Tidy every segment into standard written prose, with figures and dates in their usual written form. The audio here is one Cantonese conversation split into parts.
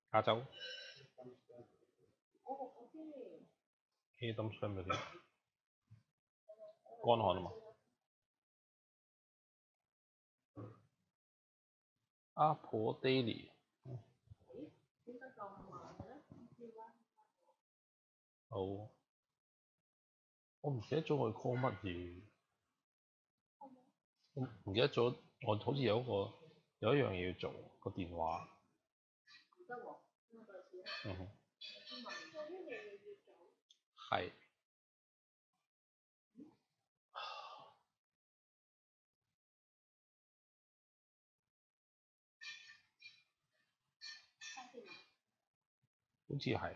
加州 Adams Family 乾旱啊嘛。Apple Daily 好，我唔記得咗佢 call 乜嘢，我唔記得咗，我好似有一樣嘢要做個電話。嗯哼，係。好似係。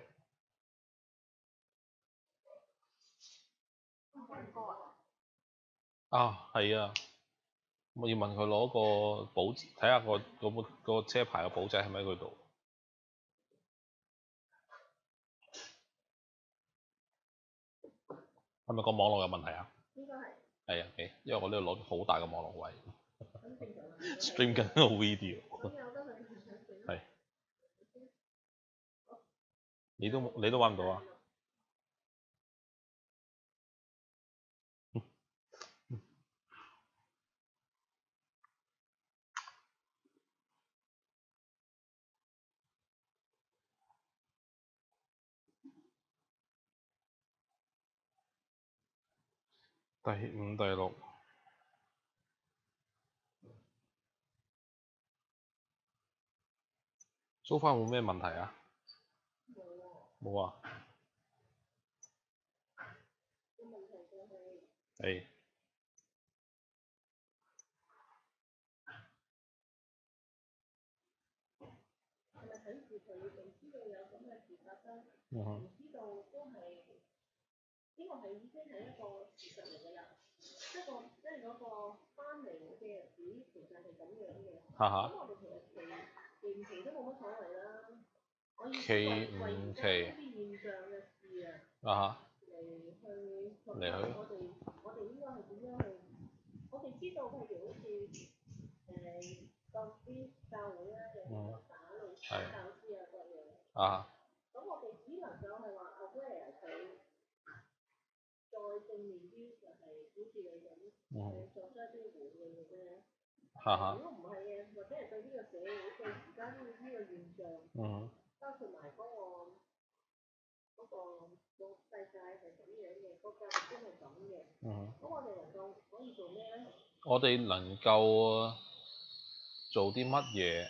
係啊，我要問佢攞個簿，睇下個車牌個簿仔係咪喺佢度。係咪個網絡有問題啊？應該係。係啊，因為我呢度攞好大個網絡位，stream 緊個 video。係。你都揾唔到啊？第5、第6。so far 冇咩問題啊？冇啊。係。嗯哼。哈哈。期唔期？啊哈。嚟去。係。啊。哈哈。嗯。我哋能夠做啲乜嘢？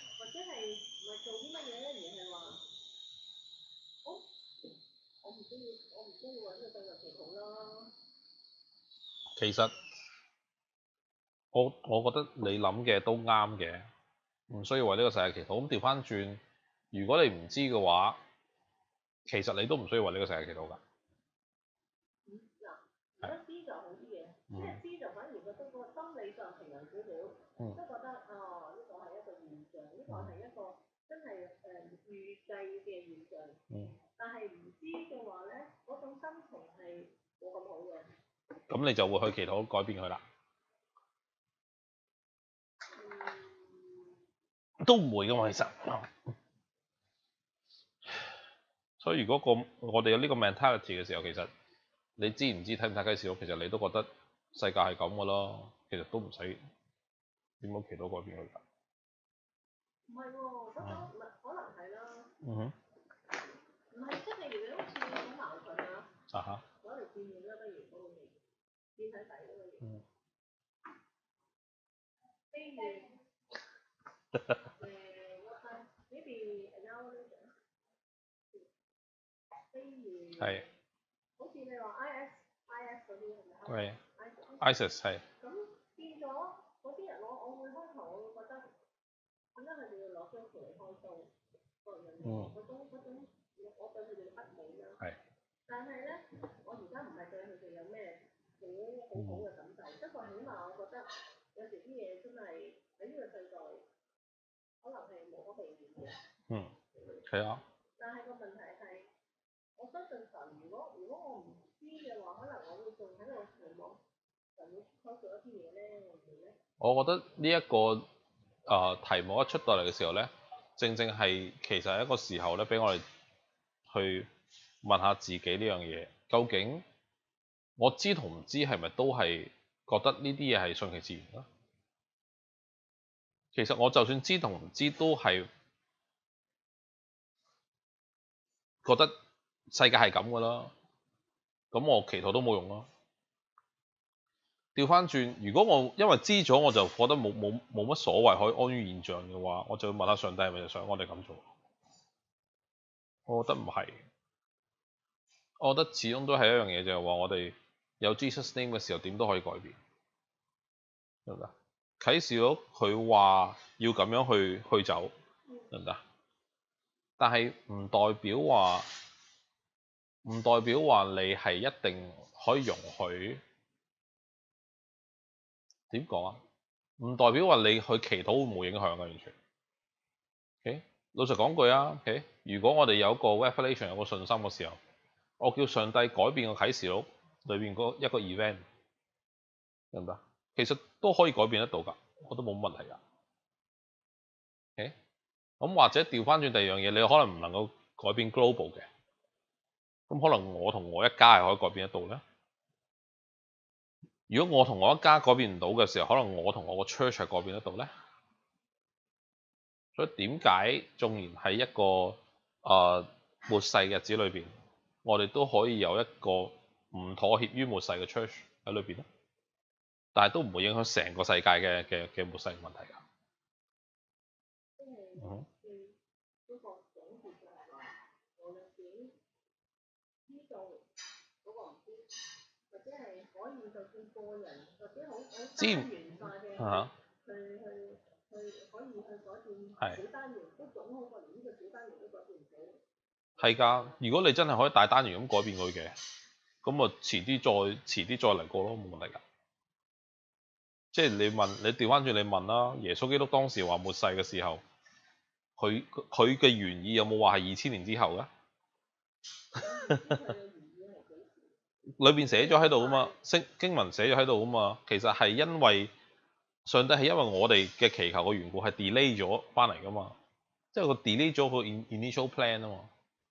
其實我覺得你諗嘅都啱嘅，唔需要為呢個世界祈禱。咁調翻轉，如果你唔知嘅話，其實你都唔需要為呢個世界祈禱㗎。知就好啲嘅，即係知就反而覺得個心理上平衡少少，都覺得呢個係一個現象，呢個係一個真係預計嘅現象。但係唔知嘅話咧，嗰種心情係冇咁好嘅。咁你就會去祈禱改變佢啦。都唔會㗎嘛，其實。所以如果我哋有呢個 mentality 嘅時候，其實你知唔知睇唔睇啟示錄，其實你都覺得世界係咁嘅咯，其實都唔使點樣祈禱改變佢㗎。唔係喎，可能係啦。嗯哼。唔係，即係譬如你好似好矛盾啊。啊哈。攞嚟見面啦，不如嗰個面見睇底嗰個嘢。飛完maybe an hour later。飛完。係。好似你話 IS 嗰啲係咪？係。ISIS 係。咁變咗嗰啲人，我會開頭我會覺得點解佢哋要攞張條嚟開刀個樣嘢？嗰種我對佢哋嘅不滿啦。係。但係咧，我而家唔係對佢哋有咩好嘅感受，不過起碼我覺得有時啲嘢真係喺呢個世代可能係無可避免嘅。係啊。但係個問題係，我相信神，如果我唔知嘅話，可能我會仲喺度期望神會開做一啲嘢咧，會唔會咧？我覺得呢一個題目一出到嚟嘅時候咧， 正正係其實係一個時候咧，俾我哋去問下自己呢樣嘢，究竟我知同唔知係咪都係覺得呢啲嘢係順其自然啦？其實我就算知同唔知，都係覺得世界係咁噶啦。咁我祈禱都冇用咯。調翻轉，如果我因為知咗，我就覺得冇乜所謂，可以安於現狀嘅話，我就會問下上帝係咪想我哋咁做？我覺得唔係。我覺得始終都係一樣嘢，就係話我哋有 Jesus name 嘅時候，點都可以改變，明唔明？啟示錄佢話要咁樣去走，明唔明？但係唔代表話你係一定可以容許。點講啊？唔代表話你去祈禱會冇影響嘅，完全。Okay? 老實講句啊，okay? 如果我哋有個 revelation 有個信心嘅時候，我叫上帝改變個啟示錄裏邊嗰一個 event，明唔明？其實都可以改變得到㗎，我都冇問題㗎。咁、okay? 或者調翻轉第二樣嘢，你可能唔能夠改變 global 嘅，咁可能我同我一家係可以改變得到咧。如果我同我一家改變唔到嘅時候，可能我同我個 church 係改變得到咧。所以點解縱然喺一個末世嘅日子裏邊，我哋都可以有一個唔妥協於末世嘅 church 喺裏邊咧？但係都唔會影響成個世界嘅末世問題㗎。知嚇。係㗎，如果你真係可以大單元咁改變佢嘅，咁啊遲啲再嚟過咯，冇問題㗎。即係你調翻轉你問啦，耶穌基督當時話末世嘅時候，佢嘅原意有冇話係2000年之後嘅？裏邊寫咗喺度啊嘛，經文寫咗喺度啊嘛，其實係因為上帝係因為我哋嘅祈求嘅緣故係 delay 咗翻嚟㗎嘛，即係佢 delay 咗個 initial plan 啊嘛。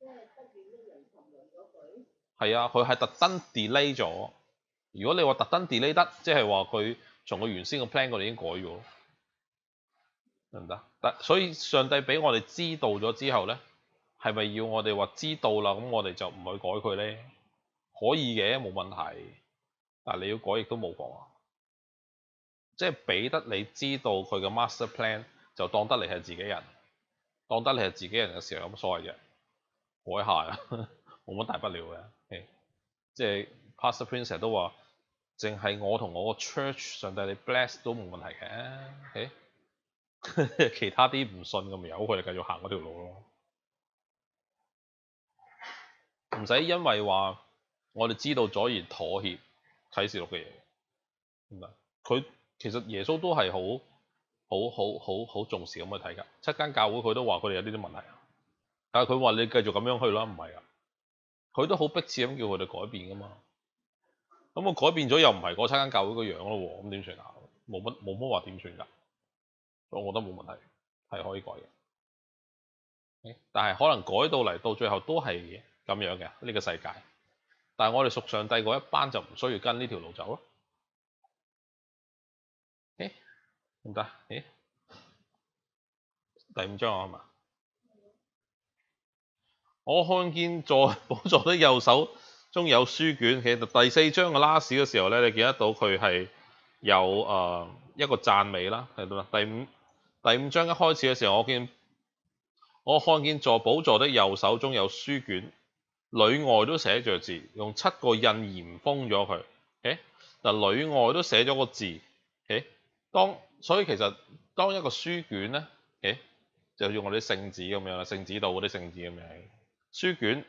係啊，佢係特登 delay 咗。如果你話特登 delay 得，即係話佢從佢原先嘅 plan 我哋已經改咗，得唔得？所以上帝俾我哋知道咗之後咧，係咪要我哋話知道啦？咁我哋就唔去改佢咧？可以嘅，冇問題。但係你要改亦都冇講啊。即係俾得你知道佢嘅 master plan，就當得你係自己人，當得你係自己人嘅時候有乜所謂啫？改下啊，冇乜大不了嘅。即係 Pastor Prince 成日都話，淨係我同我個 church 上帝你 bless 都冇問題嘅。其他啲唔信咁咪由佢哋繼續行嗰條路咯。唔使因為話我哋知道咗而妥協啟示錄嘅嘢。唔係，佢其實耶穌都係好重視咁去睇㗎。7間教會佢都話佢哋有呢啲問題，但係佢話你繼續咁樣去啦，唔係啊，佢都好迫切咁叫佢哋改變㗎嘛。咁我改變咗又唔係嗰7間教會個樣咯喎，咁點算啊？冇乜話點算㗎？所以我覺得冇問題，係可以改嘅。但係可能改到嚟到最後都係咁樣嘅呢個世界。但係我哋屬上帝嗰一班就唔需要跟呢條路走咯。唔得？第5章啊，係嘛？我看見在寶座的右手中有書卷。其實第4章嘅 last 嘅時候咧，你見得到佢係有一個讚美啦，係到啦。第五章一開始嘅時候，我看見在寶座的右手中有書卷，裏外都寫着字，用7個印嚴封咗佢。嗱，裏外都寫咗個字。所以其實當一個書卷咧，就用我啲聖旨咁樣啦，聖旨度嗰啲聖旨咁樣。書卷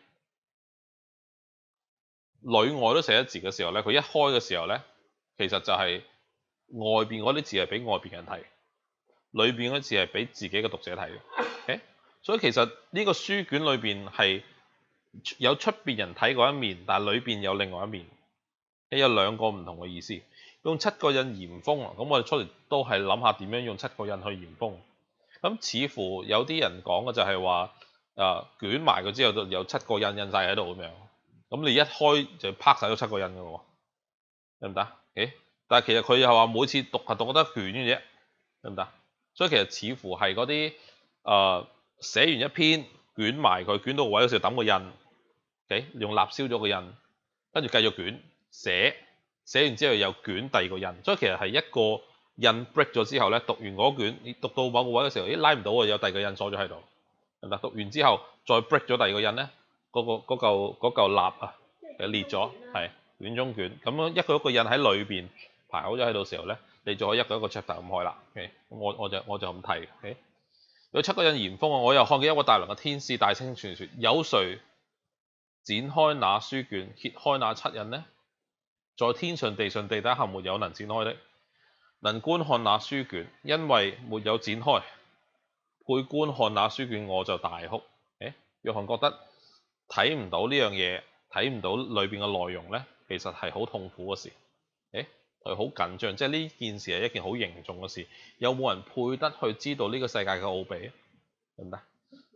裏外都寫咗字嘅時候咧，佢一開嘅時候咧，其實就係外邊嗰啲字係俾外邊人睇，裏邊嗰啲字係俾自己嘅讀者睇嘅。所以其實呢個書卷裏邊係有出邊人睇嗰一面，但係裏邊有另外一面，有2個唔同嘅意思。用7個印嚴封啊，咁我哋出嚟都係諗下點樣用7個印去嚴封。 咁似乎有啲人講嘅就係話捲埋佢之後就有7個印晒喺度咁樣。咁你一開就拍晒咗7個印嘅喎，得唔得？但係其實佢又話每次讀係讀得卷嘅啫，得唔得？所以其實似乎係嗰啲寫完一篇捲埋佢，捲到位嗰時候抌個印，用蠟燒咗個印，跟住繼續捲寫完之後又捲第二個印，所以其實係一個印 break 咗之後咧，讀完嗰卷，你讀到某個位嘅時候，拉唔到啊，有第二個印鎖咗喺度，得唔得？讀完之後再 break 咗第二個印咧，嗰嚿蠟啊裂咗，係卷中卷，咁樣一個印喺裏邊排好咗喺度時候咧，你就可以一個 chapter 咁開啦。我就咁睇嘅。有7個印嚴封啊！我又看見一個大能嘅天使大聲傳說：有誰展開那書卷，揭開那7印呢？在天上地上地底下沒有能展開的，能觀看那書卷，因為沒有展開。配觀看那書卷，我就大哭。約翰覺得睇唔到呢樣嘢，睇唔到裏邊嘅內容咧，其實係好痛苦嘅事。佢好緊張，即係呢件事係一件好凝重嘅事。有冇人配得去知道呢個世界嘅奧秘？得唔得？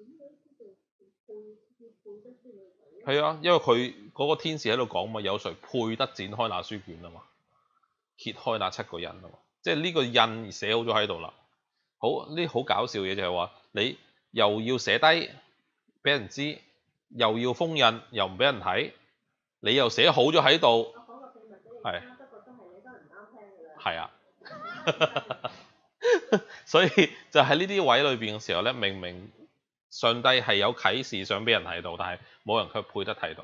係啊，因為佢嗰個天使喺度講嘛，有誰配得展開那書卷啊嘛，揭開那7個印啊嘛，即係呢個印寫好咗喺度啦。好，呢好搞笑嘅嘢就係話，你又要寫低俾人知，又要封印，又唔俾人睇，你又寫好咗喺度，係啊，所以就喺呢啲位裏邊嘅時候咧，明明上帝係有啟示想俾人睇到，但係冇人卻配得睇到。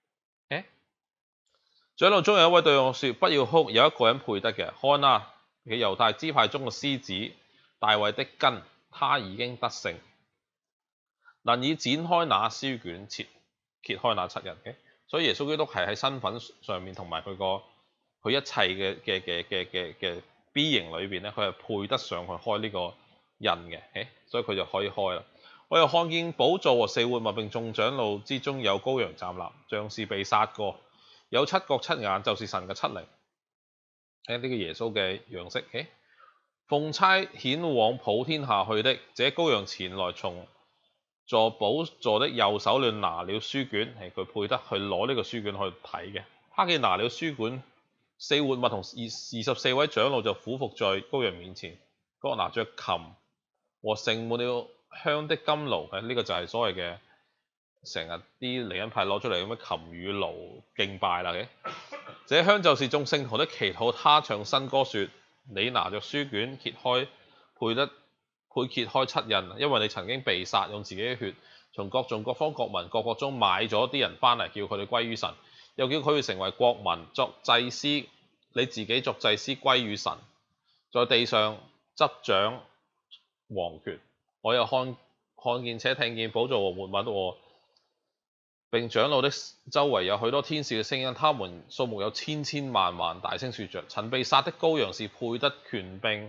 長老中有一位對我說：不要哭，有一個人配得嘅，看啊，佢猶大支派中嘅獅子大衛的根，他已經得勝，能以展開那書卷，揭開那7印。所以耶穌基督係喺身份上面同埋佢一切嘅 B 型裏邊咧，佢係配得上去開呢個印嘅。所以佢就可以開啦。我又看見寶座和4活物並眾長老之中有羔羊站立，像是被殺過，有7角7眼，就是神嘅7靈。呢個耶穌嘅樣式。奉差遣往普天下去的，這羔羊前來從坐寶座的右手裏拿了書卷，佢配得去攞呢個書卷去睇嘅。他既拿了書卷，4活物同24位長老就俯伏在羔羊面前，各拿着琴和盛滿了香的金爐。呢個就係所謂嘅成日啲靈恩派攞出嚟咁嘅琴與爐敬拜啦。這香就是眾聖徒的祈禱。他唱新歌說：你拿着書卷揭開，配揭開7印，因為你曾經被殺，用自己嘅血從各種各方各民各國中買咗啲人翻嚟，叫佢哋歸於神，又叫佢哋成為國民作祭司，你自己作祭司歸於神，在地上執掌王權。我又看見且聽見寶座和活物和並長老的周圍有許多天使嘅聲音，他們數目有千千萬萬，大聲說着：曾被殺的羔羊是配得權柄、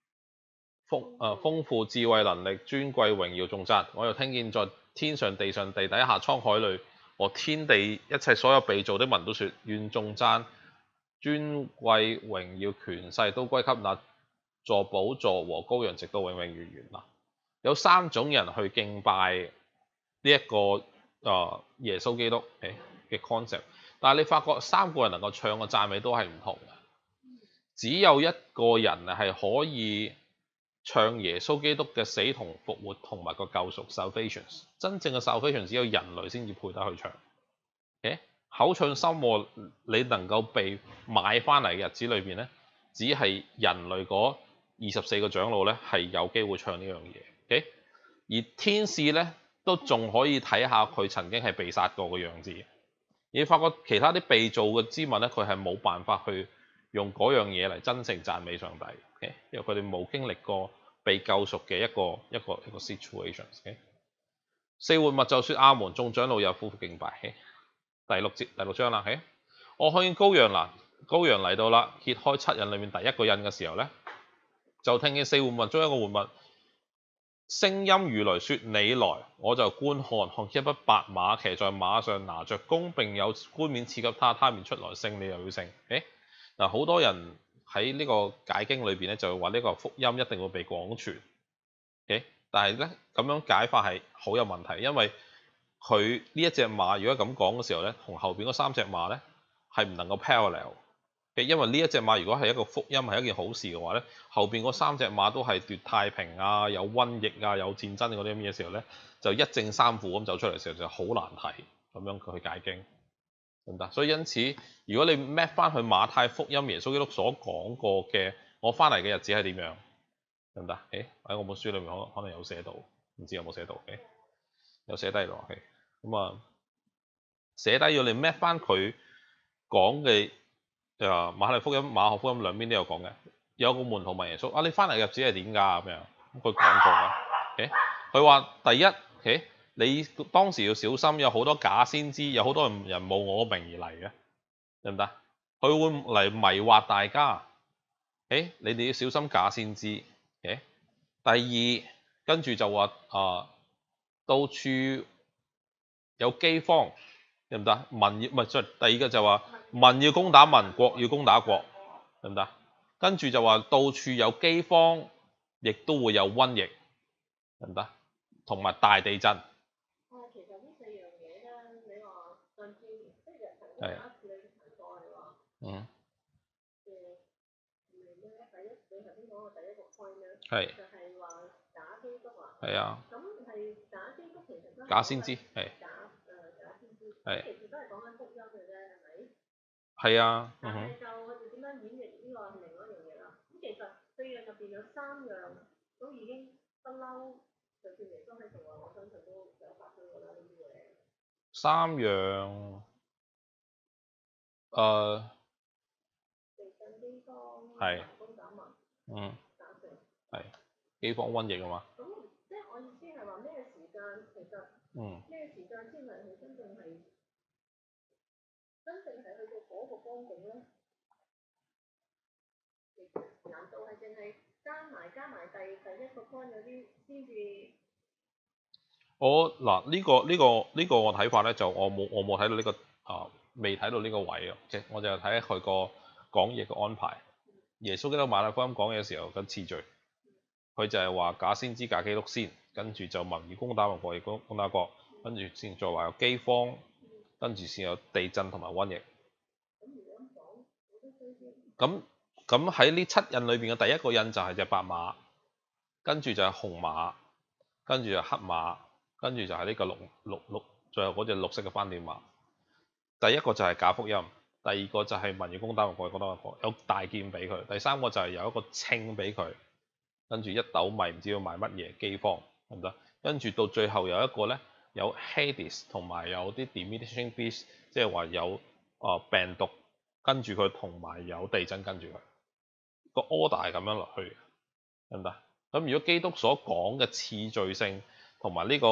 豐富、智慧、能力、尊貴、榮耀、頌讚。我又聽見在天上、地上、地底下、滄海裏和天地一切所有被造的民都說：願頌讚、尊貴、榮耀、權勢都歸給那座寶座和羔羊，直到永永遠遠啦。有3種人去敬拜呢一個耶穌基督嘅 concept， 但係你發覺3個人能夠唱嘅讚美都係唔同嘅，只有一個人係可以唱耶穌基督嘅死同復活同埋個救贖 salvation。真正嘅 salvation 只有人類先至配得去唱。口唱心和你能夠被買翻嚟嘅日子裏邊咧，只係人類嗰24個長老咧係有機會唱呢樣嘢。而天使咧都仲可以睇下佢曾經係被殺過嘅樣子。你發覺其他啲被造嘅之物咧，佢係冇辦法去用嗰樣嘢嚟真正讚美上帝。因為佢哋冇經歷過被救贖嘅一個 situation。4活物就說阿門，眾長老又俯伏敬拜。第6章啦。我看見羔羊嚟到啦，揭開7印裏面第一個印嘅時候咧，就聽見4活物中一個活物聲音如雷說：你來！我就觀看見一匹白馬，騎在馬上，拿着弓，並有冠冕賜給他，他便出來勝利又要勝。好多人喺呢個解經裏邊咧，就會話呢個福音一定會被廣傳。 但係咧咁樣解法係好有問題，因為佢呢一隻馬如果咁講嘅時候咧，同後邊嗰三隻馬咧係唔能夠 parallel 嘅，因為呢一隻馬如果係一個福音係一件好事嘅話咧，後邊嗰三隻馬都係奪太平啊、有瘟疫啊、有戰爭嗰啲咁嘅時候咧，就一正三負咁走出嚟嘅時候就好難睇咁樣去解經，得唔得？所以因此，如果你 map 翻去馬太福音耶穌基督所講過嘅我翻嚟嘅日子係點樣，得唔得？喺我本書裏面可能有寫到，唔知有冇寫到？有寫低落去，咁啊寫低咗你 map 翻佢講嘅馬太福音、馬可福音兩邊都有講嘅。有個門徒問耶穌啊，你翻嚟嘅日子係點㗎？咁樣佢講過嘅。佢話第一，你當時要小心，有好多假先知，有好多人冒我名而嚟嘅，得唔得？佢會嚟迷惑大家。你哋要小心假先知。第二，跟住就話到處有饑荒，得唔得？民要唔係，第二個就話民要攻打民，國要攻打國，得唔得？跟住就話到處有饑荒，亦都會有瘟疫，得唔得？同埋大地震。其實呢四樣嘢咧，你話上次即係有一次你提過你話，第一你頭先講嘅第一個 point 咧，就係話假基督啊。係啊。咁係假基督其實都係假先知，係。假先知。係。其實都係講緊福音嘅啫，係咪？係啊。但係就我哋點樣演繹呢個係另外一樣嘢啦。咁其實四樣入邊有三樣都已經不嬲，就算耶穌喺度話，我相信都有發生過啦呢啲嘢。三樣地震饑荒。係。攻打民。係饑荒瘟疫啊嘛。咁即係我意思係話咩時間其實咩時間先係佢真正係去到嗰個光景咧？其實難道係淨係加埋第一個 point 嗰啲先至？我嗱呢個我睇法咧，就我冇睇到呢個未睇到呢個位啊，即係我就睇佢個講嘢嘅安排。耶穌基督馬太福音講嘢嘅時候嘅次序。佢就係話假先知假基督先，跟住就民要攻打民，國要攻打國，跟住先再話有饑荒，跟住先有地震同埋瘟疫。咁喺呢七印裏邊嘅第一個印就係隻白馬，跟住就係紅馬，跟住就黑馬，跟住就係呢個綠，最後嗰隻綠色嘅斑點馬。第一個就係假福音，第二個就係民要攻打民，國要攻打國，有大劍俾佢。第三個就係有一個稱俾佢。跟住一斗米唔知要買乜嘢饑荒，得唔得？跟住到最後有一個咧，有 Hades 同埋有啲 Diminishing Beast，即係話有病毒，跟住佢同埋有地震跟住佢，個 order 係咁樣落去，得唔得？咁如果基督所講嘅次序性同埋呢個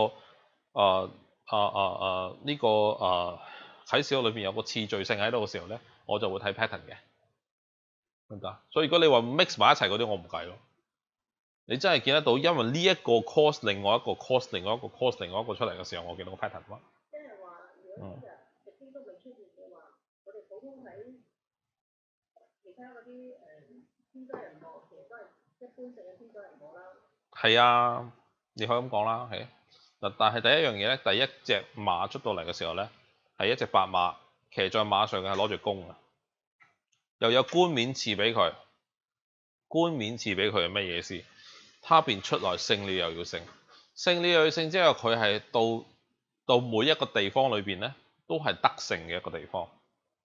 啟示錄裏邊有個次序性喺度嘅時候咧，我就會睇 pattern 嘅，得唔得？所以如果你話 mix 埋一齊嗰啲，我唔計咯。你真係見得到，因為呢一個 course 另外一個 course 另外一個 course 另外一個出嚟嘅時候，我見到個 pattern 咯。即係話，如果今日直經都未出現嘅話，我哋普通喺其他嗰啲天災人禍，其實都係一般性嘅天災人禍啦。係啊，你可以咁講啦，係。嗱，但係第一樣嘢咧，第一隻馬出到嚟嘅時候咧，係一隻白馬，騎在馬上嘅係攞住弓嘅，又有冠冕賜俾佢。冠冕賜俾佢係乜嘢意思？他便出來勝了又要勝，勝了又要勝，即係佢係到每一個地方裏邊咧，都係得勝嘅一個地方。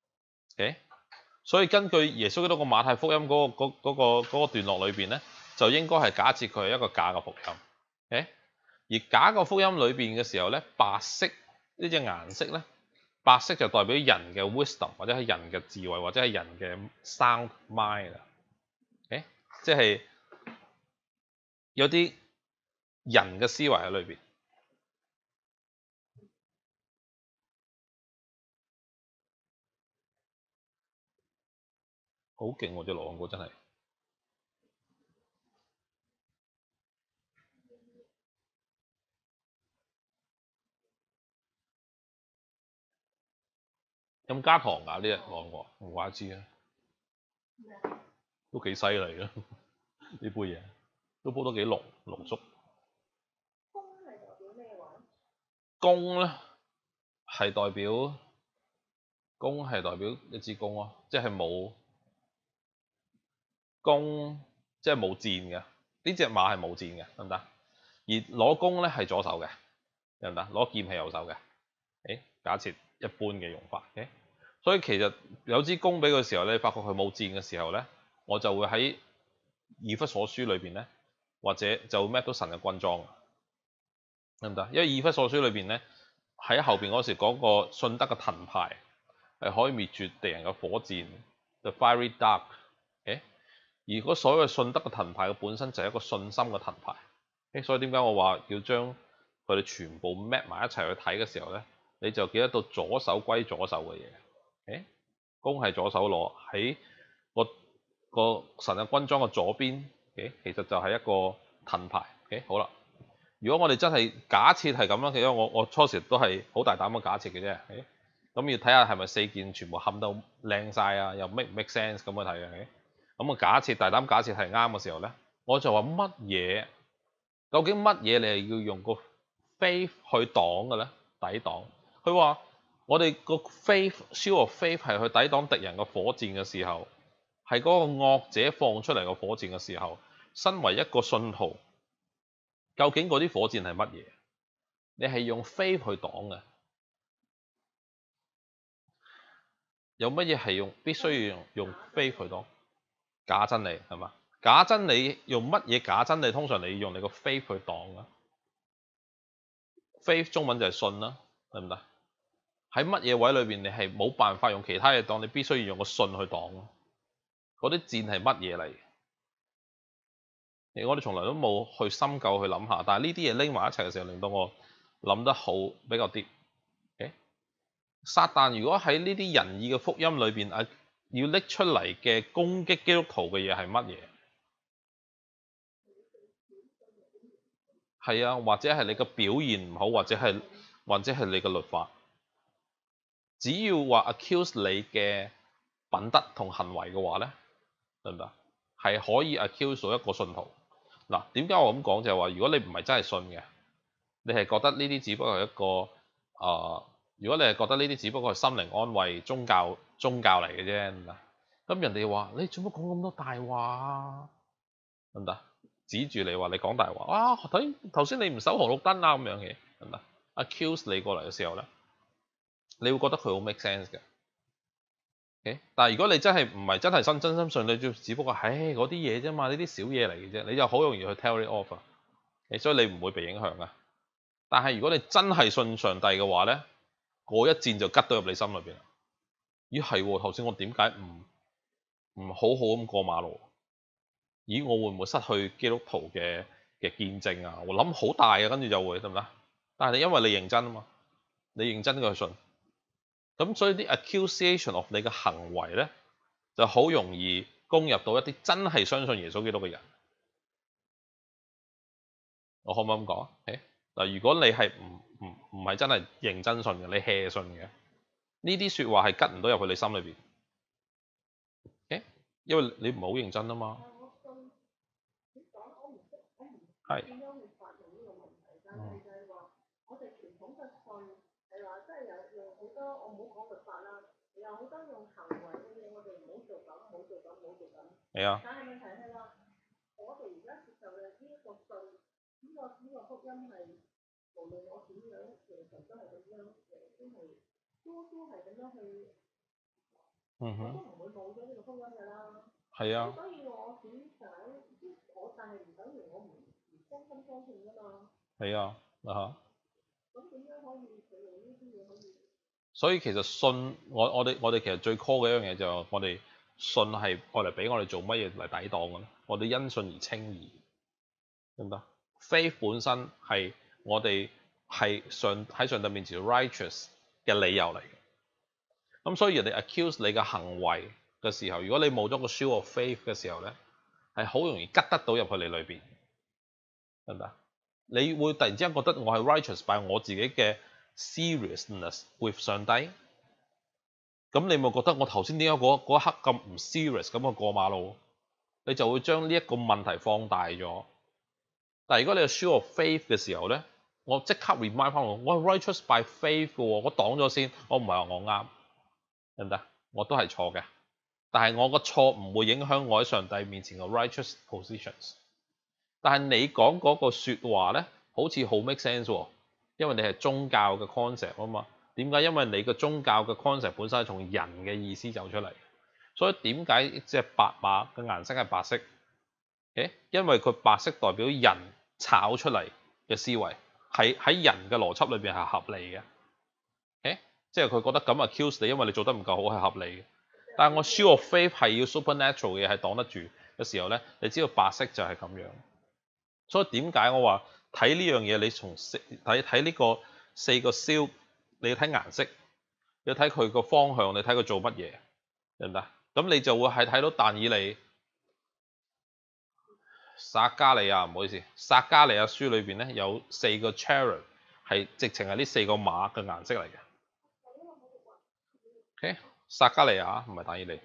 所以根據耶穌基督個馬太福音嗰個段落裏邊咧，就應該係假設佢係一個假嘅福音。而假嘅福音裏邊嘅時候咧，白色呢隻顏色咧，白色就代表人嘅 wisdom 或者係人嘅智慧或者係人嘅 sound mind 啊。即係有啲人嘅思維喺裏邊，好勁喎！隻羅漢果真係咁加糖㗎呢隻羅漢果，唔怪之啊，都幾犀利啦！呢杯嘢都煲得幾濃縮。 弓咧係代表一支弓咯，即係冇弓，即係冇箭嘅。呢隻馬係冇箭嘅，得唔得？而攞弓咧係左手嘅，得唔得？攞劍係右手嘅。假設一般嘅用法。所以其實有支弓俾佢嘅時候咧，你發覺佢冇箭嘅時候咧，我就會喺以弗所書裏邊咧，或者就會 match 到神嘅軍裝，得唔得？因為以弗所書裏邊咧，喺後邊嗰時講個信德嘅盾牌係可以滅絕敵人嘅火箭 ，the fiery dart。而嗰所謂信德嘅盾牌嘅本身就係一個信心嘅盾牌。所以點解我話要將佢哋全部 match 埋一齊去睇嘅時候咧，你就記得到左手歸左手嘅嘢。弓係左手攞，喺個神嘅軍裝嘅左邊，其實就係一個盾牌。好啦，如果我哋真係假設係咁樣嘅，因為我初時都係好大膽嘅假設嘅啫。咁要睇下係咪4件全部冚到靚晒啊，又 make 唔 make sense 咁去睇嘅。咁大膽假設係啱嘅時候咧，我就話究竟乜嘢你係要用個 faith 去擋嘅咧？抵擋。佢話我哋個 shield of faith 係去抵擋敵人嘅火箭嘅時候，係嗰個惡者放出嚟嘅火箭嘅時候，身為一個信徒，究竟嗰啲火箭係乜嘢？你係用 faith 去擋嘅。有乜嘢係必須要用 faith 去擋？假真理係嘛？假真理用乜嘢假真理？通常你用你個 faith 去擋啊。faith 中文就係信啦，得唔得？喺乜嘢位裏邊，你係冇辦法用其他嘢擋，你必須要用個信去擋。嗰啲箭係乜嘢嚟？我哋從來都冇去深究去諗下，但係呢啲嘢拎埋一齊嘅時候，令到我諗得好比較啲。撒旦如果喺呢啲仁義嘅福音裏邊要拎出嚟嘅攻擊基督徒嘅嘢係乜嘢？係啊，或者係你嘅表現唔好，或者係你嘅律法。只要話 accuse 你嘅品德同行為嘅話咧，得唔得？係可以 accuse 到一個信徒。嗱，點解我咁講就係話，如果你唔係真係信嘅，你係覺得呢啲只不過係一個如果你係覺得呢啲只不過係心靈安慰、宗教嚟嘅啫，咁人哋話你做乜講咁多大話啊？得唔得？指住你話你講大話啊！睇頭先你唔守紅綠燈啊咁樣嘅，得唔得？accuse 你過嚟嘅時候咧，你會覺得佢好 make sense 嘅。但係如果你真係唔係真係真心信，你只不過係嗰啲嘢啫嘛，呢啲小嘢嚟嘅啫，你就好容易去 tell it off。所以你唔會被影響噶。但係如果你真係信上帝嘅話咧，嗰一箭就吉到入你心裏邊。咦係喎，頭先我點解唔好好咁過馬路？咦，我會唔會失去基督徒嘅見證啊？我諗好大啊，跟住就會，得唔得？但係因為你認真啊嘛，你認真去信，咁所以啲 accusation of 你嘅行為咧，就好容易攻入到一啲真係相信耶穌基督嘅人。我可唔可以咁講啊？嗱，如果你係唔係真係認真信嘅，你 hea 信嘅，呢啲説話係吉唔到入去你心裏邊。因為你唔係好認真啊嘛。係。係啊。但係問題係話，我哋而家接受嘅呢一個信，呢個福音係無論我點樣，其實都係咁樣，都係咁樣去，我都唔會冇咗呢個福音㗎啦。係啊。所以我點解但係唔等於我唔真心相信㗎嘛。係啊，咁點樣可以佢用呢啲嘢可以？所以其實信我哋其實最 core 嘅一樣嘢就係我哋。信係愛嚟俾我哋做乜嘢嚟抵擋嘅咧？我哋因信而稱義，得唔得？Faith 本身係我哋係喺上帝面前 righteous 嘅理由嚟嘅。咁所以人哋 accuse 你嘅行為嘅時候，如果你冇咗個 shield of faith 嘅時候咧，係好容易吉得到入去你裏邊，得唔得？你會突然之間覺得我係 righteous by 我自己嘅 seriousness with 上帝。咁你咪覺得我頭先點解嗰一刻咁唔 serious 咁去過馬路？你就會將呢一個問題放大咗。但係如果你係 shield of faith 嘅時候咧， 我即刻 remind 翻我係 righteous by faith 嘅喎，我擋咗先，我唔係話我啱，得唔得？我都係錯嘅，但係我個錯唔會影響我喺上帝面前嘅 righteous positions。但係你講嗰個説話咧，好似好 make sense 喎，因為你係宗教嘅 concept 啊嘛。點解？因為你個宗教嘅 concept 本身係從人嘅意思走出嚟，所以點解隻白馬嘅顏色係白色？因為佢白色代表人炒出嚟嘅思維，係喺人嘅邏輯裏邊係合理嘅。即係佢覺得咁 accuse 你，因為你做得唔夠好係合理嘅。但係我 shield of faith 係要 supernatural 嘅嘢係擋得住嘅時候咧，你知道白色就係咁樣。所以點解我話睇呢樣嘢，你從睇呢個4個 seal，你要睇顏色，你要睇佢個方向，你睇佢做乜嘢，明唔明？咁你就會係睇到但以理、撒迦利亞，唔好意思，撒迦利亞書裏邊咧有4個 cherub 係直情係呢4個馬嘅顏色嚟嘅。撒迦利亞唔係但以理。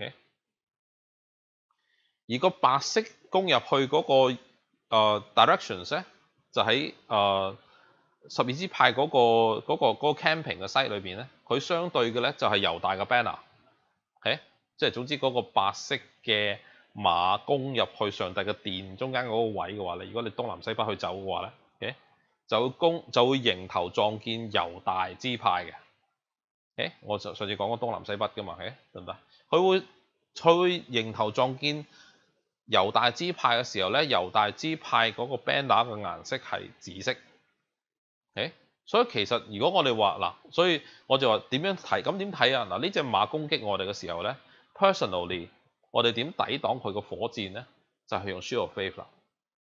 而個白色攻入去嗰個directions 咧，就喺12支派嗰個 camping 嘅 site 裏邊咧，佢相對嘅咧就係猶大嘅 banner。即係總之嗰個白色嘅馬攻入去上帝嘅殿中間嗰個位嘅話咧，如果你東南西北去走嘅話咧，就會迎頭撞見猶大支派嘅。我上次講過東南西北噶嘛，得唔得？佢會迎頭撞見猶大支派嘅時候咧，猶大支派嗰個 banner 嘅顏色係紫色。所以其實如果我哋話嗱，所以我就話點樣睇？咁點睇啊？嗱，呢隻馬攻擊我哋嘅時候咧 ，personally 我哋點抵擋佢個火箭咧？就係用 shield of faith 啦。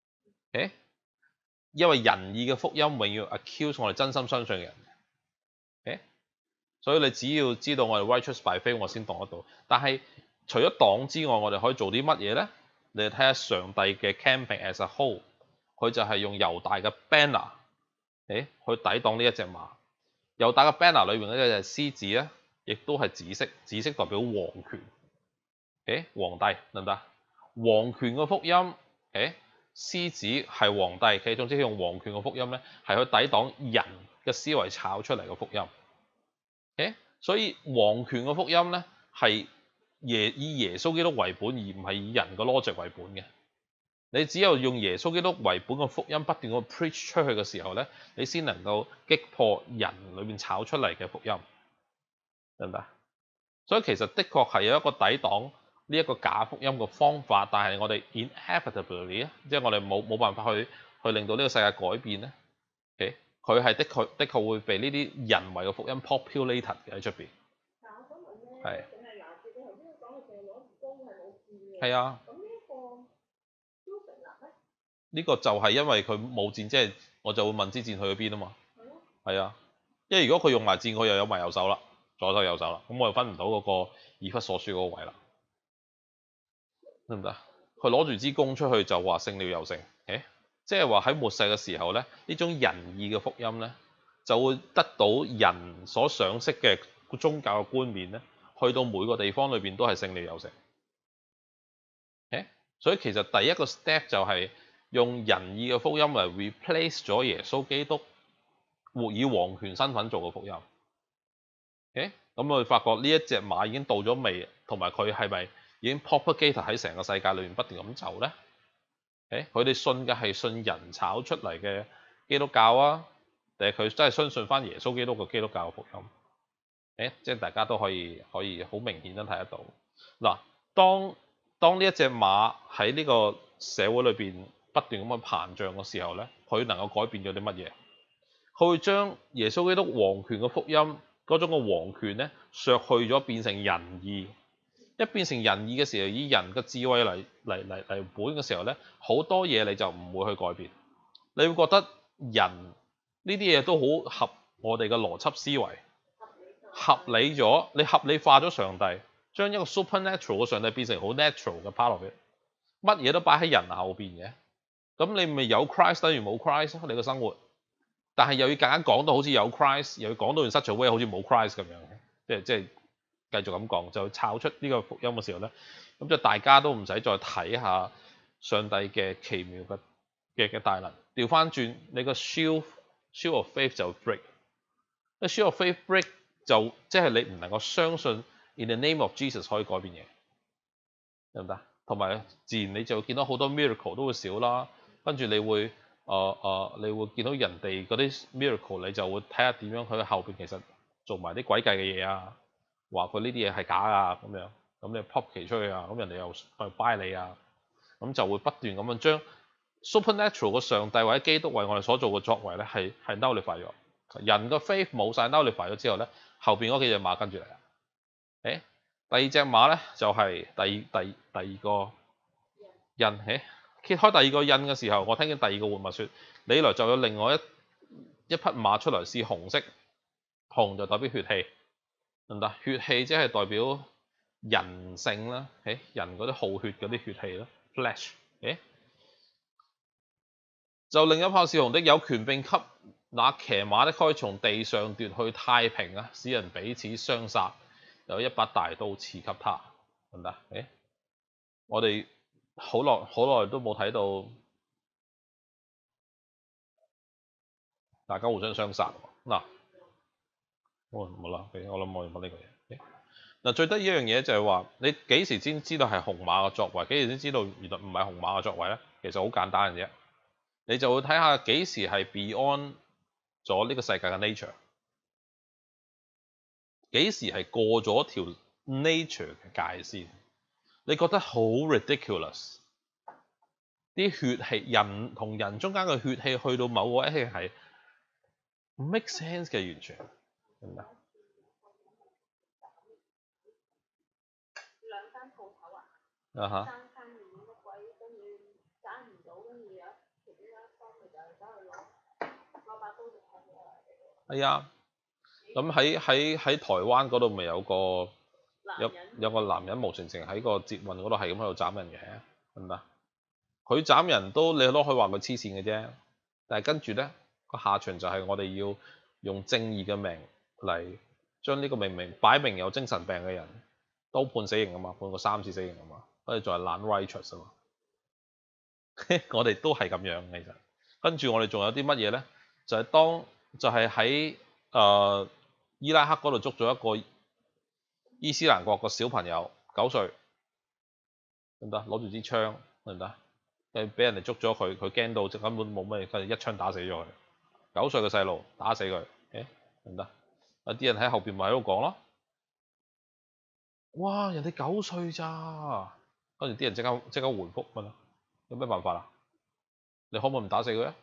因為仁義嘅福音永遠 accuse 我哋真心相信嘅人。所以你只要知道我哋 righteous by faith，我先擋得到。但係除咗擋之外，我哋可以做啲乜嘢咧？你睇下上帝嘅 camping as a whole，佢就係用猶大嘅 banner，去抵擋呢一隻馬。猶大嘅 banner 裏邊嗰隻獅子咧，亦都係紫色，紫色代表皇權。皇帝得唔得？皇權嘅福音，獅子係皇帝，其實總之用皇權嘅福音咧，係去抵擋人嘅思維炒出嚟嘅福音。所以皇權嘅福音咧係以耶穌基督為本，而唔係以人嘅 logic 為本嘅。你只有用耶穌基督為本嘅福音不斷去 preach 出去嘅時候咧，你先能夠擊破人裏面炒出嚟嘅福音，得唔得？所以其實的確係有一個抵擋呢一個假福音嘅方法，但係我哋 inevitably 即係我哋冇辦法去令到呢個世界改變咧。佢係的確會被呢啲人為嘅福音 populated 嘅喺出邊。但我想問咧，淨係廿節，你頭先講嘅淨係攞住弓係冇箭嘅。係啊。咁呢一個都成立咩？呢個就係因為佢冇箭，即係我就會問支箭去咗邊啊嘛。係啊。因為如果佢用埋箭，佢又有埋右手啦，左手右手啦，咁我又分唔到嗰個以弗所書嗰個位啦，得唔得？佢攞住支弓出去就話勝了又勝。即係話喺末世嘅時候咧，呢種仁義嘅福音咧，就會得到人所賞識嘅宗教嘅冠冕咧，去到每個地方裏邊都係勝利有成。所以其實第一個 step 就係用仁義嘅福音嚟 replace 咗耶穌基督活以皇權身份做嘅福音。咁我哋發覺呢一隻馬已經到咗未，同埋佢係咪已經 propagate 喺成個世界裏面不斷咁走咧？佢哋信嘅係信人炒出嚟嘅基督教啊，定係佢真係相信翻耶穌基督嘅基督教嘅福音？即係大家都可以好明顯咁睇得到。嗱，當呢一隻馬喺呢個社會裏邊不斷咁樣膨脹嘅時候咧，佢能夠改變咗啲乜嘢？佢會將耶穌基督皇權嘅福音嗰種嘅皇權咧削去咗，變成仁義。一變成仁義嘅時候，以人嘅智慧嚟本嘅時候咧，好多嘢你就唔會去改變。你會覺得人呢啲嘢都好合我哋嘅邏輯思維，合理咗，你合理化咗上帝，將一個 supernatural 嘅上帝變成好 natural 嘅 part of it，乜嘢都擺喺人後邊嘅。咁你咪有 Christ 等於冇 Christ 你個生活，但係又要夾硬講到好似有 Christ，又要講到in such a way好似冇 Christ 咁樣，即係繼續咁講，就抄出呢個福音嘅時候咧，咁就大家都唔使再睇下上帝嘅奇妙嘅大能。調翻轉你個 shield shield of faith 就 break。因為 shield of faith break 就即係你唔能夠相信 in the name of Jesus 可以改變嘢，得唔得？同埋自然你就見到好多 miracle 都會少啦，跟住你會你會見到人哋嗰啲 miracle， 你就會睇下點樣佢後邊其實做埋啲詭計嘅嘢啊，話佢呢啲嘢係假啊咁樣，咁你 pop 其出去啊，咁人哋又 buy 你啊，咁就會不斷咁樣將 supernatural 個上帝或者基督為我哋所做嘅作為咧係 nullify 咗。人個 faith 冇晒 nullify 咗之後咧，後邊嗰幾隻馬跟住嚟啦。第二隻馬咧就係、是、第二個印。揭開第二個印嘅時候，我聽見第二個活物說：你來就有另外一匹馬出來，是紅色，紅就代表血氣，得唔得？血氣即係代表人性啦，人嗰啲好血嗰啲血氣啦 ，flesh。就另一匹是紅的，有權柄給那騎馬的可以從地上奪去太平啊，使人彼此相殺，有一把大刀賜給他，得唔得？我哋好耐都冇睇到大家互相相殺嗱。冇啦，我諗我用翻呢個嘢。嗱，最得意一樣嘢就係話，你幾時先知道係紅馬嘅作為？幾時先知道原來唔係紅馬嘅作為咧？其實好簡單嘅啫，你就會睇下幾時係 beyond 咗呢個世界嘅 nature，幾時係過咗條 nature 嘅界線。你覺得好 ridiculous， 啲血氣人同人中間嘅血氣去到某個一氣係唔 make sense 嘅，完全明唔明？兩間鋪頭啊，三間面乜鬼，跟住揀唔到，跟住有其中一方咪就係走去攞把刀就砍咗嚟。係啊，咁喺台灣嗰度咪有個有個男人無情情喺個捷運嗰度係咁喺度斬人嘅，係咪啊？佢斬人都你都可以話佢黐線嘅啫，但係跟住咧個下場就係我哋要用正義嘅命嚟將呢個明明擺明有精神病嘅人都判死刑啊嘛，判過3次死刑啊嘛，跟住仲係懶 righteous 啊嘛。我哋都係咁樣其實，跟住我哋仲有啲乜嘢咧？就係喺伊拉克嗰度捉咗一個伊斯蘭國個小朋友9歲，得唔得？攞住支槍，得唔得？俾人哋捉咗佢，佢驚到就根本冇咩，跟住一槍打死咗佢。9歲嘅細路打死佢，得唔得？有啲人喺後邊咪喺度講咯，哇！人哋9歲咋？跟住啲人即刻回覆問啦，有咩辦法啊？你可唔可以唔打死佢啊？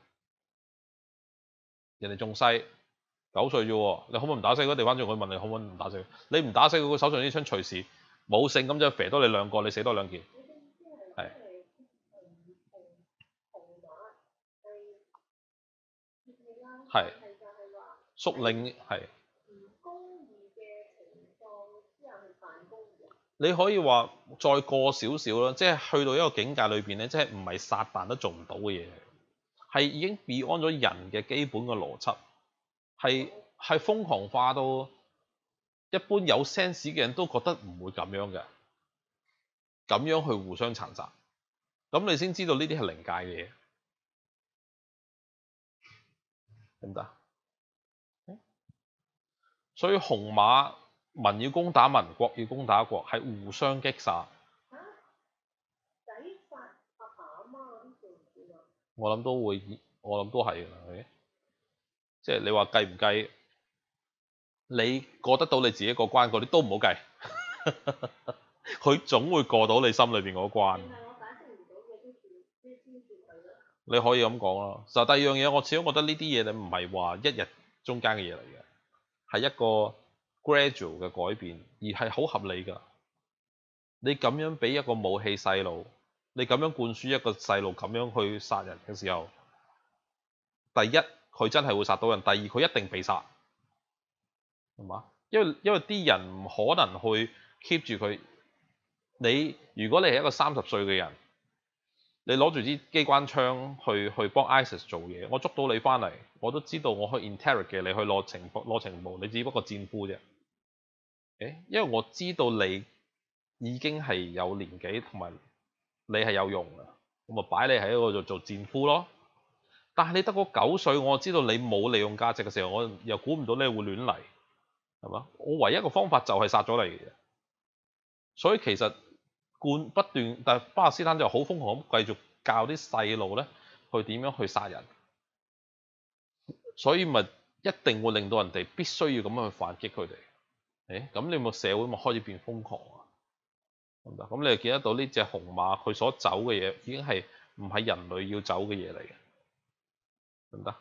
人哋仲細9歲啫喎，你可唔可以唔打死佢？調翻轉佢問你可唔可以唔打死佢？你唔打死佢，佢手上呢槍隨時冇性咁就射多你2個，你死多2件。係。係。屬靈係。你可以話再過少少啦，即係去到一個境界裏邊咧，即係唔係撒旦都做唔到嘅嘢，係已經 beyond 咗人嘅基本嘅邏輯，係瘋狂化到一般有 sense 嘅人都覺得唔會咁樣嘅，咁樣去互相殘殺，咁你先知道呢啲係靈界嘅嘢，得唔得？所以紅馬民要攻打民，國要攻打國，係互相擊殺。我諗都會，我諗都係嘅，即係你話計唔計？你過得到你自己個關，嗰啲都唔好計，佢總會過到你心裏邊嗰關。你可以咁講咯。就第二樣嘢，我始終覺得呢啲嘢你唔係話一日中間嘅嘢嚟嘅，係一個 gradual 嘅改變，而係好合理㗎。你咁樣俾一個武器細路，你咁樣灌輸一個細路咁樣去殺人嘅時候，第一佢真係會殺到人，第二佢一定被殺，係嘛？因為啲人唔可能去 keep 住佢。你如果你係一個30歲嘅人，你攞住支機關槍去幫 ISIS 做嘢，我捉到你翻嚟，我都知道我去 interrogate 你，去攞情報，你只不過戰俘啫。因為我知道你已經係有年紀同埋你係有用嘅，我咪擺你喺嗰度做戰俘咯。 但係你得嗰9歲，我知道你冇利用價值嘅時候，我又估唔到你會亂嚟，係嘛？我唯一個方法就係殺咗你嘅啫。所以其實不斷，但係巴勒斯坦就好瘋狂咁繼續教啲細路咧去點樣去殺人，所以咪一定會令到人哋必須要咁樣去反擊佢哋。咁你個社會咪開始變瘋狂啊？咁你就見得到呢隻紅馬佢所走嘅嘢已經係唔係人類要走嘅嘢嚟嘅，得唔得？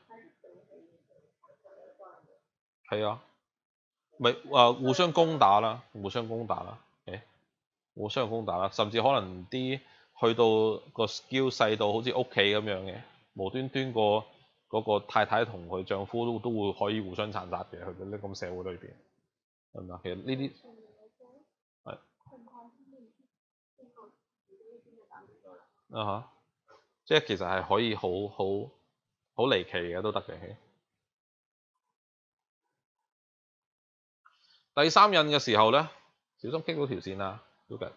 係啊，咪互相攻打啦，互相攻打啦，互相攻打啦，甚至可能啲去到個 skill 細到好似屋企咁樣嘅，無端端嗰個太太同佢丈夫都會可以互相殘殺嘅，去到呢咁社會裏邊，係咪啊？其實呢啲係即係其實係可以好離奇嘅都得嘅。第三印嘅時候咧，小心棘到條線啦，小吉。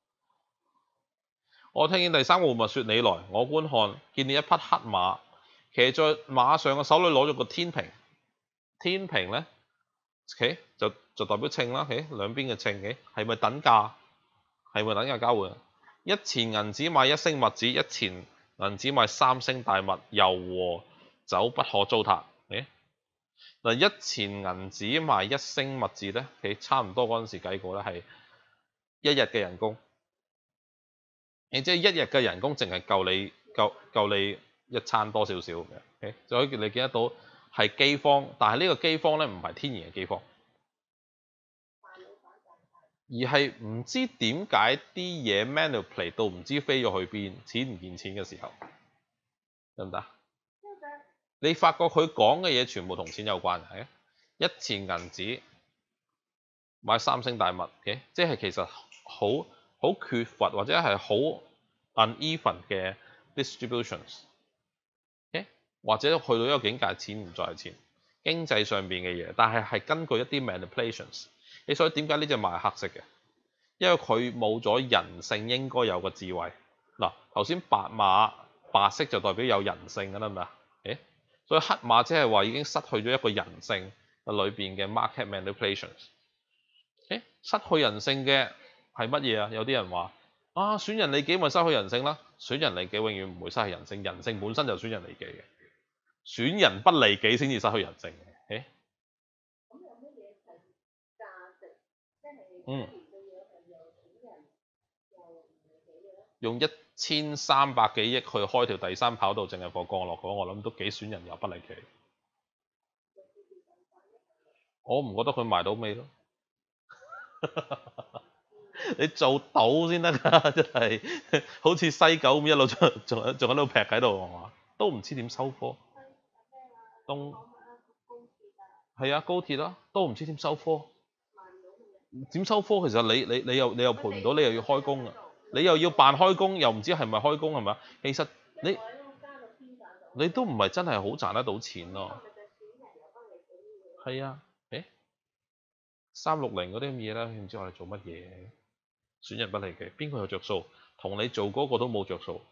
我聽見第三個活物說：你來，我觀看，見你一匹黑馬，騎在馬上嘅手裏攞咗個天平。天平咧就代表稱啦，兩邊嘅稱，係咪等價？係咪等價交換？一錢銀子買一升麥子，一錢銀子買3升大麥，油和酒不可糟蹋。嗱，一錢銀子賣1升麥子咧，差唔多嗰陣時計過咧係1日嘅人工。即係1日嘅人工淨係夠你一餐多少少嘅。所以你見得到係饑荒，但係呢個饑荒咧唔係天然嘅饑荒，而係唔知點解啲嘢 manipulate 到唔知飛咗去邊，錢唔見錢嘅時候，得唔得？你發覺佢講嘅嘢全部同錢有關嘅，一錢銀子買3升大麥，即係其實好缺乏或者係好 uneven 嘅 distributions，或者去到一個境界，錢唔再係錢，經濟上邊嘅嘢，但係根據一啲 manipulations。所以點解呢隻馬係黑色嘅？因為佢冇咗人性應該有嘅智慧。嗱，頭先白馬白色就代表有人性㗎啦，係咪啊？所以黑馬即係話已經失去咗一個人性嘅裏邊嘅 market manipulations。失去人性嘅係乜嘢啊？有啲人話損人利己咪失去人性啦，損人利己永遠唔會失去人性，人性本身就損人利己嘅，損人不利己先至失去人性嘅。咁有乜嘢係價值？即係用1300幾億去開條第3跑道，淨係貨降落嗰，我諗都幾損人又不利己。我唔覺得佢賣到尾咯。你做到先得㗎，真係好似西九咁一路仲喺度劈喺度啊，都唔知點收科。係啊，高鐵啦，都唔知點收科。點收科？其實你又賠唔到，你又要開工啊，你又要辦開工，又唔知係咪開工係咪啊？其實你都唔係真係好賺得到錢咯。係啊，360嗰啲咁嘢啦，唔知我哋做乜嘢？損人不利己，邊個有着數？同你做嗰個都冇着數。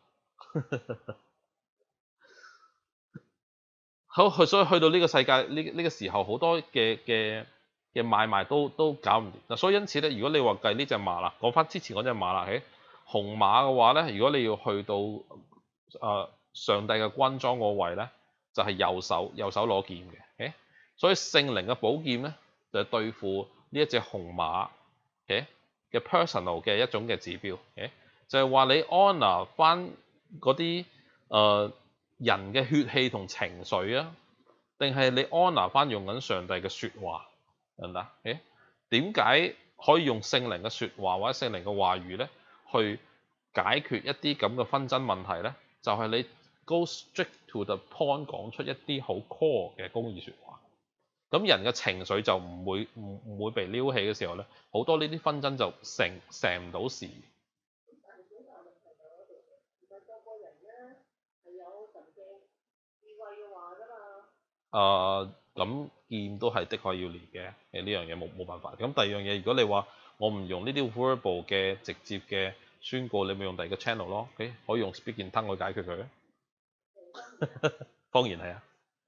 好，所以去到呢個世界呢個時候，好多嘅買賣都搞唔掂嗱。所以因此咧，如果你話計呢隻馬啦，講翻之前嗰隻馬啦，紅馬嘅話咧，如果你要去到上帝嘅軍裝個位咧，就係右手攞劍嘅。所以聖靈嘅寶劍咧，就係對付呢一隻紅馬嘅 personal 嘅一種嘅指標。就係話你 honor 翻嗰啲人嘅血氣同情緒啊，定係你 honor 翻用緊上帝嘅説話，明唔明啊？點解可以用聖靈嘅説話或者聖靈嘅話語咧，去解決一啲咁嘅紛爭問題咧？就係你 go straight to the point， 講出一啲好 core 嘅公義説話。咁人嘅情緒就唔會被撩起嘅時候咧，好多呢啲紛爭就成唔到事。咁劍都係的確要練嘅，呢樣嘢冇辦法。咁第二樣嘢，如果你話我唔用呢啲 verbal 嘅直接嘅宣告，你咪用第二個 channel 咯。可以用 speak in tongue 去解決佢。 方言係啊，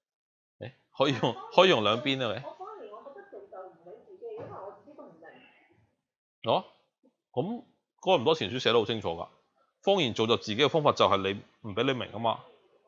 可以用兩邊啊咪？ 我反而我覺得造就唔俾自己，因為我自己都唔明。 哦，咁哥林多前書寫得好清楚㗎，方言造就自己嘅方法就係你唔俾你明啊嘛。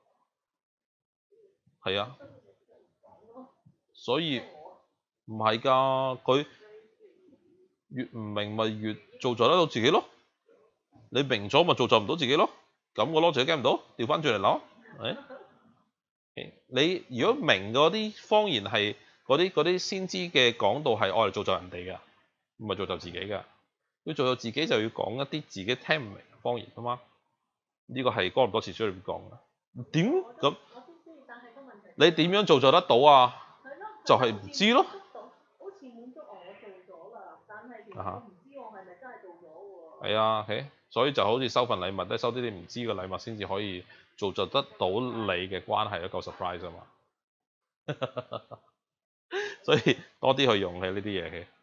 係啊，所以唔係㗎，佢越唔明咪越造就得到自己咯。你明咗咪造就唔到自己咯。咁個 logic驚唔到，調翻轉嚟諗，係你如果明嗰啲方言係嗰啲先知嘅講道係愛嚟造就人哋嘅，唔係造就自己嘅。要造就自己就要講一啲自己聽唔明嘅方言啊嘛。呢個係哥林多前書裏邊講嘅。點咁？你點樣造就得到啊？就係唔知咯。 好似滿足我做咗啦，但係其實我唔知我係咪真係做咗喎。 係啊，所以就好似收份禮物咧，收啲你唔知嘅禮物先至可以造就得到你嘅關係，一個 surprise 啊嘛。所以多啲去用嘅呢啲嘢嘅。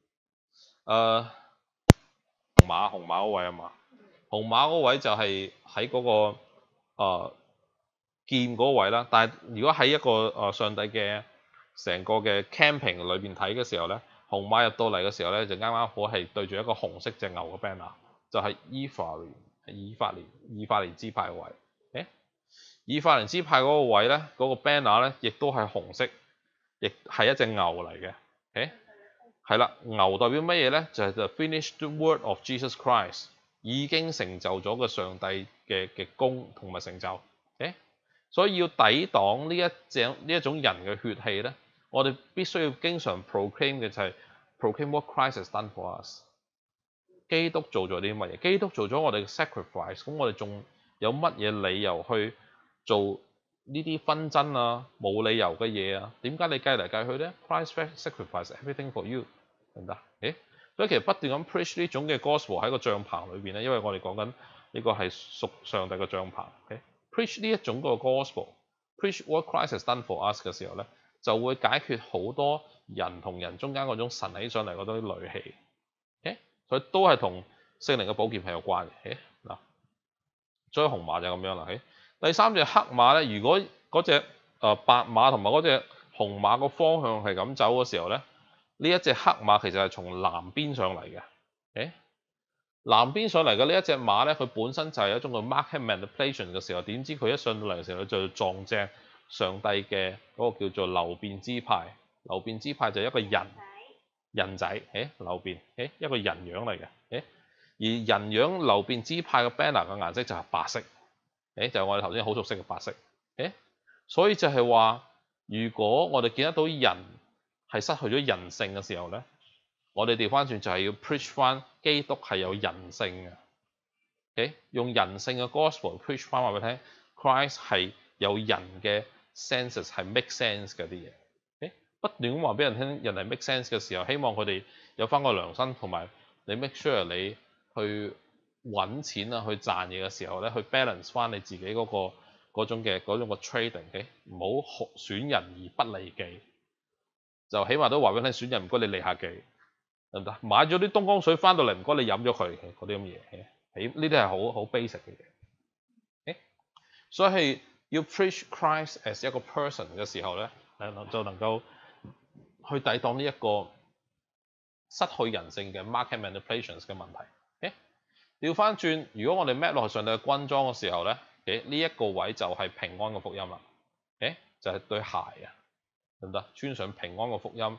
紅馬嗰位啊嘛，紅馬嗰位就係喺嗰個劍嗰位啦。但係如果喺一個上帝嘅成個嘅 camping 裏邊睇嘅時候咧，紅馬入到嚟嘅時候咧，就啱啱好係對住一個紅色隻牛嘅 banner，就係以法蓮支派嘅位。以法蓮支派嗰個位咧，嗰個 banner 咧，亦都係紅色，亦係一隻牛嚟嘅。係啦，牛代表乜嘢咧？就係 the finished word of Jesus Christ， 已經成就咗個上帝嘅功同埋成就。所以要抵擋呢一種人嘅血氣咧，我哋必須要經常 proclaim 嘅就係 proclaim what Christ has done for us。基督做咗啲乜嘢？基督做咗我哋嘅 sacrifice，咁我哋仲有乜嘢理由去做呢啲紛爭啊？冇理由嘅嘢啊？點解你計嚟計去咧 ？Christ sacrifice everything for you， 得唔得？所以其實不斷咁 preach 呢種嘅 gospel 喺個帳棚裏邊咧，因為我哋講緊呢個係屬上帝嘅帳棚。preach 呢一種個 gospel，preach what Christ has done for us 嘅時候咧，就會解決好多人同人中間嗰種神起上嚟嗰啲戾氣。所以都係同聖靈嘅寶劍係有關嘅。嗱，所以紅馬就咁樣啦。第三隻黑馬咧，如果嗰隻白馬同埋嗰隻紅馬個方向係咁走嘅時候咧，呢一隻黑馬其實係從南邊上嚟嘅。南邊上嚟嘅呢一隻馬咧，佢本身就係一種個 market manipulation 嘅時候，點知佢一上到嚟嘅時候，就撞正上帝嘅嗰個叫做流便支派。流便支派就係一個人仔，流便，一個人樣嚟嘅。而人樣流便支派嘅 banner 嘅顏色就係白色，就係我哋頭先好熟悉嘅白色。所以就係話，如果我哋見得到人係失去咗人性嘅時候咧，我哋調翻轉就係要 preach 翻基督係有人性嘅。用人性嘅 gospel preach 翻話俾你聽 ，Christ 係有人嘅 senses 係 make sense 嘅啲嘢。不斷咁話俾人聽，人係 make sense 嘅時候，希望佢哋有翻個良心，同埋你 make sure 你去揾錢啊，去賺嘢嘅時候咧，去 balance 翻你自己嗰種嘅 trading。唔好損人而不利己，就起碼都話俾你聽，損人唔該你利下己，得唔得？買咗啲東江水翻到嚟，唔該你飲咗佢嗰啲咁嘢。呢啲係好 basic 嘅嘢。所以係要 preach Christ as 一個 person 嘅時候咧，就能夠去抵擋呢一個失去人性嘅 market manipulations 嘅問題。調翻轉，如果我哋 match 落去上帝嘅軍裝嘅時候咧，呢一個位就係平安嘅福音啦。就係對鞋啊，得唔得？穿上平安嘅福音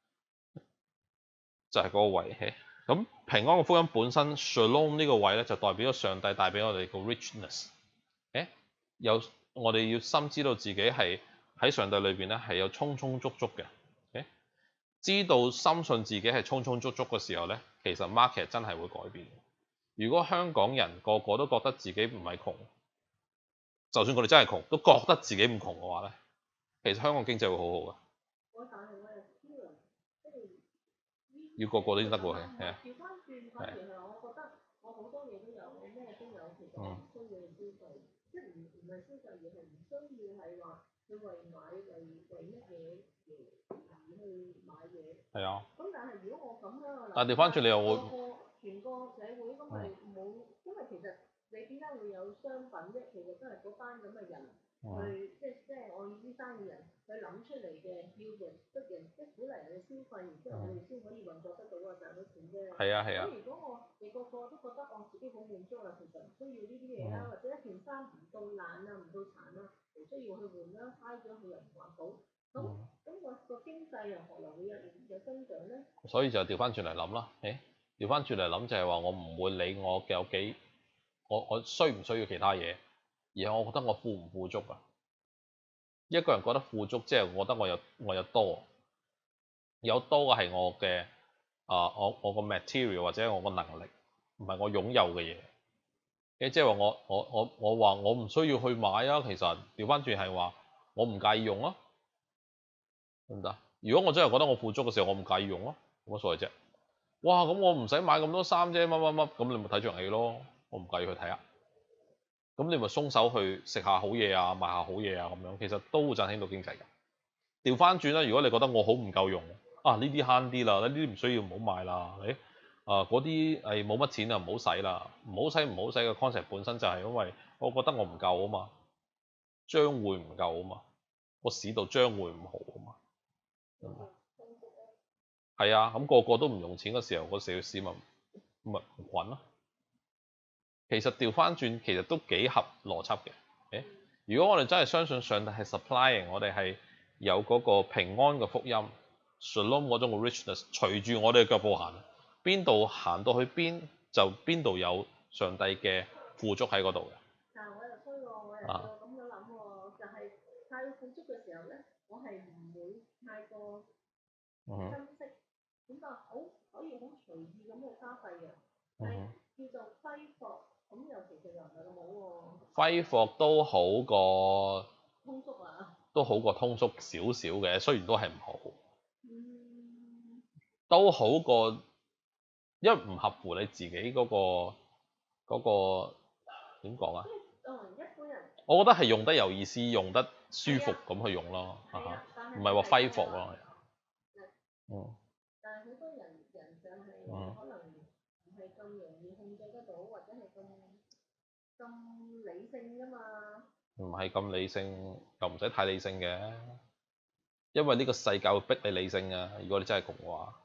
就係嗰個位。咁平安嘅福音本身 Shalom 呢個位咧，就代表咗上帝帶俾我哋個 richness。我哋要深知道自己係喺上帝裏邊咧係有充充足足嘅。知道深信自己係充充足足嘅時候咧，其實 market 真係會改變。如果香港人個個都覺得自己唔係窮，就算我哋真係窮，都覺得自己唔窮嘅話咧，其實香港經濟會好好嘅。要個個都得喎，係啊。 調翻轉，反而係我覺得我好多嘢都有，咩都有，其實我唔需要消費，即係唔係消費，而係唔需要係話去為乜嘢而去買嘢。 係啊。 咁但係如果我咁樣， 但係調翻轉你又會全個社會咁咪冇，因為其實你點解會有商品啫？其實都係嗰班咁嘅人去，即係嘅，要人得人即係鼓勵人哋消費，然之後佢哋先可以運作得到啊，賺到錢啫。 係啊係啊。 咁如果你個個都覺得自己好滿足啦，其實唔需要呢啲嘢啦，或者一件衫唔到爛啊，唔到殘啊，唔需要去換啦，嘥咗佢又唔環保，咁個經濟又何來會有增長咧？ 所以就調翻轉嚟諗啦，調翻轉嚟諗就係話我唔會理我有幾我需唔需要其他嘢，而係我覺得我富唔富足啊。一個人覺得富足，即係我覺得我有多嘅係我嘅我個 material 或者我個能力，唔係我擁有嘅嘢。即係話我話我唔需要去買啊，其實調翻轉係話我唔介意用啊，得唔得？如果我真係覺得我富足嘅時候，我唔介意用咯，冇乜所謂啫。哇，咁我唔使買咁多衫啫，乜，咁你咪睇場戲咯，我唔介意去睇啊。咁你咪鬆手去食下好嘢啊，買下好嘢啊，咁樣其實都會振興到經濟嘅。調翻轉啦，如果你覺得我好唔夠用啊，呢啲慳啲啦，呢啲唔需要唔好買啦，嗰啲係冇乜錢啊，唔好使啦，唔好使嘅 concept 本身就係因為我覺得我唔夠啊嘛，將會唔夠啊嘛，個市道將會唔好啊嘛。係啊，咁個個都唔用錢嘅時候，個社會市民咪滾咯。其實調翻轉，其實都幾合邏輯嘅。如果我哋真係相信上帝係 supplying，我哋係有嗰個平安嘅福音 ，shalom 嗰種嘅 richness，隨住我哋嘅腳步行，邊度行到去邊，就邊度有上帝嘅富足喺嗰度嘅。 但係我又衰喎，我又咁樣諗喎，就係太富足嘅時候咧，我係唔會太過珍惜，點解可以好隨意咁去花費嘅，係叫做揮霍。咁又其實又唔係咁好喎。揮霍都好過通縮啊， 都好過通縮少少嘅，雖然都係唔好。都好過，因為唔合乎你自己嗰個點講啊？ 一般人， 我覺得係用得有意思，用得舒服咁去用咯，唔係話揮霍咯。 但係好多人就係可能唔係咁容易控制得到，或者係咁理性㗎嘛。 唔係咁理性，又唔使太理性嘅，因為呢個世界會逼你理性啊！如果你真係窮嘅話，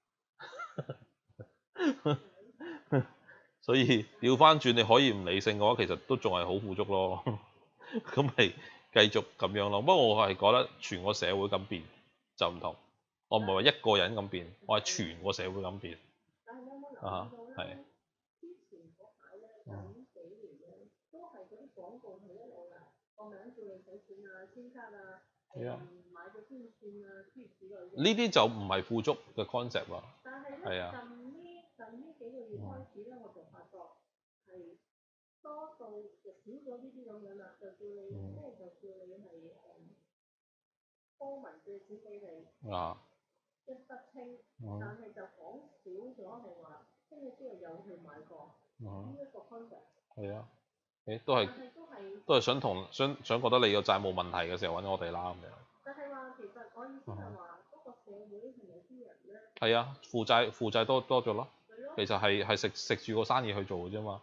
所以調翻轉，你可以唔理性嘅話，其實都仲係好富足咯。咁咪繼續咁樣咯。不過我係覺得全個社會咁變就唔同，我唔係話一個人咁變，我係全個社會咁變。 但係你有冇留意到咧？ 之前嗰排咧，呢幾年咧，都係嗰啲廣告係一路嚟，個名叫你使錢啊、簽卡啊、買咗先算啊，諸如此類。 呢啲就唔係富足嘅 concept 啦。 但係咧，近呢幾個月開始咧，我就發覺係多數就少咗呢啲咁樣啦，就叫你就叫你係多文借錢俾你，一筆清，但係就講少咗係話清咗之後有去買過呢一個 concept。 係啊，都係想覺得你有債務問題嘅時候揾我哋啦咁樣。 但係話其實我意思係話嗰個社會係咪啲人咧？ 係啊，負債多咗咯。其實係食住個生意去做嘅啫嘛。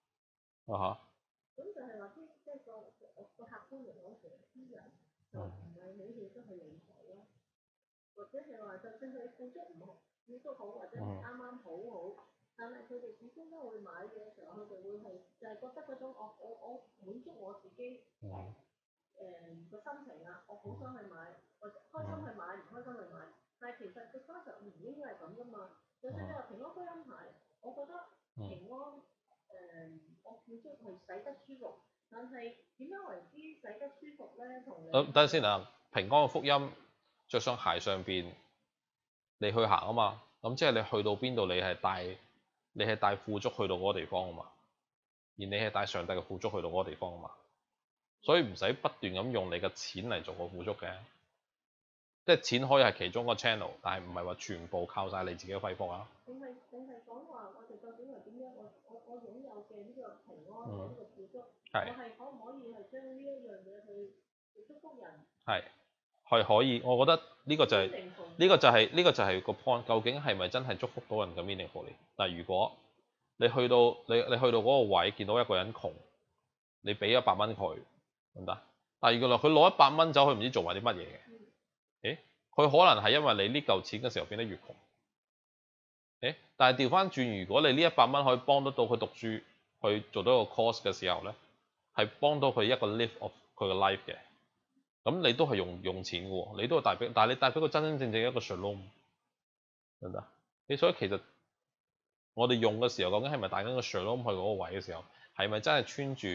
咁就係話即係個客觀嚟講，其實啲人就唔係好曉得去理財咯，或者係話就算佢付出唔好，付出好或者啱好，但係佢哋始終都會買嘅時候，佢哋會係就係覺得嗰種我滿足我自己個心情啊，我好想去買，或者開心去買，唔開心去買，但係其實個 concept 唔應該係咁噶嘛。就算你話平安福音牌，我覺得平安我付出係使得舒服，但係點樣為之使得舒服咧？同你等陣先啊，平安嘅福音着上鞋上邊，你去行啊嘛。咁即係你去到邊度，你係帶富足去到嗰個地方啊嘛。而你係帶上帝嘅富足去到嗰個地方啊嘛。所以唔使不斷咁用你嘅錢嚟做個富足嘅，即係錢可以係其中一個 channel，但係唔係話全部靠晒你自己嘅揮霍啊。 定係講話我哋究竟係點樣？我擁有嘅呢個平安嘅呢個富足，我係可唔可以係將呢一樣嘢去祝福人？ 係可以，我覺得呢個就係個 point。究竟係咪真係祝福到人嘅 meaningful？但係如果你去到嗰個位，見到一個人窮，你俾100蚊佢。得唔得？但係原來佢攞100蚊走去唔知做埋啲乜嘢嘅， 佢可能係因為你呢嚿錢嘅時候變得越窮。但係調翻轉，如果你呢100蚊可以幫得到佢讀書，去做到一個 course 嘅時候咧，係幫到佢一個 live of 佢嘅 life 嘅。咁你都係用錢嘅喎，你都係帶俾，但係你帶俾佢真真正正一個 shalom，得唔得？所以其實我哋用嘅時候，究竟係咪帶緊個 shalom 去嗰個位嘅時候，係咪真係穿住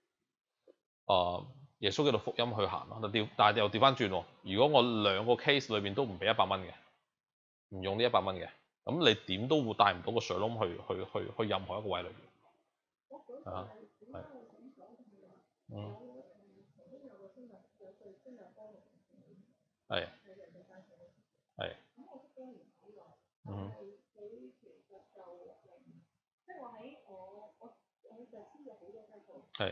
耶穌基督福音去行咯？但係又調翻轉喎，如果我2個 case 裏邊都唔俾100蚊嘅，唔用呢100蚊嘅，咁你點都會帶唔到個 shalom 去任何一個位裏邊。啊，係，係，係，係，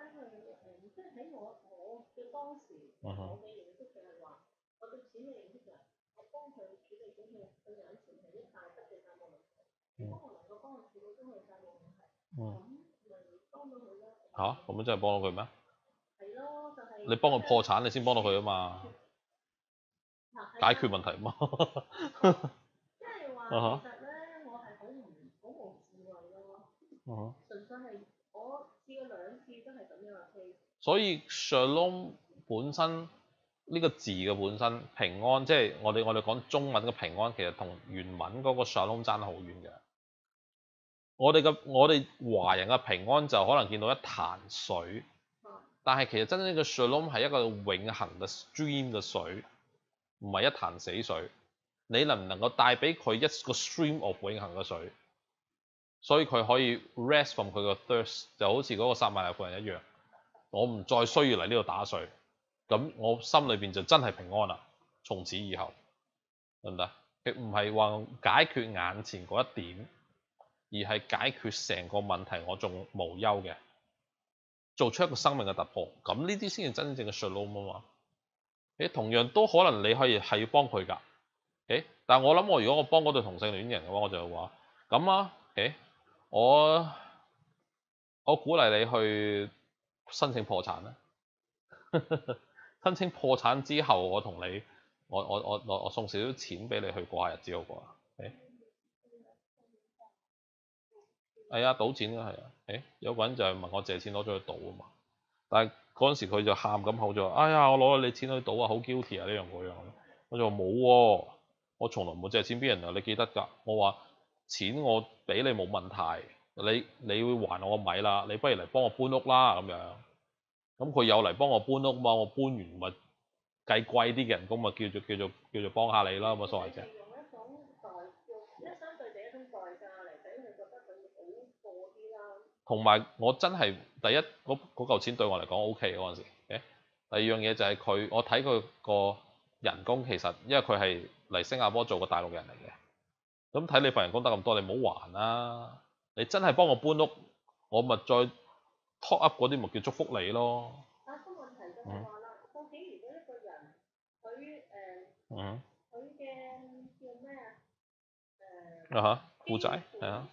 咁真係幫到佢咩？你幫佢破產，你先幫到佢啊嘛，解決問題嘛。 即係話其實咧，我係好無智慧咯。純粹係我試過2次都係咁樣嘅 case。所以 shalom 本身呢個字嘅本身平安，即係我哋講中文嘅平安，其實同原文嗰個 shalom 爭得好遠嘅。我哋華人嘅平安就可能見到一潭水，但係其實真正嘅 shalom 係一個永恆嘅 stream 嘅水，唔係一潭死水。你能唔能夠帶俾佢一個 stream of 永恆嘅水，所以佢可以 rest from 佢個 thirst， 就好似嗰個撒瑪利亞婦人一樣，我唔再需要嚟呢度打水，咁我心裏邊就真係平安啦，從此以後，得唔得？佢唔係話解決眼前嗰一點，而係解決成個問題，我仲無憂嘅，做出一個生命嘅突破，咁呢啲先係真正嘅 shalom 啊嘛。同樣都可能你係要幫佢㗎。但係我諗如果我幫嗰對同性戀人嘅話，我就會話咁啊，我鼓勵你去申請破產啦。申請破產之後，我同你，我送少少錢俾你去過下日子好過啊。係啊，賭錢啊，係啊。有個人就係問我借錢攞咗去賭啊嘛，但係嗰陣時佢就喊咁口就話：哎呀，我攞咗你錢去賭啊，好 guilty 啊，呢樣嗰樣。我就話冇喎，我從來冇借錢俾人啊，你記得㗎？我話錢我俾你冇問題，你會還我個米啦，你不如嚟幫我搬屋啦咁樣。咁佢有嚟幫我搬屋嘛，我搬完咪計貴啲嘅人工咪叫做幫下你啦，冇乜所謂啫。同埋我真係第一嗰嚿錢對我嚟講 OK 嗰陣時。第二樣嘢就係我睇佢個人工其實，因為佢係嚟新加坡做個大陸人嚟嘅，咁睇你份人工得咁多，你唔好還啦。你真係幫我搬屋，我咪再 top up 嗰啲咪叫祝福你咯。 但係個問題就係話啦，究竟如果一個人佢嘅叫咩啊？ 負債係啊。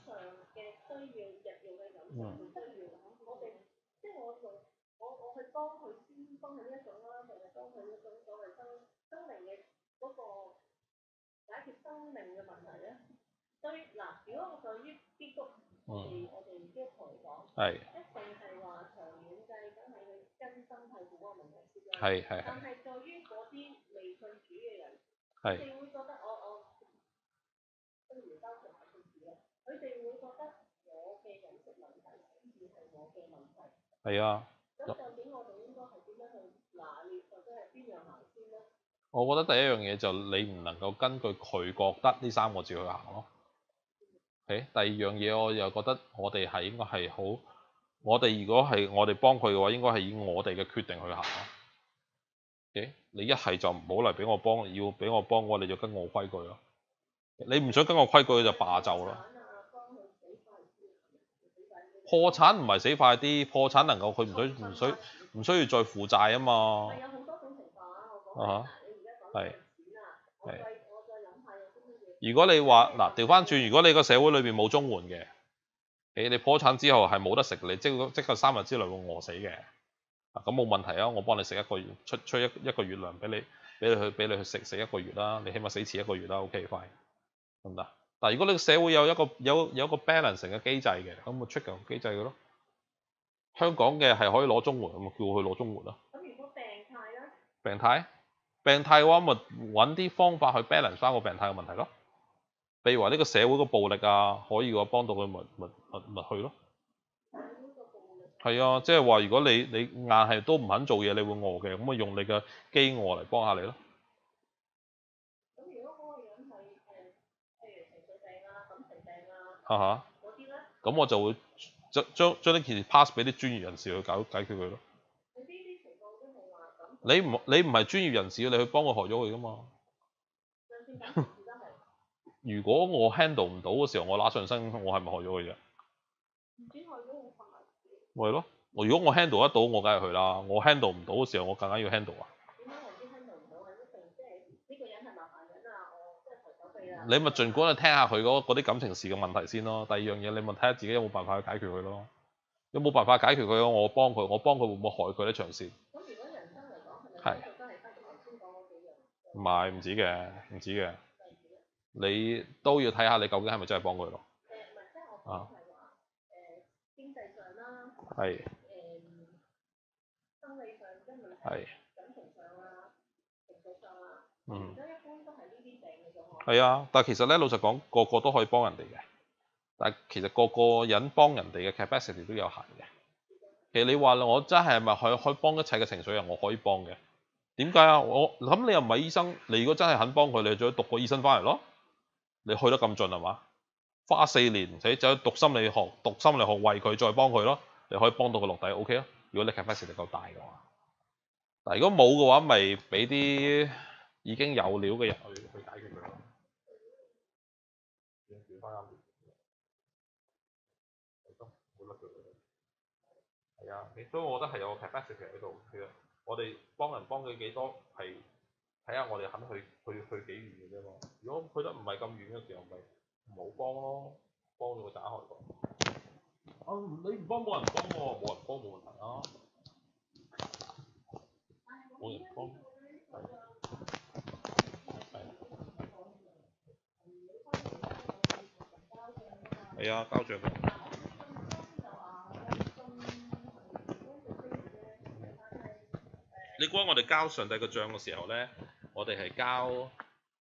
生命嘅問題咧，對嗱，如果我對於基督，我哋基督徒嚟講，一定係話長遠計，梗係佢根深蒂固嗰個問題先啦。 係。 但係在於嗰啲未信主嘅人，佢哋會覺得不如包括埋信主啦，佢哋會覺得我嘅飲食問題先至係我嘅問題。 係啊。 咁究竟我哋應該係點樣去拿捏，或者係邊樣行先咧？ 我覺得第一樣嘢就你唔能夠根據佢覺得呢3個字去行咯。第二樣嘢我又覺得我哋係應該係好，我哋如果係我哋幫佢嘅話，應該係以我哋嘅決定去行咯。你一係就唔好嚟俾我幫，要俾我幫嘅話，你就跟我規矩咯。你唔想跟我規矩就罷就咯。破產唔係死快啲，破產能夠佢唔需要再負債啊嘛。有好多種情況啊，我講係。如果你話嗱調翻轉，如果你個社會裏邊冇綜援嘅，你破產之後係冇得食，你即刻3日之內會餓死嘅， 咁冇問題啊，我幫你食一個月，出一個月糧俾你去食一個月啦，你起碼死遲一個月啦，OK fine，得唔得？但係如果你個社會有一個 balancing 嘅機制嘅，咁咪 trigger 個機制嘅咯。香港嘅係可以攞綜援，咁咪叫佢攞綜援咯。 咁如果病態咧？ 病態嘅話，咪揾啲方法去 balance 翻個病態嘅問題咯。譬如話呢個社會個暴力啊，可以嘅話幫到佢咪去咯。係啊，即係話如果你硬係都唔肯做嘢，你會餓嘅，咁咪用你嘅飢餓嚟幫下你咯。 咁如果嗰個人係譬如情緒病啊、感情病啊嗰啲咧， 咁我就會將呢件事 pass 俾啲專業人士去解決佢咯。 呢啲情況都係話咁。 你唔係專業人士，你去幫佢學咗佢噶嘛？如果我 handle 唔到嘅時候，我拿上身，我係咪學咗佢啫？ 唔知學咗好快。 咪係咯，如果我 handle 得到，我梗係去啦。我 handle 唔到嘅時候，我更加要 handle 啊。 點解為之 handle 唔到啊？一定即係呢個人係麻煩人啊！我即係抬手臂啊！ 你咪儘管去聽下佢嗰啲感情事嘅問題先咯。第二樣嘢，你咪睇下自己有冇辦法去解決佢咯。有冇辦法解決佢，我幫佢會唔會害佢咧？長線。咁如果人生嚟講，係咪真係得頭先講嗰幾樣？唔係，唔止嘅。你都要睇下你究竟係咪真係幫佢咯。唔係，即係我講係話經濟上啦，係生理上即係問題，感情上啊，情緒上啊，而家一般都係呢啲病嘅啫。係啊，但係其實咧，老實講，個個都可以幫人哋嘅。但係其實個個人幫人哋嘅 capacity 都有限嘅。其實你話我真係咪可以幫一切嘅情緒人，我可以幫嘅。點解啊？我諗你又唔係醫生，你如果真係肯幫佢，你就要讀個醫生翻嚟咯。你去得咁盡係嘛？花4年，就去讀心理學為佢再幫佢咯。你可以幫到佢落底 OK 咯。如果你 capacity 夠大嘅話，但係如果冇嘅話，咪俾啲已經有料嘅人去解決佢咯。轉翻啱啲，係啊，所以我覺得係有個 capacity 喺度。其實我哋幫人幫佢幾多係睇下我哋肯去幾遠嘅啫嘛。如果去得唔係咁遠嘅時候，咪唔好幫咯，幫咗個渣害個。你唔幫冇人幫喎，冇人幫冇問題啊。冇人幫，係啊，交賬。你估我哋交上帝嘅帳嘅時候咧，我哋係交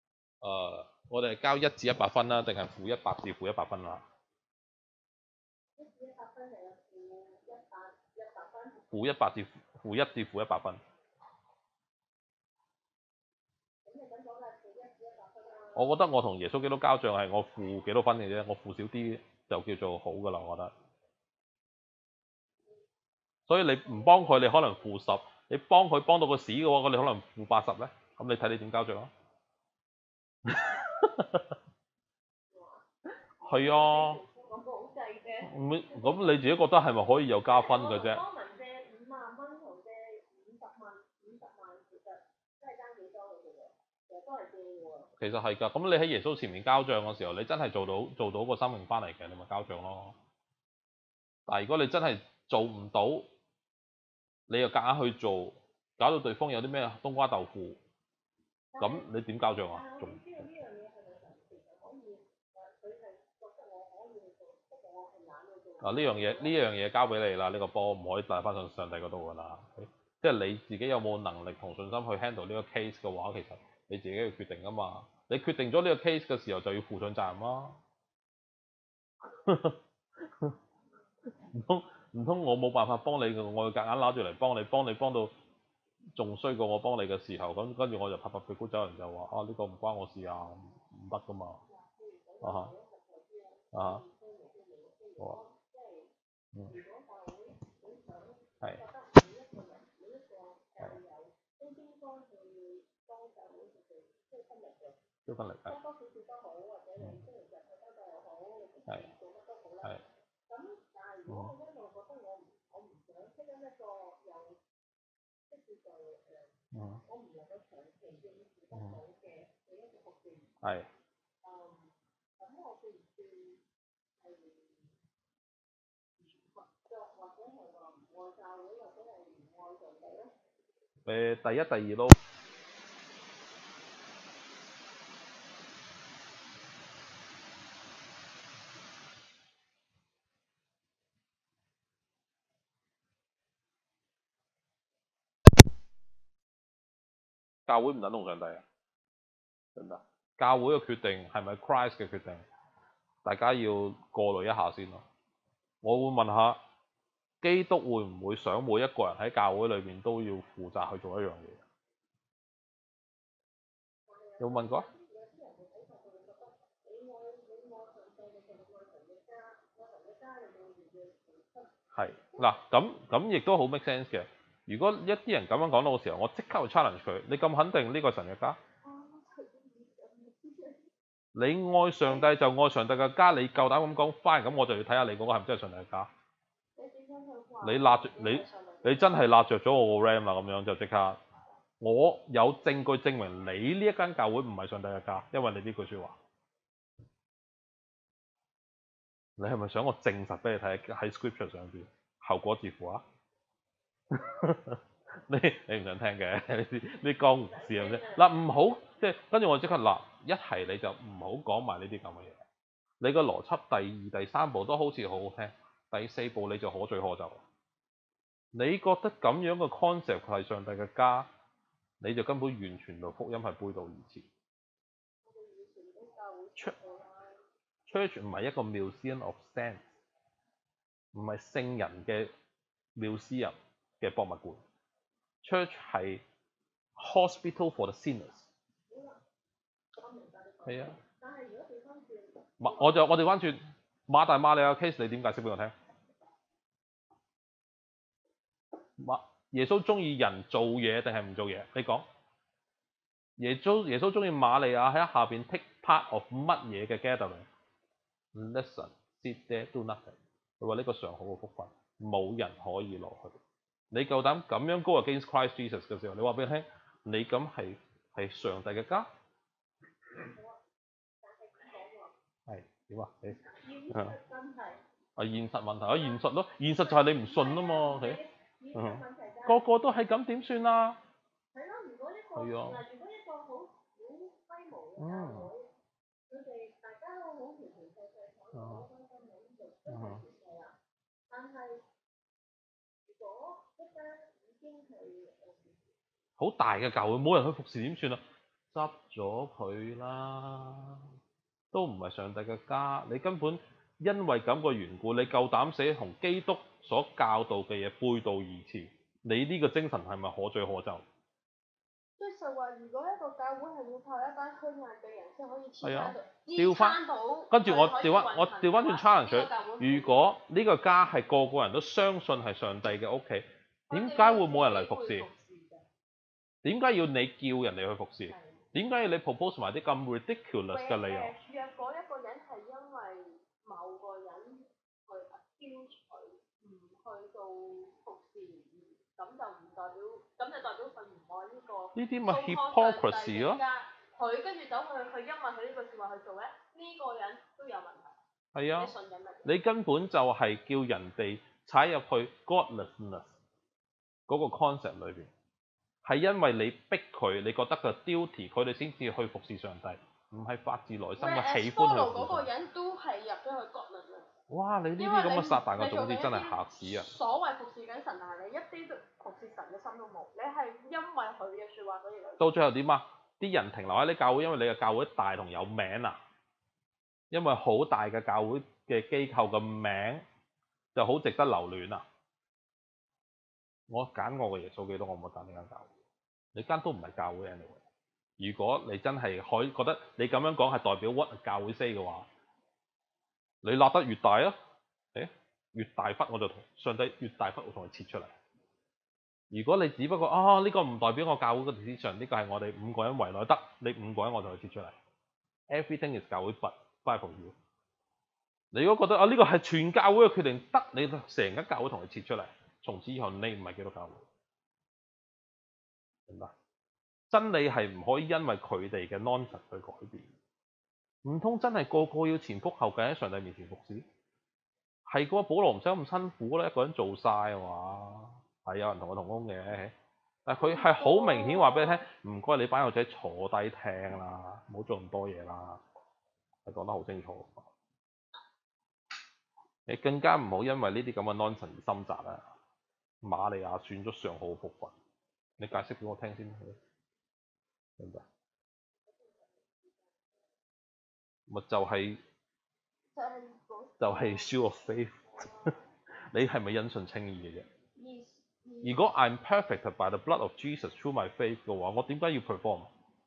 1至100分啦，定係負100至負100分啊？1至100分定係負100分？負100至負1至負100分。咁你咁講係負1至100分啊？我覺得我同耶穌基督交帳係我負幾多分嘅啫，我負少啲就叫做好㗎啦，我覺得。所以你唔幫佢，你可能負10；你幫佢幫到個屎嘅話，你可能負80咧。咁你睇你點交帳啊？係啊。我冇計嘅。咁你自己覺得係咪可以有加分嘅啫？幫人借5萬蚊同借50萬，其實真係爭幾多嘅啫喎，其實都係借喎。其實係㗎，咁你喺耶穌前面交帳嘅時候，你真係做到個生命翻嚟嘅，你咪交帳咯。但係如果你真係做唔到，你又夾硬去做，搞到對方有啲咩冬瓜豆腐，咁你點交帳啊？仲呢樣嘢交俾你啦，呢個波唔可以帶翻上上帝嗰度㗎啦。即係你自己有冇能力同信心去 handle 呢個 case 嘅話，其實你自己要決定㗎嘛。你決定咗呢個 case 嘅時候，就要負上責任啦。唔通我冇辦法幫你嘅，我要夾硬攞住嚟幫你幫到仲衰過我幫你嘅時候，咁跟住我就拍屁股走人，就話呢個唔關我事啊，唔得㗎嘛。好啊。係。都分力係。多少少都好，或者你星期日去交際又好，你平時做乜都好啦。咁但係如果我一路覺得我唔想出一個有即叫做我唔能夠長期應付得到嘅一個局面。係。咁我算唔算係合作或者係話唔愛教會或者係唔愛上第一、第二都教會唔等同上帝啊，得唔得？教會嘅決定係咪 Christ 嘅決定？大家要過濾一下先咯。我會問下，基督會唔會想每一個人喺教會裏面都要負責去做一樣嘢？有冇問過？係嗱，咁亦都好 make sense 嘅。如果一啲人咁樣講到嘅時候，我即刻去 challenge 佢。你咁肯定呢個神嘅家？你愛上帝就愛上帝嘅家，你夠膽咁講翻，咁我就要睇下你嗰個係唔係真係上帝嘅家。你真係揦着咗我個 RAM 啦，咁樣就即刻。我有證據證明你呢一間教會唔係上帝嘅家，因為你呢句説話。你係咪想我證實俾你睇喺 scripture 上邊？後果自負啊！你唔想聽嘅呢江湖事咁啫。嗱，唔好即係跟住我即刻嗱，一係你就唔好講埋呢啲咁嘅嘢。你個邏輯第二、第三步都好似好好聽，第四步你就可罪可詛。你覺得咁樣嘅 concept 係上帝嘅家，你就根本完全同福音係背道而馳。Church 唔係一個 museum of saints，唔係聖人嘅 museum 嘅博物館。Church 係 hospital for the sinners。係啊。我哋翻轉馬大馬利亞 case，你點解釋俾我聽？耶穌中意人做嘢定係唔做嘢？你講。耶穌中意瑪利亞喺下邊 take part of 乜嘢嘅 gathering？Listen, sit there, do nothing。佢話呢個上好嘅福分，冇人可以落去。你夠膽咁樣 go against Christ Jesus 嘅時候，你話俾佢聽，你咁係上帝嘅家？係點啊？你現實問題啊，現實咯，現實就係你唔信啊嘛。個個都係咁點算啊？係咯，如果一個好規模嘅教會，佢哋大家都好團團結結，好開心咁做，都係係啊。但係如果一間已經係好大嘅教會，冇人去服侍點算啊？執咗佢啦，都唔係上帝嘅家。你根本因為咁個緣故，你夠膽死同基督所教導嘅嘢背道而馳，你呢個精神係咪可罪可詛？即係實話，如果一個教會係要靠一班虛偽嘅人先可以支撐到，跟住我調翻轉 challenge 佢。如果呢個家係個個人都相信係上帝嘅屋企，點解會冇人嚟服侍？點解要你叫人哋去服侍？點解要你 propose 埋啲咁 ridiculous 嘅理由？若果一個人係因為某個人去 accuse 佢唔去到服侍，咁就代表佢唔愛呢個。呢啲咪 hypocrisy 咯？佢跟住走去因為佢呢句説話去做咧，呢個人都有問題。係啊，你信緊乜？你根本就係叫人哋踩入去 godlessness 嗰個 concept 裏邊。係因為你逼佢，你覺得個 duty，佢哋先至去服侍上帝，唔係發自內心嘅喜歡去服侍。嗰個人都係入咗去國民啊！哇！你呢啲咁嘅撒旦嘅種子真係嚇死啊！所謂服侍緊神，但係你一啲都服侍神嘅心都冇，你係因為佢嘅説話所以嚟。到最後點啊？啲人停留喺你教會，因為你嘅教會大同有名啊，因為好大嘅教會嘅機構嘅名就好值得留戀啊！我揀我嘅耶穌基督，我唔會揀呢間教會。你間都唔係教會 anyway。如果你真係可以覺得你咁樣講係代表 what 教會 say 嘅話，你立得越大啊，越大忽我就同上帝越大忽，我同佢切出嚟。如果你只不過呢個唔代表我教會嘅思想，呢個係我哋5個人圍內得，你5個人我就去切出嚟。Everything is 教會 but Bible you。你如果覺得呢個係全教會嘅決定，得你成間教會同佢切出嚟，從此以後你唔係基督教會。明白？真理係唔可以因為佢哋嘅 nonsense 去改變。唔通真係個個要前仆後繼喺上帝面前服侍？係個保羅唔使咁辛苦啦，一個人做晒啊嘛。係有人同我同工嘅， 但係佢係好明顯話俾你聽，唔該你班友仔坐低聽啦，唔好做咁多嘢啦，係講得好清楚。你更加唔好因為呢啲咁嘅 nonsense 而心窄啊！瑪利亞選咗上好福分，你解釋俾我聽先，明白？咪就係、show of faith 。你係咪因信稱義嘅啫？如果 I'm perfect by the blood of Jesus through my faith 嘅話，我點解要 perform？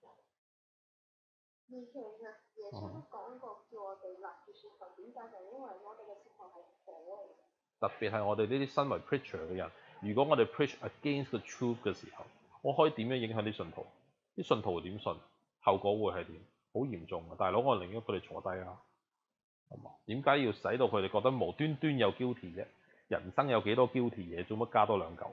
而其實耶穌都講過，叫我哋立住舌頭，點解？就係因為我哋嘅舌頭係火嚟。特別係我哋呢啲身為 preacher 嘅人，如果我哋 preach against the truth 嘅時候，我可以點樣影響啲信徒？啲信徒會點信？後果會係點？好嚴重啊！大佬，我寧願佢哋坐低啊，係嘛？點解要使到佢哋覺得無端端有 guilty 啫？人生有幾多 guilty 嘢？做乜加多兩嚿？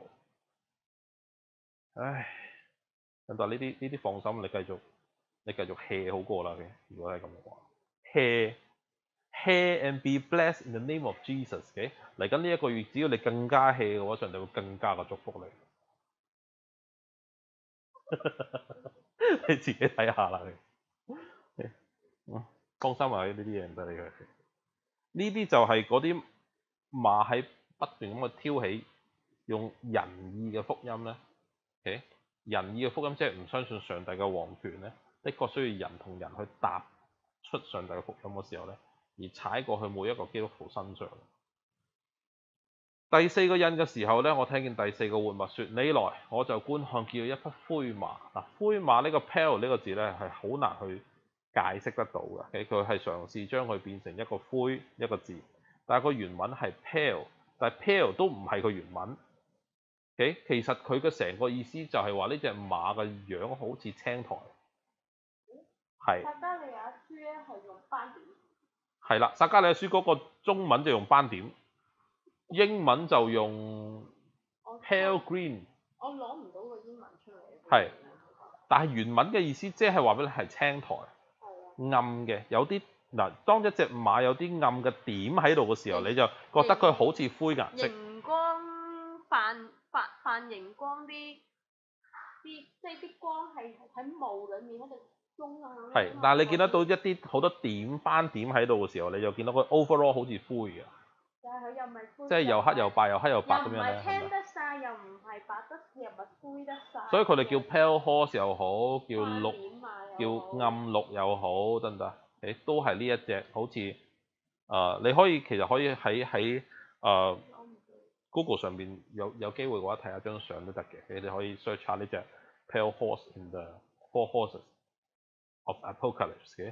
唉，但係呢啲放心，你繼續 hea 好過啦嘅。如果係咁嘅話 ，hea and be blessed in the name of Jesus 嘅。嚟緊呢一個月，只要你更加 hea 嘅話，上帝會更加嘅祝福你。你自己睇下啦，放心啊，呢啲嘢唔得你嘅。呢啲就係嗰啲馬喺不斷咁去挑起用仁義嘅福音咧。Okay? 仁義嘅福音即係唔相信上帝嘅王權咧，的確需要人同人去踏出上帝嘅福音嘅時候咧，而踩過去每一個基督徒身上。第四個印嘅時候咧，我聽見第四個活物說：你來，我就觀看見一匹灰馬。嗱，灰馬呢個 pale 呢個字咧係好難去解釋得到嘅。佢係嘗試將佢變成一個灰一個字，但係個原文係 pale， 但係 pale 都唔係個原文。其實佢嘅成個意思就係話呢隻馬嘅樣好似青苔。係。撒迦利亞書咧係用斑點。係啦，撒迦利亞書嗰個中文就用斑點。英文就用 pale green。我攞唔到個英文出嚟。係，但係原文嘅意思即係話俾你係青苔，暗嘅，有啲嗱，當一隻馬有啲暗嘅點喺度嘅時候，你就覺得佢好似灰顏色。熒光泛熒光啲，即係啲光係喺霧裡面喺度中啊。係，但係你見得到一啲好多點斑點喺度嘅時候，你就見到佢 overall 好似灰嘅。但係佢又唔係灰，即係又黑又白，又黑又白咁樣咧。又唔係青得晒，又唔係白得，又唔係灰得晒。所以佢哋叫 pale horse 又好，叫綠，叫暗綠又好，得唔得？都係呢一隻，好似你其實可以喺Google 上邊有機會嘅話睇下張相都得嘅。你哋可以 search 下呢隻 pale horse in the four horses of Apocalypse 嘅。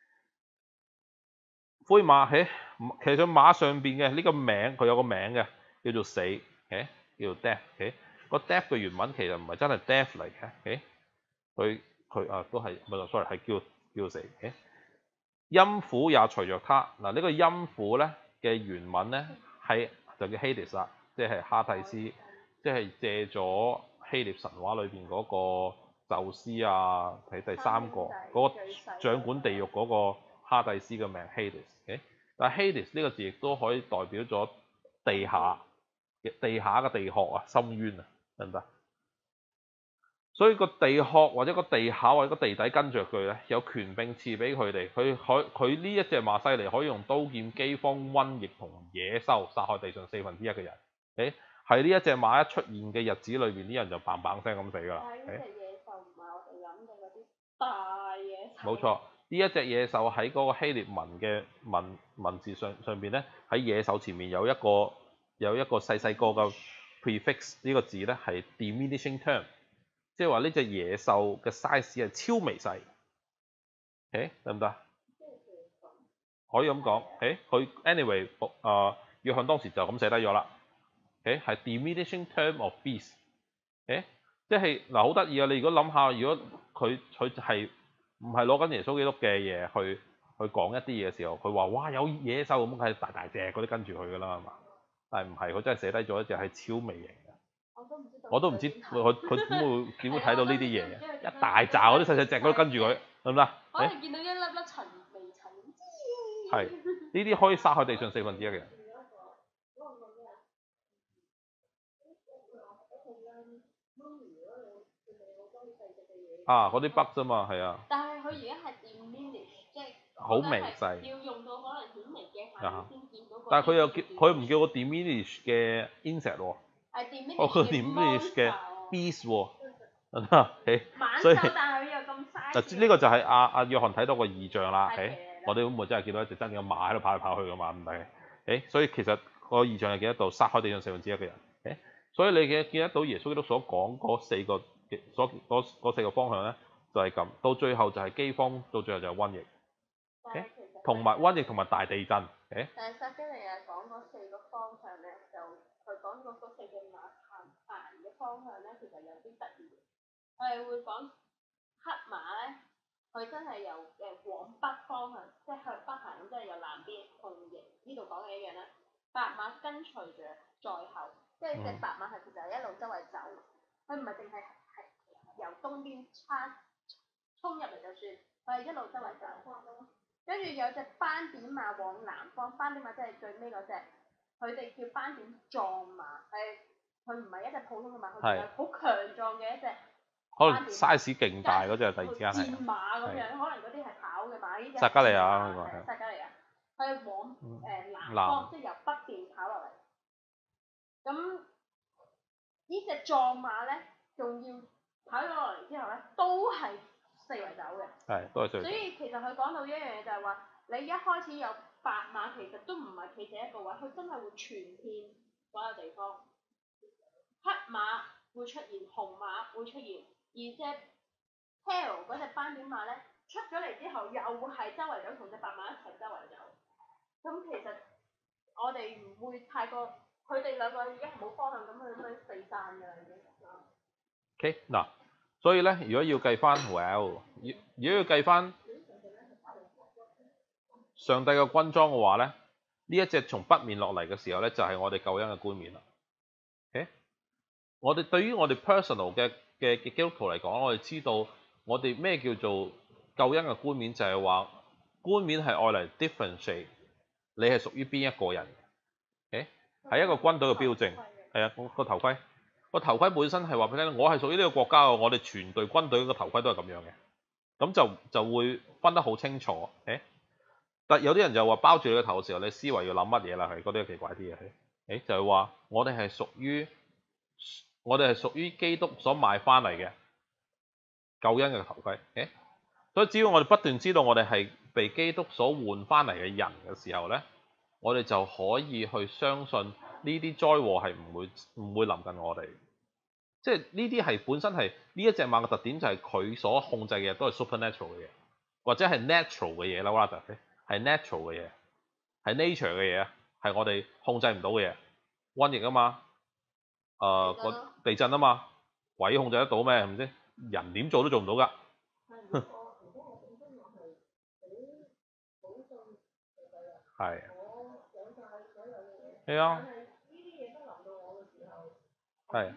灰馬，其實馬上邊嘅呢個名，佢有個名嘅，叫做死，叫做 death。個 death 嘅原文其實唔係真係 death 嚟嘅，佢都係，唔係 sorry 係叫死。陰府也隨着他，嗱，呢個陰府咧嘅原文咧係就叫 Hades 啦，即係哈蒂斯，即係借咗希臘神話裏邊嗰個宙斯啊，睇第三個嗰個掌管地獄嗰個哈蒂斯嘅名 Hades。但係 Hades 呢個字亦都可以代表咗地下嘅地殼啊，深淵啊，得唔得？所以個地殼或者個地下或者個地底跟着佢咧，有權柄賜俾佢哋。佢呢一隻馬犀利，可以用刀劍、饑荒、瘟疫同野獸殺害地上1/4嘅人。喺呢一隻馬一出現嘅日子裏邊，啲人就砰砰聲咁死㗎啦。係呢隻野獸唔係我哋諗嘅嗰啲大野獸。冇錯，呢一隻野獸喺嗰個希臘文嘅文字上邊咧，喺野獸前面有一個細細個嘅 prefix， 呢個字咧係 diminishing term。即係話呢隻野獸嘅 size 係超微細，得唔得？可以咁講，佢 anyway，約翰當時就咁寫低咗啦，係 diminishing term of beast，即係嗱好得意啊！你如果諗下，如果佢係唔係攞緊耶穌基督嘅嘢去講一啲嘢嘅時候，佢話哇有野獸咁係大隻嗰啲跟住佢㗎啦，係嘛？但係唔係，佢真係寫低咗一隻係超微型。我都唔知佢點會睇到呢啲嘢，一大扎嗰啲細細隻嗰都跟住佢，得唔得？可能見到一粒粒塵微塵。係，呢啲可以殺害地上1/4嘅人。 嗰啲筆啫嘛，係啊。 但係佢而家係 diminish， 即係好微細， 要用到可能顯微鏡下先見到。 但係佢唔叫個 diminish 嘅 insect 喎， 係 diminish 嘅 beast 喎。 所以但係佢又咁嘥。 呢個就係阿約翰睇到個異象啦。我哋會唔會真係見到一隻真嘅馬喺度跑嚟跑去㗎嘛？唔係。所以其實個異象係見得到殺開地上四分之一嘅人。所以你見得到耶穌基督所講嗰四個方向咧，就係咁。到最後就係饑荒，到最後就係瘟疫。同埋瘟疫同埋大地震。 但係撒迦利亞講嗰四個方向咧，就佢講嗰四隻馬行嘅方向咧，其實有啲得意。佢係會講黑馬咧，佢真係由往北方向，即係向北行咁，即係由南邊同呢度講嘅一樣啦。白馬跟隨著在後，即係隻白馬係其實係一路周圍走，佢唔係淨係由東邊衝入嚟就算，佢係一路周圍走。跟住有隻斑點馬往南方，斑點馬即係最尾嗰隻，佢哋叫斑點壯馬，佢唔係一隻普通嘅馬，佢係好強壯嘅一隻。可能 size 勁大嗰隻，突然之間係戰馬咁樣，可能嗰啲係跑嘅馬，呢隻撒迦利亞撒迦利亞，佢係往南方，即係由北邊跑落嚟。咁呢隻壯馬咧，仲要跑咗落嚟之後咧，都係四圍走嘅。 都係四圍走。 所以其實佢講到一樣嘢就係話，你一開始有白馬，其實都唔係企喺一個位，佢真係會傳遍所有地方。黑馬會出現，紅馬會出現。而隻 tail 嗰隻斑點馬咧，出咗嚟之後，又係周圍走，同隻白馬一齊周圍走。咁其實我哋唔會太過，佢哋兩個已經冇方向咁樣四散㗎啦，已經。 OK 嗱，所以咧，如果要計翻，如果要計翻上帝嘅軍裝嘅話咧，呢一隻從北面落嚟嘅時候咧，就係我哋救恩嘅冠冕啦。OK， 我哋對於我哋 personal 嘅基督徒嚟講，我哋知道我哋咩叫做救恩嘅冠冕，就係話冠冕係愛嚟 differentiate 你係屬於邊一個人嘅，係一個軍隊嘅標證。係啊，個頭盔本身係話俾你聽，我係屬於呢個國家嘅，我哋全隊軍隊個頭盔都係咁樣嘅，咁就會分得好清楚。但有啲人就話包住你個頭嘅時候，你思維要諗乜嘢啦？係嗰啲奇怪啲嘅，就係話我哋係屬於基督所買翻嚟嘅救恩嘅頭盔。所以只要我哋不斷知道我哋係被基督所換翻嚟嘅人嘅時候咧，我哋就可以去相信呢啲災禍係唔會臨近我哋。即係呢啲係本身係呢一隻馬嘅特點，就係佢所控制嘅嘢都係 supernatural 嘅嘢，或者係 natural 嘅嘢啦 rather 係 natural 嘅嘢，係 nature 嘅嘢，係我哋控制唔到嘅嘢。瘟疫啊嘛，地震啊嘛，鬼控制得到咩？係咪先？人點做都做唔到㗎。係。係啊。係。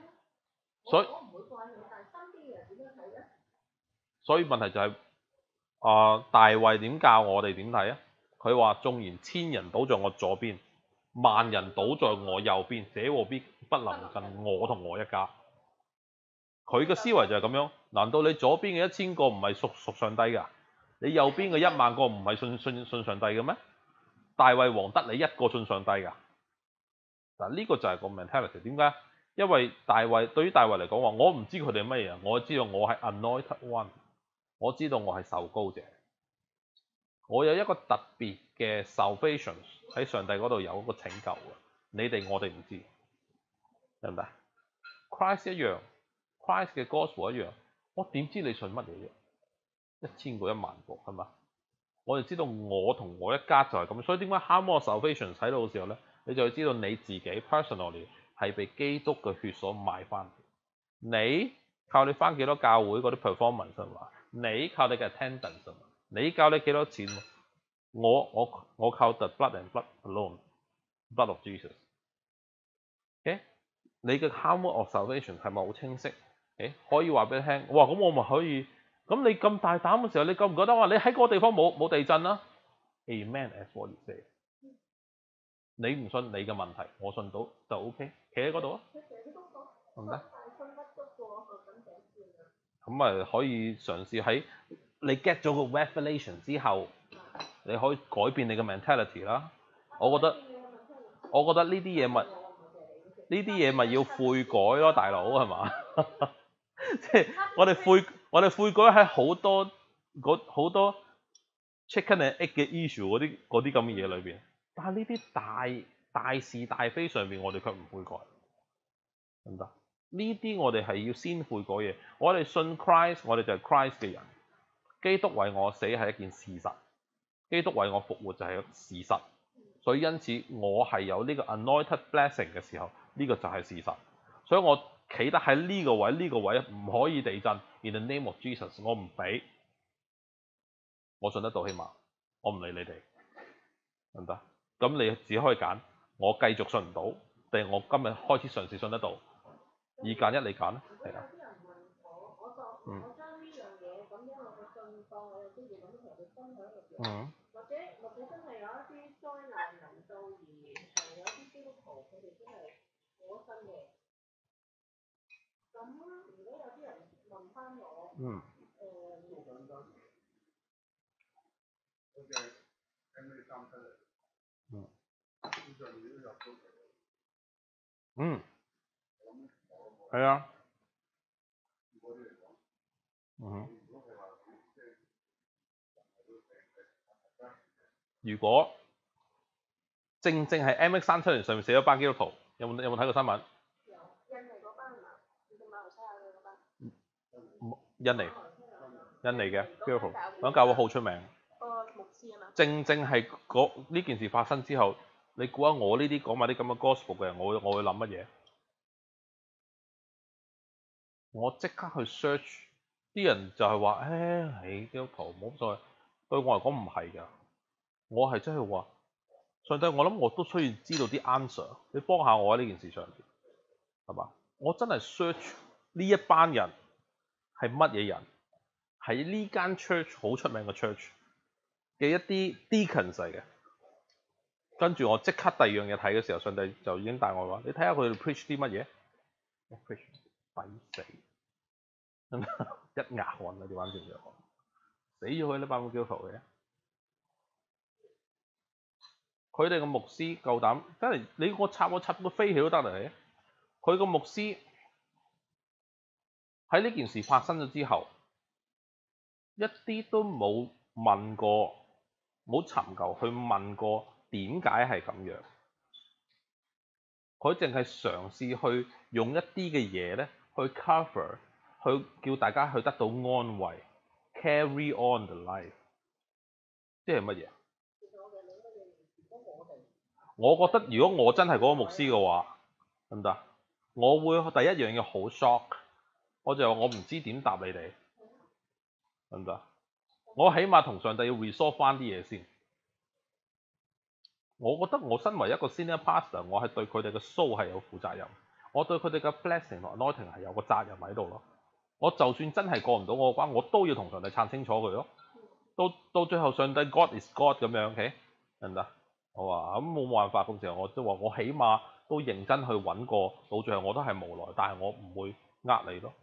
所以問題就係大衛點教我哋點睇啊？佢話縱然千人倒在我左邊，萬人倒在我右邊，這禍必不能近我同我一家。佢嘅思維就係咁樣。難道你左邊嘅1000個唔係屬上帝㗎？你右邊嘅1萬個唔係信上帝嘅咩？大衛王得你一個信上帝㗎？嗱，呢個就係個 mentality。點解？因為對於大衛嚟講話，我唔知佢哋係乜嘢，我知道我係 anointed one， 我知道我係受膏者，我有一個特別嘅 salvation 喺上帝嗰度有一個拯救嘅，我哋唔知，明唔明？Christ 一樣 ，Christ 嘅 gospel 一樣，我點知你信乜嘢啫？1000個1萬個係嘛？我哋知道我同我一家就係咁，所以點解 how much salvation 睇到嘅時候咧，你就會知道你自己 personally 係被基督嘅血所買翻。你靠你翻幾多教會嗰啲 performance 係嘛？你靠你嘅 attendance 係嘛？你交你幾多錢？我靠 the blood and blood alone，blood of Jesus。你嘅 how much of salvation 係咪好清晰？可以話俾你聽，哇！咁我咪可以。咁你咁大膽嘅時候，你覺唔覺得話你喺嗰個地方冇地震啦 ？Amen as what you say。你唔信你嘅問題，我信到就 OK，企喺嗰度啊，唔得。 咁咪可以嘗試喺你 get 咗個 revelation 之後，你可以改變你嘅 mentality 啦。我覺得呢啲嘢咪要悔改咯，大佬係嘛？即係我哋悔改喺好多 chicken and egg 嘅 issue 嗰啲咁嘅嘢裏邊，但係呢啲大是大非上邊，我哋卻唔悔改，得唔得？呢啲我哋係要先悔改嘢。我哋信 Christ， 我哋就係 Christ 嘅人。基督為我死係一件事實，基督為我復活就係事實。所以因此我係有呢個 anointed blessing 嘅時候，呢個就係事實。所以我企得喺呢個位唔可以地震。In the name of Jesus， 我唔俾，我信得到，起碼我唔理你哋，得唔得？咁你只可以揀，我繼續信唔到，定我今日開始嘗試信得到。二揀一，你揀啦，係啊。我將呢樣嘢咁樣我嘅信當我有機會咁樣同佢分享嘅時候，或者真係有一啲災難臨到而有啲基督徒佢哋真係過身嘅。咁如果有啲人問翻我，係啊，如果正係 MX370上面寫咗班基督徒，有冇睇過新聞？印尼嗰班係嘛？馬來西亞嘅嗰班？印尼嘅基督徒，響教會好出名。牧師啊嘛。正係呢件事發生之後，你估下我呢啲講埋啲咁嘅 gospel 嘅人，我會諗乜嘢？我即刻去 search， 啲人就係話，你基督徒冇所謂，對我嚟講唔係㗎。我係真係話，上帝，我諗我都需要知道啲 answer， 你幫下我喺呢件事上邊，係嘛？我真係 search 呢一班人係乜嘢人，係呢間 church 好出名嘅 church 嘅一啲 deacons 嚟嘅。跟住我即刻第二樣嘢睇嘅時候，上帝就已經帶我話：你睇下佢哋 preach 啲乜嘢？我 preach 抵死，一額汗啊！點玩掂咗？死咗佢呢班基督徒嘅。佢哋嘅牧師夠膽，真係你我插到飛起都得嚟。佢個牧師喺呢件事發生咗之後，一啲都冇問過，冇尋求去問過點解係咁樣。佢淨係嘗試去用一啲嘅嘢咧去 cover， 去叫大家去得到安慰 ，carry on the life， 即係乜嘢？我覺得如果我真係嗰個牧師嘅話，得唔得？我會第一樣嘢好 shock， 我就話我唔知點答你哋，得唔得？我起碼同上帝要 resolve 翻啲嘢先。我覺得我身為一個 senior pastor， 我係對佢哋嘅 soul 係有負責任，我對佢哋嘅 blessing 同 anointing 係有個責任喺度咯。我就算真係過唔到我嘅關，我都要同上帝撐清楚佢咯。到最後，上帝 God is God 咁樣 ，OK， 得唔得？我話咁冇辦法嘅時候，我都話我起碼都認真去揾過，到最後我都係無奈，但係我唔會呃你咯。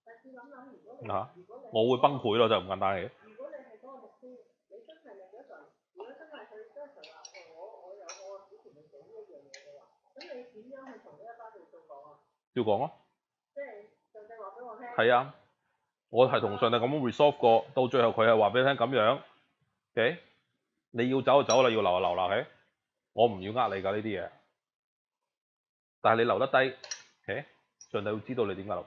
我會崩潰咯，就咁簡單嘅。如果你係嗰個牧師，你真係另一陣，如果真係佢真係話我有我之前你做呢一樣嘢嘅話，咁你點樣去同呢一班人講啊？要講咯。即係上帝話俾我聽。係啊，我係同上帝咁樣 resolve 過，到最後佢係話俾你聽咁樣，OK？ 你要走就走啦，要留就留啦，OK？我唔要呃你㗎呢啲嘢，但係你留得低，OK？ 上帝會知道你點解留低。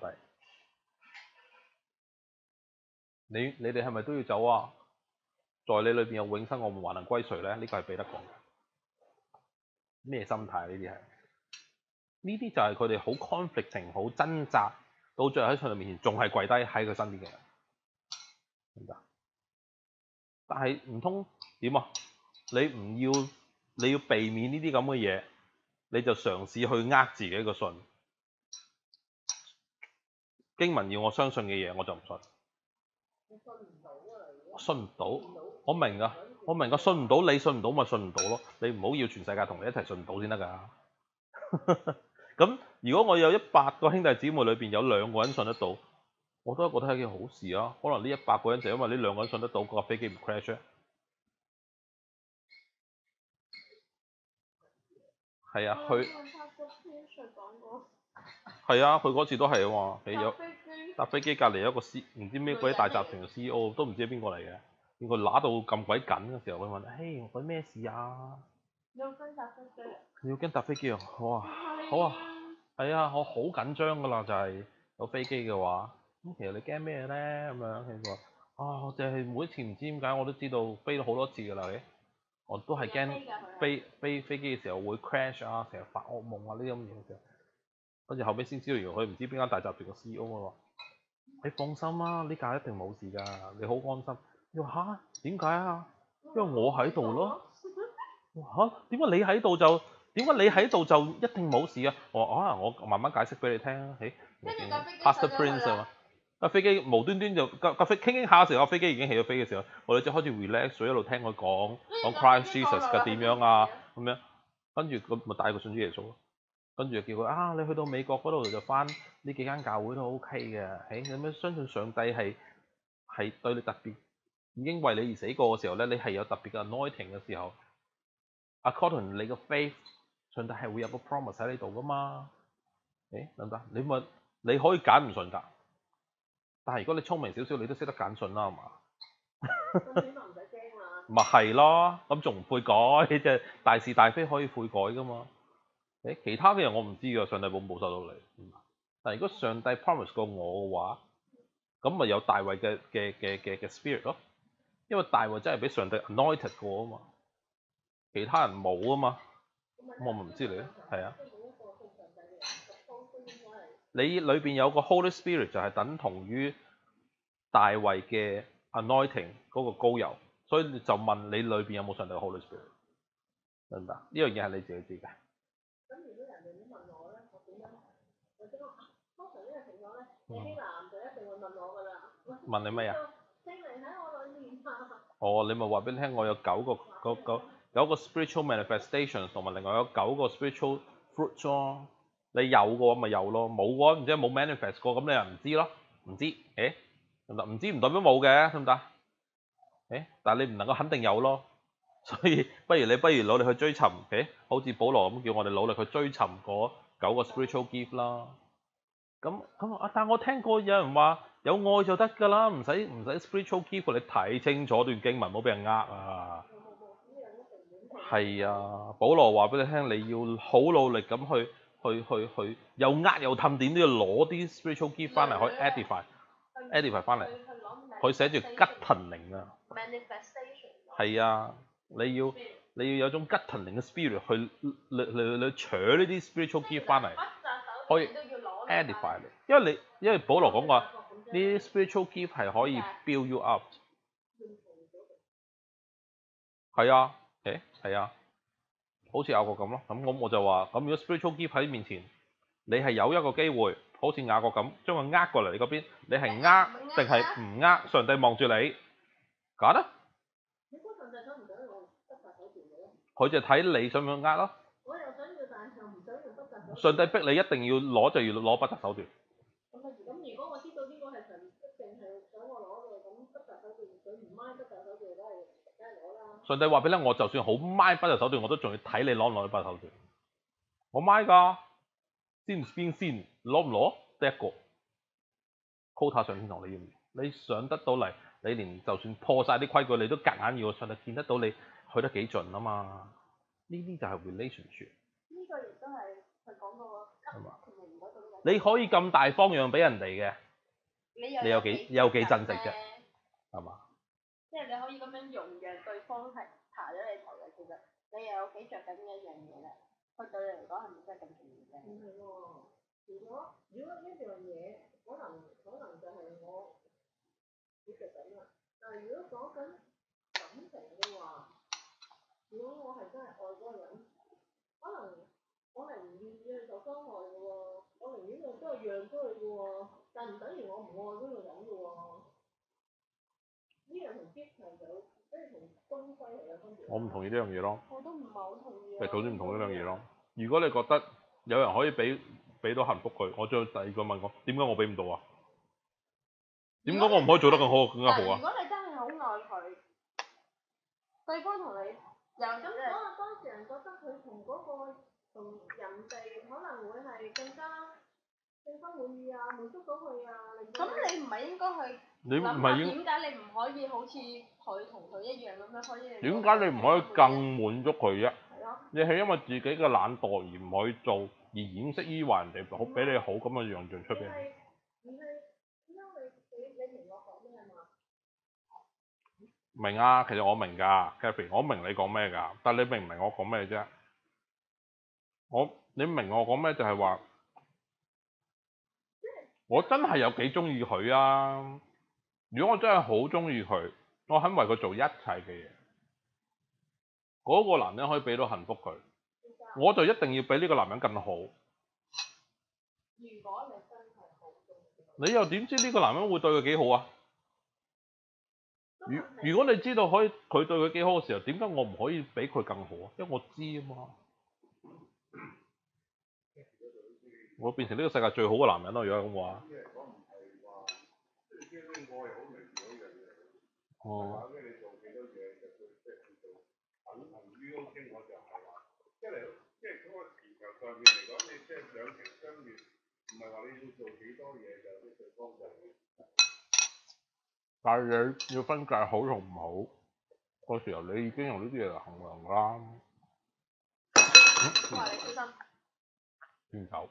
你哋係咪都要走啊？在你裏邊有永生，我們還能歸誰咧？呢個係彼得講嘅。咩心態呢啲係？呢啲就係佢哋好 conflicting、好掙扎，到最後喺上帝面前仲係跪低喺佢身邊嘅人，明唔明？但係唔通點啊？你要避免呢啲咁嘅嘢，你就嘗試去呃自己個信。經文要我相信嘅嘢，我就唔信。信唔到，我明啊，信唔到你信唔到咪信唔到咯。你唔好要全世界同你一齊信唔到先得㗎。咁如果我有100個兄弟姊妹裏邊有2個人信得到， 我都覺得係一件好事啊！可能呢100個人就因為呢2個人信得到，個飛機唔 crash 咧。係啊，佢係啊，佢嗰次都係啊嘛，你有搭飛機隔離有一個唔知咩鬼大集團嘅 CEO 都唔知係邊個嚟嘅，見佢揦到咁鬼緊嘅時候，佢問：嘿，我咩事啊？你要跟搭飛機？你要跟搭飛機啊？哇，好啊，係啊，我好緊張㗎啦，就係有飛機嘅話，咁其實你驚咩咧？咁樣佢話：我就係每一次唔知點解我都知道飛咗好多次㗎啦，我都係驚飛機嘅時候會 crash 啊，成日發惡夢啊呢啲咁嘢嘅。跟住後尾先知道，原來佢唔知邊間大集團嘅 CEO 啊。你放心啦，呢架一定冇事㗎，你好安心。你話嚇點解啊？因為我喺度咯。嚇點解你喺度就一定冇事啊？我話可能我慢慢解釋俾你聽啊。誒，Pastor Prince 啊嘛，架飛機無端端就架飛傾傾下嘅時候，架飛機已經起咗飛嘅時候，我哋就開始 relax 咗，一路聽佢講 Christ Jesus 嘅點樣啊咁樣，跟住咁咪帶佢信主耶穌咯。跟住就叫佢啊，你去到美國嗰度就返呢幾間教會都 OK 嘅。誒，你咩相信上帝係對你特別，已經為你而死過嘅時候咧，你係有特別嘅 anointing 嘅時候 ，according 你個 faith， 上帝係會有個 promise 喺呢度噶嘛？誒得唔得？你可以揀唔信㗎，但係如果你聰明少少，你都識得揀信啦，係嘛？ 咁起碼唔使驚嘛。 咪係咯，咁仲唔悔改？即係大是大非可以悔改㗎嘛？誒，其他嘅人我唔知㗎，上帝冇受到你。但係如果上帝 promise 過我嘅話，咁咪有大衛嘅 spirit 咯，因為大衛真係俾上帝 anointed 過啊嘛，其他人冇啊嘛，咁我咪唔知你咯，係啊。你裏邊有個 Holy Spirit 就係等同於大衛嘅 anointing 嗰個膏油，所以你就問你裏邊有冇上帝嘅 Holy Spirit，明白？呢樣嘢係你自己知嘅。咁如果人哋問我咧，我點樣？我即刻通常呢個情況咧，你啲男就一定會問我㗎啦。問你咩啊？聖靈喺我裏面啊。哦，你咪話俾你聽，我有9個 spiritual manifestations， 同埋另外有9個 spiritual fruits 咯。你有嘅話咪有咯，冇嘅話唔知冇 manifest 過，咁你又唔知咯，唔知，誒得唔得？唔知唔代表冇嘅，得唔得？誒，但係你唔能夠肯定有咯，所以不如努力去追尋，好似保羅咁叫我哋努力去追尋嗰9個 spiritual gift 啦。咁但係我聽過有人話有愛就得㗎啦，唔使 spiritual gift，你睇清楚段經文，唔好俾人呃啊。係啊，保羅話俾你聽，你要好努力咁去又呃又氹，點都要攞啲 spiritual gift 翻嚟，可以 edify 翻嚟。佢寫住 gutting 啊。係啊，你要有種 gutting 嘅 spirit 去搶呢啲 spiritual gift 翻嚟，可以 edify 你。因為保羅講過，呢啲 spiritual gift 係可以 build you up。係啊，係啊。好似雅各咁咯，咁我就話，咁如果 spiritual gift 喺面前，你係有一個機會，好似雅各咁，將佢呃過嚟你嗰邊，你係呃定係唔呃？上帝望住你，揀啊！佢就睇你想唔想呃咯。我又想要，但係又唔想用不擇手段。上帝逼你一定要攞，就要攞不擇手段。咁如果我知道呢個係神一定係想我攞嘅，咁不擇手段，佢唔掹不擇手段，梗係攞啦。上帝話俾你，我就算好掹不擇手段，我都仲要睇你攞唔攞不擇手段。我掹㗎，先邊先攞唔攞？得一個 quota 上天堂，你要唔要？你上得到嚟，你連就算破晒啲規矩，你都夾硬要上帝見得到你去得幾盡啊嘛？呢啲就係 relationship。呢個亦都係佢講過係嘛？你可以咁大方讓俾人哋嘅，你有幾珍惜啫？係嘛？即係你可以咁樣用嘅，對方係爬咗你頭嘅，其實你又有幾着緊嘅一樣嘢咧。佢對你嚟講係咪真係咁重要啫？唔係喎，如果一樣嘢，可能就係我幾着緊啦。但係如果講緊感情嘅話，如果我係真係愛嗰個人，可能我係唔願意去受傷害嘅喎，我寧願都係讓出去嘅喎，但唔等於我唔愛嗰個人嘅喎。呢樣同激情有，即係同東西係有分別。我唔同意呢樣嘢咯。我都唔係好同意。咪總之唔同呢樣嘢咯。如果你覺得有人可以俾到幸福佢，我再第二個問我點解我俾唔到啊？ 點解我唔可以做得更好更加好啊？ 如果你真係好愛佢，對方同你又咁當事人覺得佢同嗰個同人哋可能會係更加滿意啊，滿足到佢啊。咁你唔係應該去諗下點解你唔可以好似佢同佢一樣咁樣可以？點解你唔可以更滿足佢啫？你係因為自己嘅懶惰而唔可以做，而掩飾於話人哋好比你好咁嘅樣象出邊。唔係，點解你明我講咩嘛？明啊，其實我明㗎 Kathy 我明你講咩㗎，但係你明唔明我講咩啫？你明我講咩就係話，我真係有幾中意佢啊！如果我真係好中意佢，我肯為佢做一切嘅嘢，嗰個男人可以俾到幸福佢，我就一定要比呢個男人更好。如果你真係好中意，你又點知呢個男人會對佢幾好啊？如果你知道佢對佢幾好嘅時候，點解我唔可以比佢更好啊？因為我知啊嘛，我變成呢個世界最好嘅男人咯。如果係咁話，哦。但係你要分界好同唔好，嗰時候你已經用呢啲嘢嚟衡量啦。我話你小心。點走？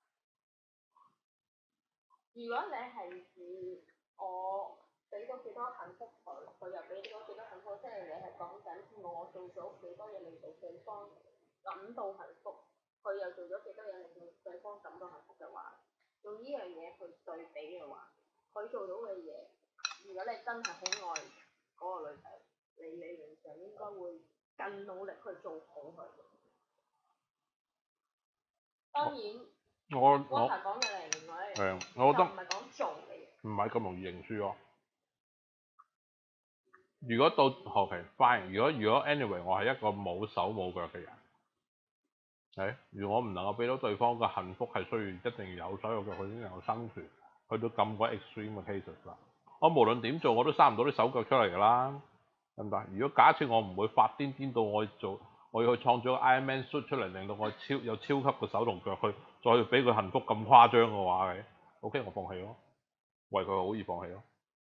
如果你係指我俾到幾多幸福佢，佢又俾到幾多幸福，即係你係講緊我做咗幾多嘢令到對方感到幸福，佢又做咗幾多嘢令到對方感到幸福嘅話，用呢樣嘢去對比嘅話，佢做到嘅嘢，如果你真係好愛嗰個女仔，你理論上應該會更努力去做好佢。當然。我頭講嘅嚟，另外一樣嘢，我覺得唔係講做嘅嘢，唔係咁容易認輸咯。如果到後期 fine，如果 anyway 我係一個冇手冇腳嘅人，如果我唔能夠俾到對方嘅幸福係需要一定要有手有腳佢先能夠生存，去到咁鬼 extreme 嘅 cases 啦，我無論點做我都生唔到啲手腳出嚟㗎啦，明白？如果假設我唔會發癲到我要去創造個 Iron Man suit 出嚟，令到我有超級嘅手同腳去再俾佢幸福咁誇張嘅話嘅 ，OK 我放棄咯，為佢好而放棄咯。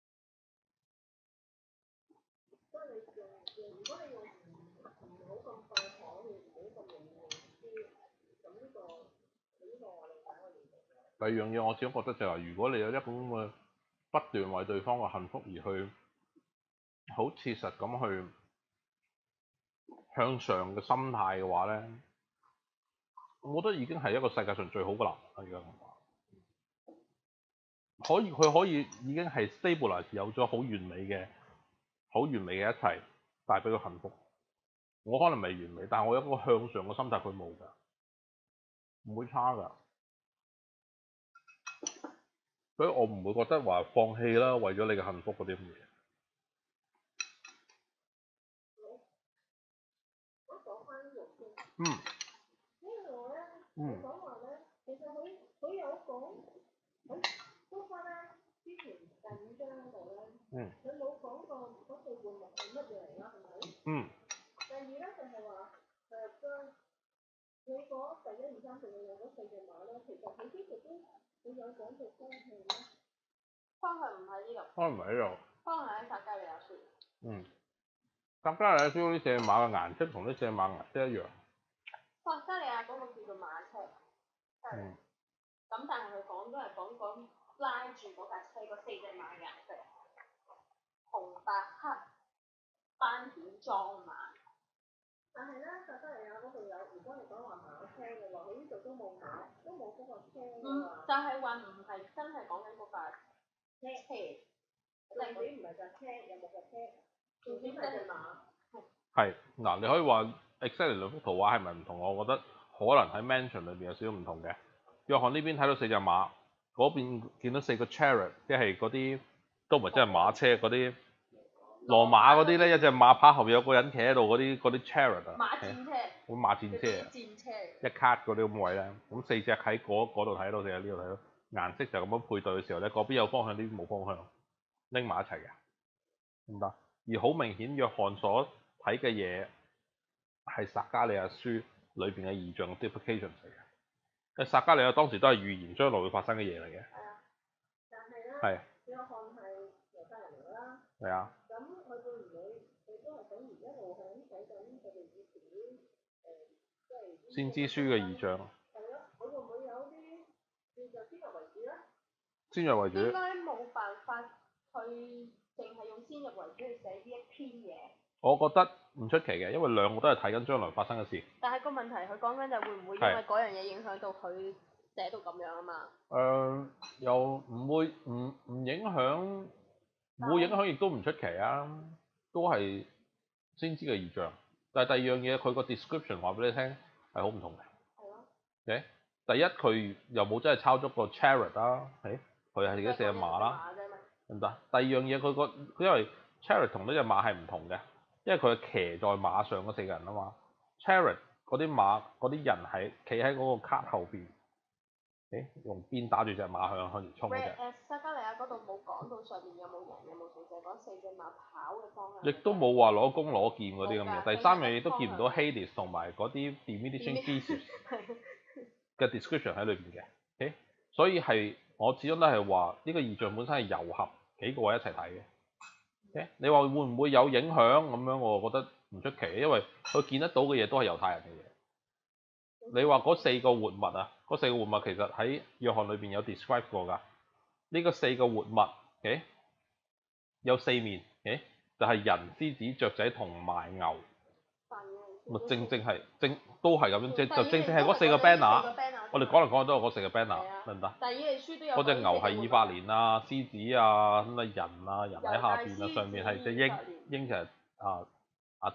如果你用唔好咁快可以唔好咁容易咁呢個我理解我認同。第二樣嘢我始終覺得就係，如果你有一個咁嘅不斷為對方嘅幸福而去好切實咁去向上嘅心態嘅話咧，我覺得已經係一個世界上最好嘅男人啦！而家佢可以已經係 stabilize 有咗好完美嘅一切，帶俾佢幸福。我可能未完美，但係我有一個向上嘅心態，佢冇㗎，唔會差㗎。所以我唔會覺得話放棄啦，為咗你嘅幸福嗰啲咁嘢。嗯。因為我咧，講話咧，其實佢有講喺蘇花咧之前緊張度咧，佢冇講過嗰對換物係乜嘢嚟啦，係咪？嗯。第二咧就係話將你嗰第1、2、3、4嘅嗰4隻馬咧，其實佢之前都有講過方向咧。方向唔喺呢度。方向唔喺呢度。方向喺撒加利亞書。嗯。撒加利亞書呢隻馬嘅顏色同呢隻馬顏色一樣。撒加利亞嗰個叫做馬車。嗯。咁但係佢講都係講拉住嗰架車嗰4隻馬嘅顏色，紅白黑斑點裝馬。但係咧，撒加利亞嗰度有，如果你講話馬車嘅話，佢呢度都冇馬，都冇嗰個車㗎嘛。就係話唔係真係講緊嗰架車，重點唔係架車，有冇架車，重點係隻馬。係嗱，你可以話 exactly 兩幅圖畫係咪唔同？我覺得可能喺 mention 裏邊有少少唔同嘅。約翰呢邊睇到4隻馬，嗰邊見到4個 chariot，即係嗰啲都唔係真係馬車嗰啲。羅馬嗰啲咧，一隻馬趴後邊有個人企喺度，嗰啲 chariot 啊，馬戰車，咁馬戰車啊，戰車一卡嗰啲咁位咧，咁4隻喺嗰度睇到，4隻呢度睇到，顏色就咁樣配對嘅時候咧，嗰邊有方向，呢邊冇方向。 拎埋一齊嘅，明白？而好明顯，約翰所睇嘅嘢係撒迦利亞書裏邊嘅異象 duplication 嚟嘅。因為撒迦利亞當時都係預言將來會發生嘅嘢嚟嘅。 係啊，但係咧， 係約翰係猶太人嚟㗎啦。 係啊。 咁佢會唔會佢都係等於一路係咁睇緊佢哋以前啲即係先知書嘅異象？ 係咯，佢會唔會有啲叫做先入為主咧？ 先入為主。 應該冇辦法去淨係用先入為主去寫呢一篇嘢。我覺得唔出奇嘅，因為兩個都係睇緊將來發生嘅事。 但係個問題，佢講緊就會唔會因為嗰樣嘢影響到佢寫到咁樣啊嘛？ 又唔會唔影響，唔會影響亦都唔出奇啊，都係先知嘅異象。但係第二樣嘢，佢個 description 話俾你聽係好唔同嘅。係咯。Okay? 第一佢又冇真係抄足個 chariot 啦，佢係自己四隻馬啦，明唔明？第二樣嘢佢因為 chariot 同呢隻馬係唔同嘅，因為佢係騎在馬上嗰四個人啊嘛。chariot 嗰啲馬嗰啲人係企喺嗰個卡後邊，用鞭打住隻馬向前衝嘅。 撒迦利亞嗰度冇講到上面有冇人有冇成，就係講四隻馬跑嘅方向。 亦都冇話攞弓攞劍嗰啲咁嘅。第三樣嘢都見唔到 Hades 同埋嗰啲 diminishing beasts 嘅 description 喺裏邊嘅。Okay? 所以係我始終都係話呢個異象本身係糅合幾個位一齊睇嘅。Okay? 你話會唔會有影響咁樣？我覺得唔出奇，因為佢見得到嘅嘢都係猶太人嘅嘢。你話嗰四個活物啊，嗰四個活物其實喺約翰裏邊有 describe 過㗎。呢個四個活物，有四面，就係人、獅子、雀仔同埋牛。咪正係都係咁樣，就正係嗰四個 banner。我哋講嚟講去都係嗰四個 banner，明唔明？ 但係以利書都有。 嗰隻牛係以法蓮啊，獅子啊，咁啊人啊，人喺下邊啊，上面係隻鷹，鷹就係阿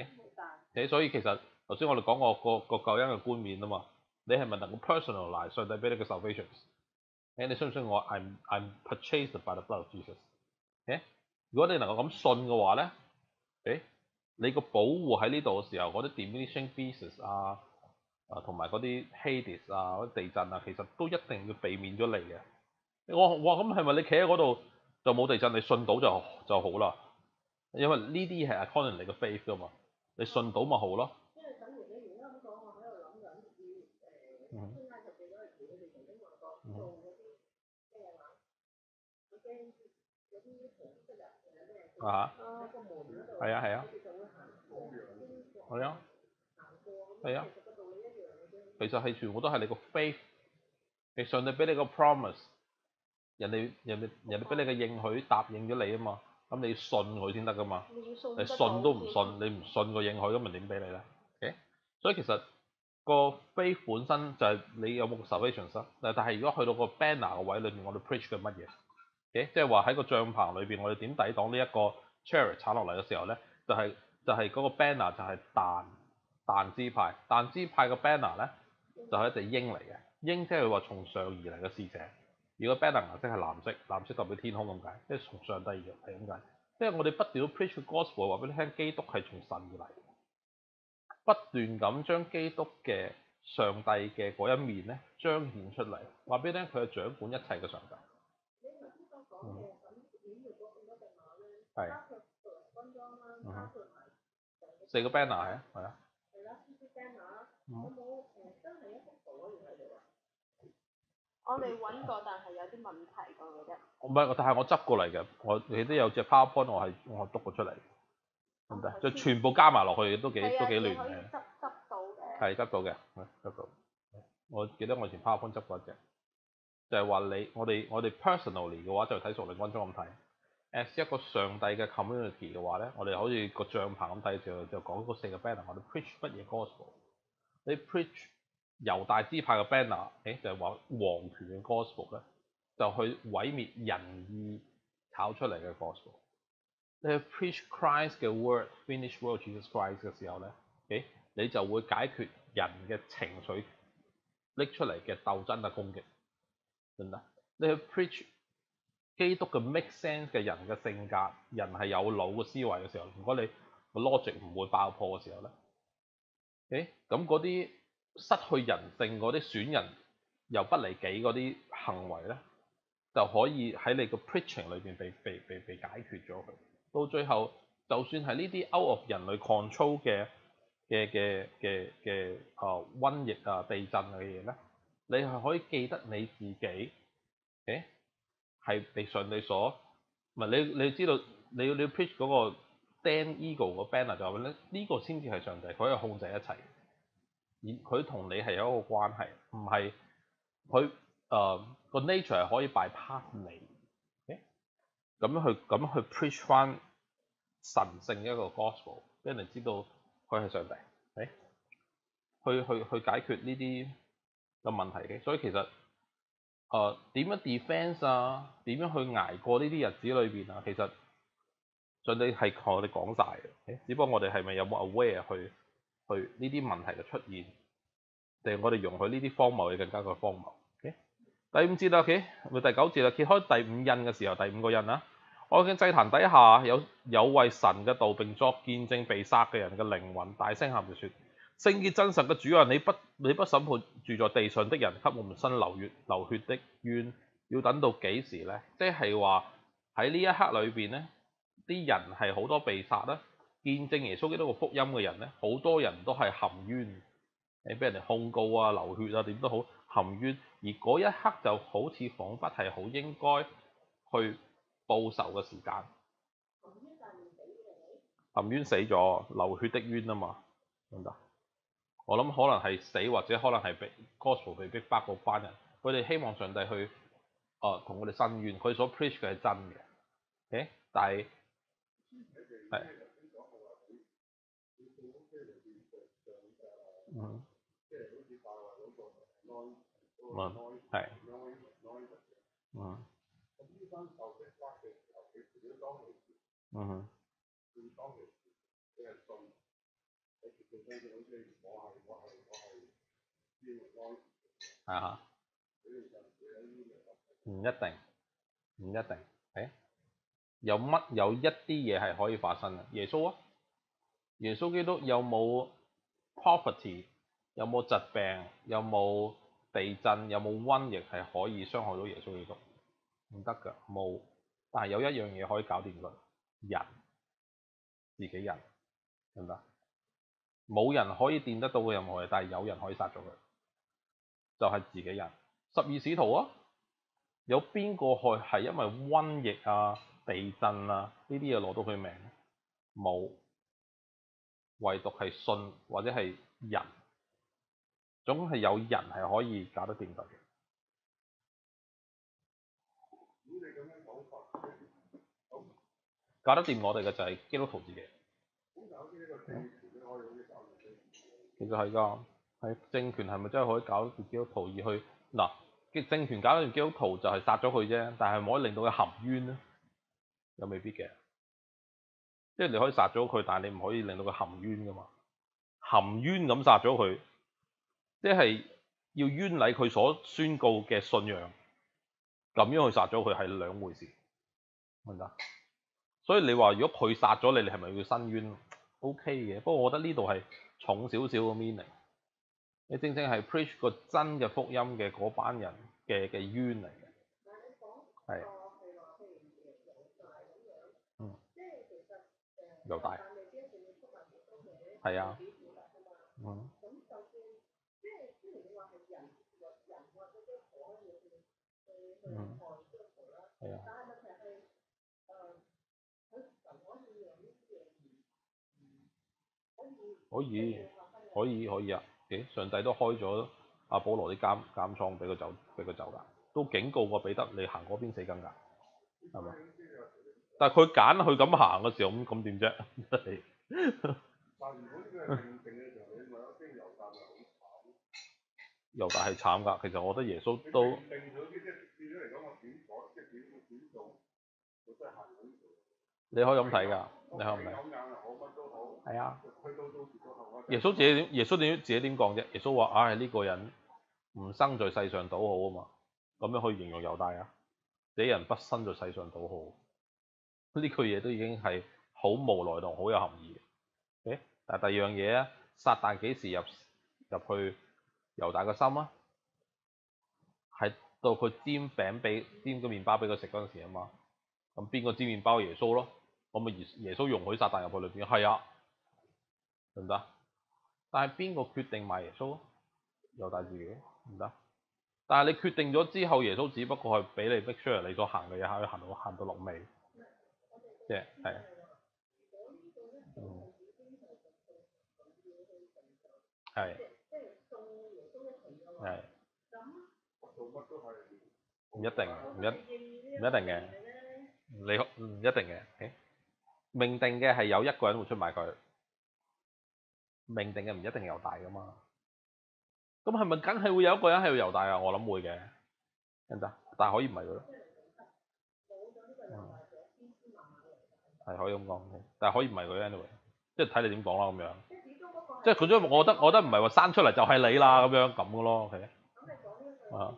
Dan。所以其實頭先我哋講過個救恩嘅冠冕啊嘛，你係咪能夠 personalize 上帝俾你嘅 salvation？ 你信唔信我 I'm purchased by the blood of Jesus？ 如果你能夠咁信嘅話咧，你個保護喺呢度嘅時候，嗰啲 diminishing beasts 啊，同埋嗰啲 Hades 啊，嗰啲地震啊，其實都一定要避免咗你嘅。我話咁係咪你企喺嗰度就冇地震？你信到就好啦，因為呢啲係 according 你嘅 faith 㗎嘛，你信到咪好咯。 因為等於你而家咁講，我喺度諗緊出埃及記嗰陣時，佢哋曾經話過做嗰啲咩話，嗰啲紅色人係咩？喺個門嗰度。係啊係啊。佢哋就會行過。係啊。行過咁。係啊。其實個道理一樣嘅啫。 其實係全部都係你個 faith， 你上帝俾你個 promise， 人哋俾你嘅應許答應咗你啊嘛，咁你要信佢先得噶嘛。你信都唔信，你唔信個應許咁咪點俾你咧？Okay? 所以其實個 faith 本身就係你有冇個 salvation 啫。但係如果去到個 banner 個位裏面，我哋 preach 嘅乜嘢？即係話喺個帳篷裏邊，我哋點抵擋呢一個 chariot 鏟落嚟嘅時候咧？就係嗰個 banner 就係但支派，但支派嘅 banner 咧就係一隻鷹嚟嘅。鷹即係話從上而嚟嘅使者。如果 banner 顏色係藍色，藍色代表天空咁解，即係從上帝而嚟係咁解。即係我哋不斷 preach 個 gospel 話俾你聽，基督係從神而嚟，不斷咁將基督嘅上帝嘅嗰一面咧彰顯出嚟，話俾你聽佢係掌管一切嘅上帝。係。四個 banner 係啊，係啊。 係啦，banner 有冇真係一幅圖可以睇到啊？我未揾過，但係有啲問題㗎，我覺得。 唔係，但係我執過嚟嘅，你都有隻 PowerPoint，我係篤過出嚟，得唔得？就全部加埋落去都幾亂嘅。 執到嘅。 係執到嘅，執到。我記得我以前 PowerPoint 執過一隻，就係話我哋 personally 嘅話就睇屬靈軍裝咁睇。as 一個上帝嘅 community 嘅話咧，我哋好似個帳篷咁睇就講嗰四個 banner， 我哋 preach 乜嘢 gospel？ 你 preach 猶大支派嘅 banner， 就係話王權嘅 gospel 咧，就去毀滅人意炒出嚟嘅 gospel。你去 preach Christ 嘅 word，finish word Jesus Christ 嘅時候咧，你就會解決人嘅情緒拎出嚟嘅鬥爭嘅攻擊，明唔明？你去 preach 基督嘅 make sense 嘅人嘅性格，人係有腦嘅思維嘅時候，如果你個 logic 唔會爆破嘅時候咧，咁嗰啲失去人性嗰啲損人又不離己嗰啲行為咧， 就可以喺你個 preaching 裏邊被解決咗佢。到最後，就算係呢啲 out of 人類 control 嘅瘟疫啊、地震嘅嘢咧，你係可以記得你自己，係被上帝所，唔係你知道你要 preach 嗰個 Dan Eagle 個 banner 就話咧，呢個先至係上帝，佢可以控制一切，而佢同你係有一個關係，唔係佢個 nature 係可以 bypass 你，咁樣去 preach 翻神聖一個 gospel，俾人哋知道佢係上帝，去解決呢啲嘅問題嘅。所以其實點樣 defense 啊，點樣去捱過呢啲日子裏邊啊，其實上帝係同我哋講晒嘅，只不過我哋係咪有冇 aware 去呢啲問題嘅出現，定係我哋容許呢啲荒謬嘅更加嘅荒謬。第五節啦，咪第九節啦，揭開第五印嘅時候，第五個印啊，我見祭壇底下有為神嘅道並作見證被殺嘅人嘅靈魂大聲喊住説：聖潔真實嘅主啊，你不審判住在地上的人，給我們伸流血的冤，要等到幾時呢？即係話喺呢一刻裏邊呢，啲人係好多被殺啦，見證耶穌基督個福音嘅人呢，好多人都係含冤，俾人哋控告啊、流血啊，點都好含冤。而嗰一刻就好似彷彿係好應該去報仇嘅時間。含冤死咗，流血的冤啊嘛，明唔明？我諗可能係死，或者可能係被 gospel 被逼迫嗰班人，佢哋希望上帝去同佢哋申冤，佢所 preach 嘅係真嘅，但係係係啊，唔一定，有一啲嘢係可以發生嘅。耶穌基督有冇 poverty， 有冇疾病，有冇地震，有冇瘟疫係可以傷害到耶穌基督？唔得㗎，冇。但係有一樣嘢可以搞掂佢，自己人，明唔明？冇人可以掂得到嘅任何嘢，但係有人可以殺咗佢，就係自己人。12使徒啊，有邊個係因為瘟疫啊、地震啊呢啲嘢攞到佢命？冇，唯獨係信或者係人，總係有人係可以搞得掂佢嘅。搞得掂我哋嘅就係基督徒自己。其實係㗎，係政權係咪真係可以搞得掂基督徒而去嗱？政權搞得掂基督徒就係殺咗佢啫，但係唔可以令到佢含冤咧，又未必嘅。即係你可以殺咗佢，但係你唔可以令到佢含冤㗎嘛。含冤咁殺咗佢，即係要冤禮佢所宣告嘅信仰，咁樣去殺咗佢係兩回事，明唔明？所以你話如果佢殺咗你，你係咪要申冤 ？OK 嘅，不過我覺得呢度係重少少嘅 meaning。你正正係 preach 個真嘅福音嘅嗰班人嘅冤嚟嘅，係猶大，係啊，係啊。可以啊！上帝都開咗阿保羅啲監倉俾佢走㗎，都警告過彼得你行嗰邊死梗㗎，係嘛？但係佢揀佢咁行嘅時候，咁點啫？猶大係慘㗎，其實我覺得耶穌都你可以咁睇㗎，你可以咁睇。係啊。耶穌自己點講啫？耶穌話：呢個人唔生在世上倒好啊嘛，咁樣可以形容猶大啊？這人不生在世上倒好，呢句嘢都已經係好無奈同好有含義嘅。但係第二樣嘢啊，撒旦幾時入去猶大嘅心啊？係到佢煎個麵包俾佢食嗰陣時啊嘛。咁邊個煎麵包？耶穌咯。咁咪耶穌容許撒旦入去裏邊？係啊，得唔得？但係邊個決定賣耶穌？猶大自己唔得。但係你決定咗之後，耶穌只不過係俾你 make sure 你所行嘅嘢可以行到落尾，即係係。係。係。唔一定嘅，你唔一定嘅。命定嘅係有一個人會出賣佢，命定嘅唔一定猶大噶嘛。咁係咪梗係會有一個人係要猶大啊？我諗會嘅，得唔得？但係可以唔係佢咯。係可以咁講，但係可以唔係佢 anyway， 即係睇你點講啦咁樣。即係佢都，我覺得唔係話生出嚟就係你啦咁樣咁嘅咯。OK。啊。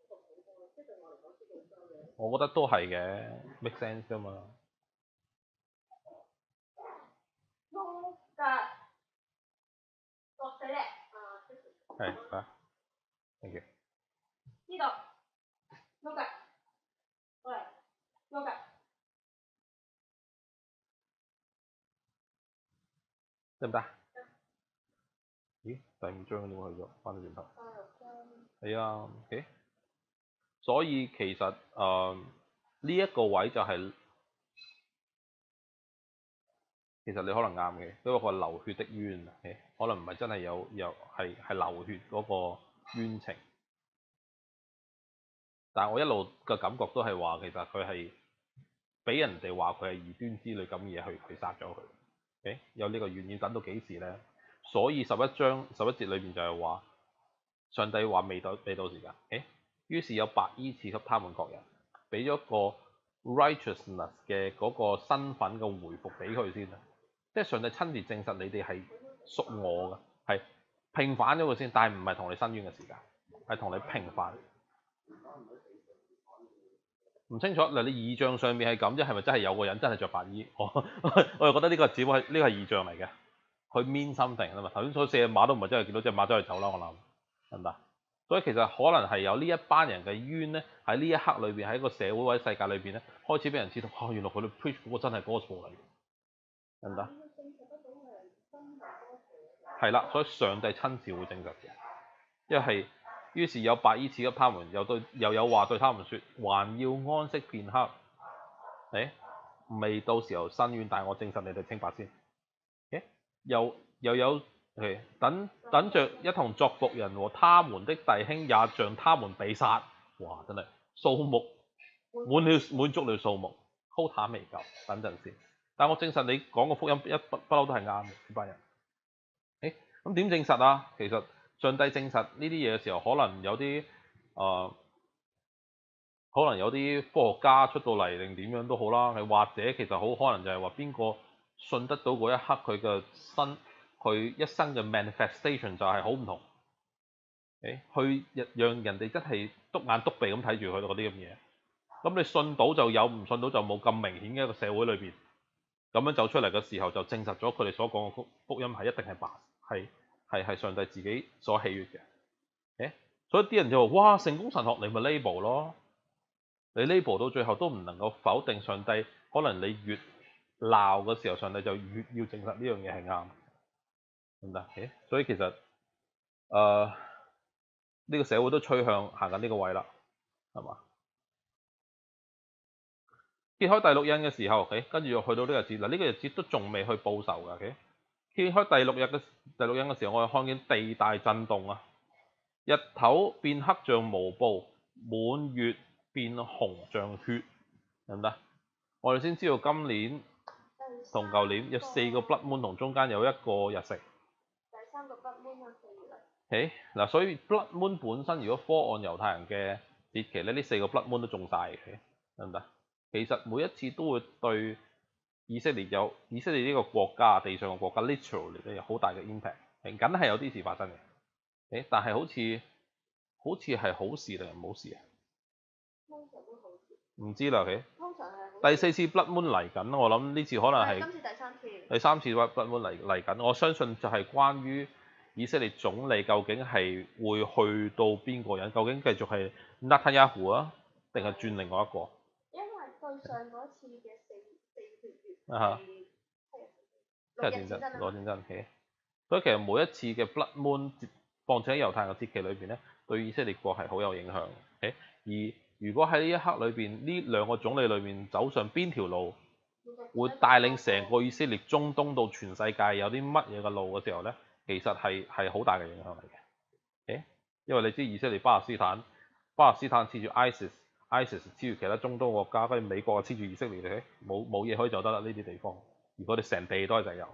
我覺得都係嘅 ，make sense 㗎嘛。係啊 ，thank you。呢度，碌㗎，過嚟，碌㗎。得唔得？咦，第5章點去咗？翻到轉頭。係啊 ，OK。所以其實呢一個位就係、其實你可能啱嘅，因為佢係流血的冤，可能唔係真係有係流血嗰個冤情。但係我一路嘅感覺都係話，其實佢係俾人哋話佢係異端之類咁嘢去殺咗佢。有呢個怨言，等到幾時咧？所以11章11節裏邊就係話，上帝話未到時間。於是有白衣賜給他們各人，俾咗個 righteousness 嘅嗰個身份嘅回復俾佢先啦。即係上帝親自證實你哋係屬我嘅，係平反咗佢先，但係唔係同你申冤嘅時間，係同你平反。唔清楚嗱，你異象上面係咁啫，係咪真係有個人真係着白衣？我又覺得呢個只不過係呢個係異象嚟嘅，佢 mean something 啊嘛。頭先所寫嘅馬都唔係真係見到隻馬走去走啦，我諗係咪？所以其實可能係有呢一班人嘅冤咧，喺呢一刻裏邊，喺個社會或者世界裏邊咧，開始俾人知道，原來佢哋 preach 嗰個真係嗰個錯嚟，係咪？係啦，所以上帝親自會證實嘅，因為係於是有白衣賜給他們，又有話對他們說，還要安息片刻。未到時候申冤，但係我證實你哋清白先。又有等着一同作僕人和他們的弟兄，也像他們被殺。哇！真係數目滿足了數目，quota未夠，等陣先。但我證實你講個福音不嬲都係啱嘅，呢班人。咁點證實啊？其實上帝證實呢啲嘢嘅時候，可能有啲科學家出到嚟定點樣都好啦。或者其實好可能就係話邊個信得到嗰一刻佢一生嘅 manifestation 就係好唔同。去讓人哋真係篤眼篤鼻咁睇住佢嗰啲咁嘢。咁你信到就有，唔信到就冇咁明顯嘅一個社會裏邊。咁樣走出嚟嘅時候，就證實咗佢哋所講嘅福音係一定係白，係上帝自己所喜悅嘅。所以啲人就話：哇，成功神學你咪 label 咯，你 label 到最後都唔能夠否定上帝。可能你越鬧嘅時候，上帝就越要證實呢樣嘢係啱，唔得。所以其實呢個社會都趨向行緊呢個位啦，係嘛？揭開第6印嘅時候，跟住又去到呢個日子嗱，呢個日子都仲未去報仇㗎。揭開第6印嘅時候，我係看見地大震動啊，日頭變黑像毛布，滿月變紅像血，得唔得？我哋先知道今年同舊年有4個 blood moon 同中間有一個日食。第3個 blood moon 4月。嗱，所以 blood moon 本身如果科按猶太人嘅節期咧，呢4個 blood moon 都中晒嘅，得唔得？其實每一次都會對以色列呢個國家，地上嘅國家 literally 有好大嘅 impact， 梗係有啲事發生嘅。但係好似係好事定係唔好事啊？通常都好事。唔知啦，通常係第4次 blood moon 嚟緊，我諗呢次可能係今次第3次 blood moon 嚟緊。我相信就係關於以色列總理究竟係會去到邊個人？究竟繼續係納坦雅胡啊，定係轉另外一個？ 因為對上嗰次嘅4月啊六日戰爭 ，OK。所以其實每一次嘅 Blood Moon 節，況且喺猶太人嘅節期裏邊咧，對以色列國係好有影響嘅。而如果喺呢一刻裏邊，呢兩個總理裏面走上邊條路，會帶領成個以色列中東到全世界有啲乜嘢嘅路嘅時候咧，其實係好大嘅影響嚟嘅。因為你知以色列巴勒斯坦黐住 ISIS 黐住其他中東國家，跟住美國啊黐住以色列嘅，冇嘢可以走得啦呢啲地方。如果你成地都係石油，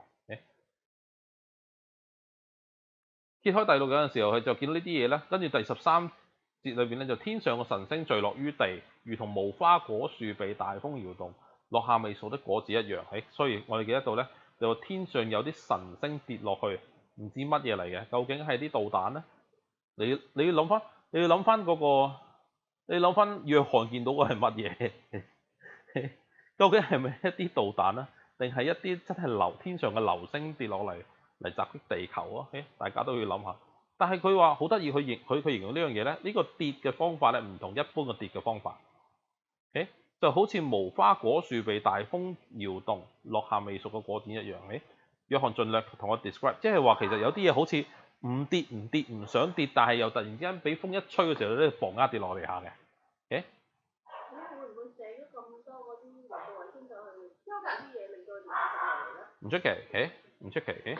揭開第六嘅時候，佢就見到呢啲嘢咧。跟住第13節裏邊咧，就天上嘅晨星墜落於地，如同無花果樹被大風搖動，落下未熟的果子一樣。所以我哋記得到咧，就天上有啲晨星跌落去，唔知乜嘢嚟嘅，究竟係啲導彈咧？你要諗翻嗰個，你諗翻約翰見到嘅係乜嘢？究竟係咪一啲導彈啊？定係一啲真係天上嘅流星跌落嚟襲擊地球啊？大家都要諗下。但係佢話好得意，佢形容呢樣嘢咧，呢個跌嘅方法咧唔同一般嘅跌嘅方法。就好似無花果樹被大風搖動，落下未熟嘅果子一樣。約翰盡量同我 describe， 即係話其實有啲嘢好似唔跌唔想跌，但係又突然之間俾風一吹嘅時候咧，嘣一跌落地下嘅。 會唔會寫咗咁多嗰啲衛星上去，因為啲嘢令到佢跌落嚟咧？ 唔出奇，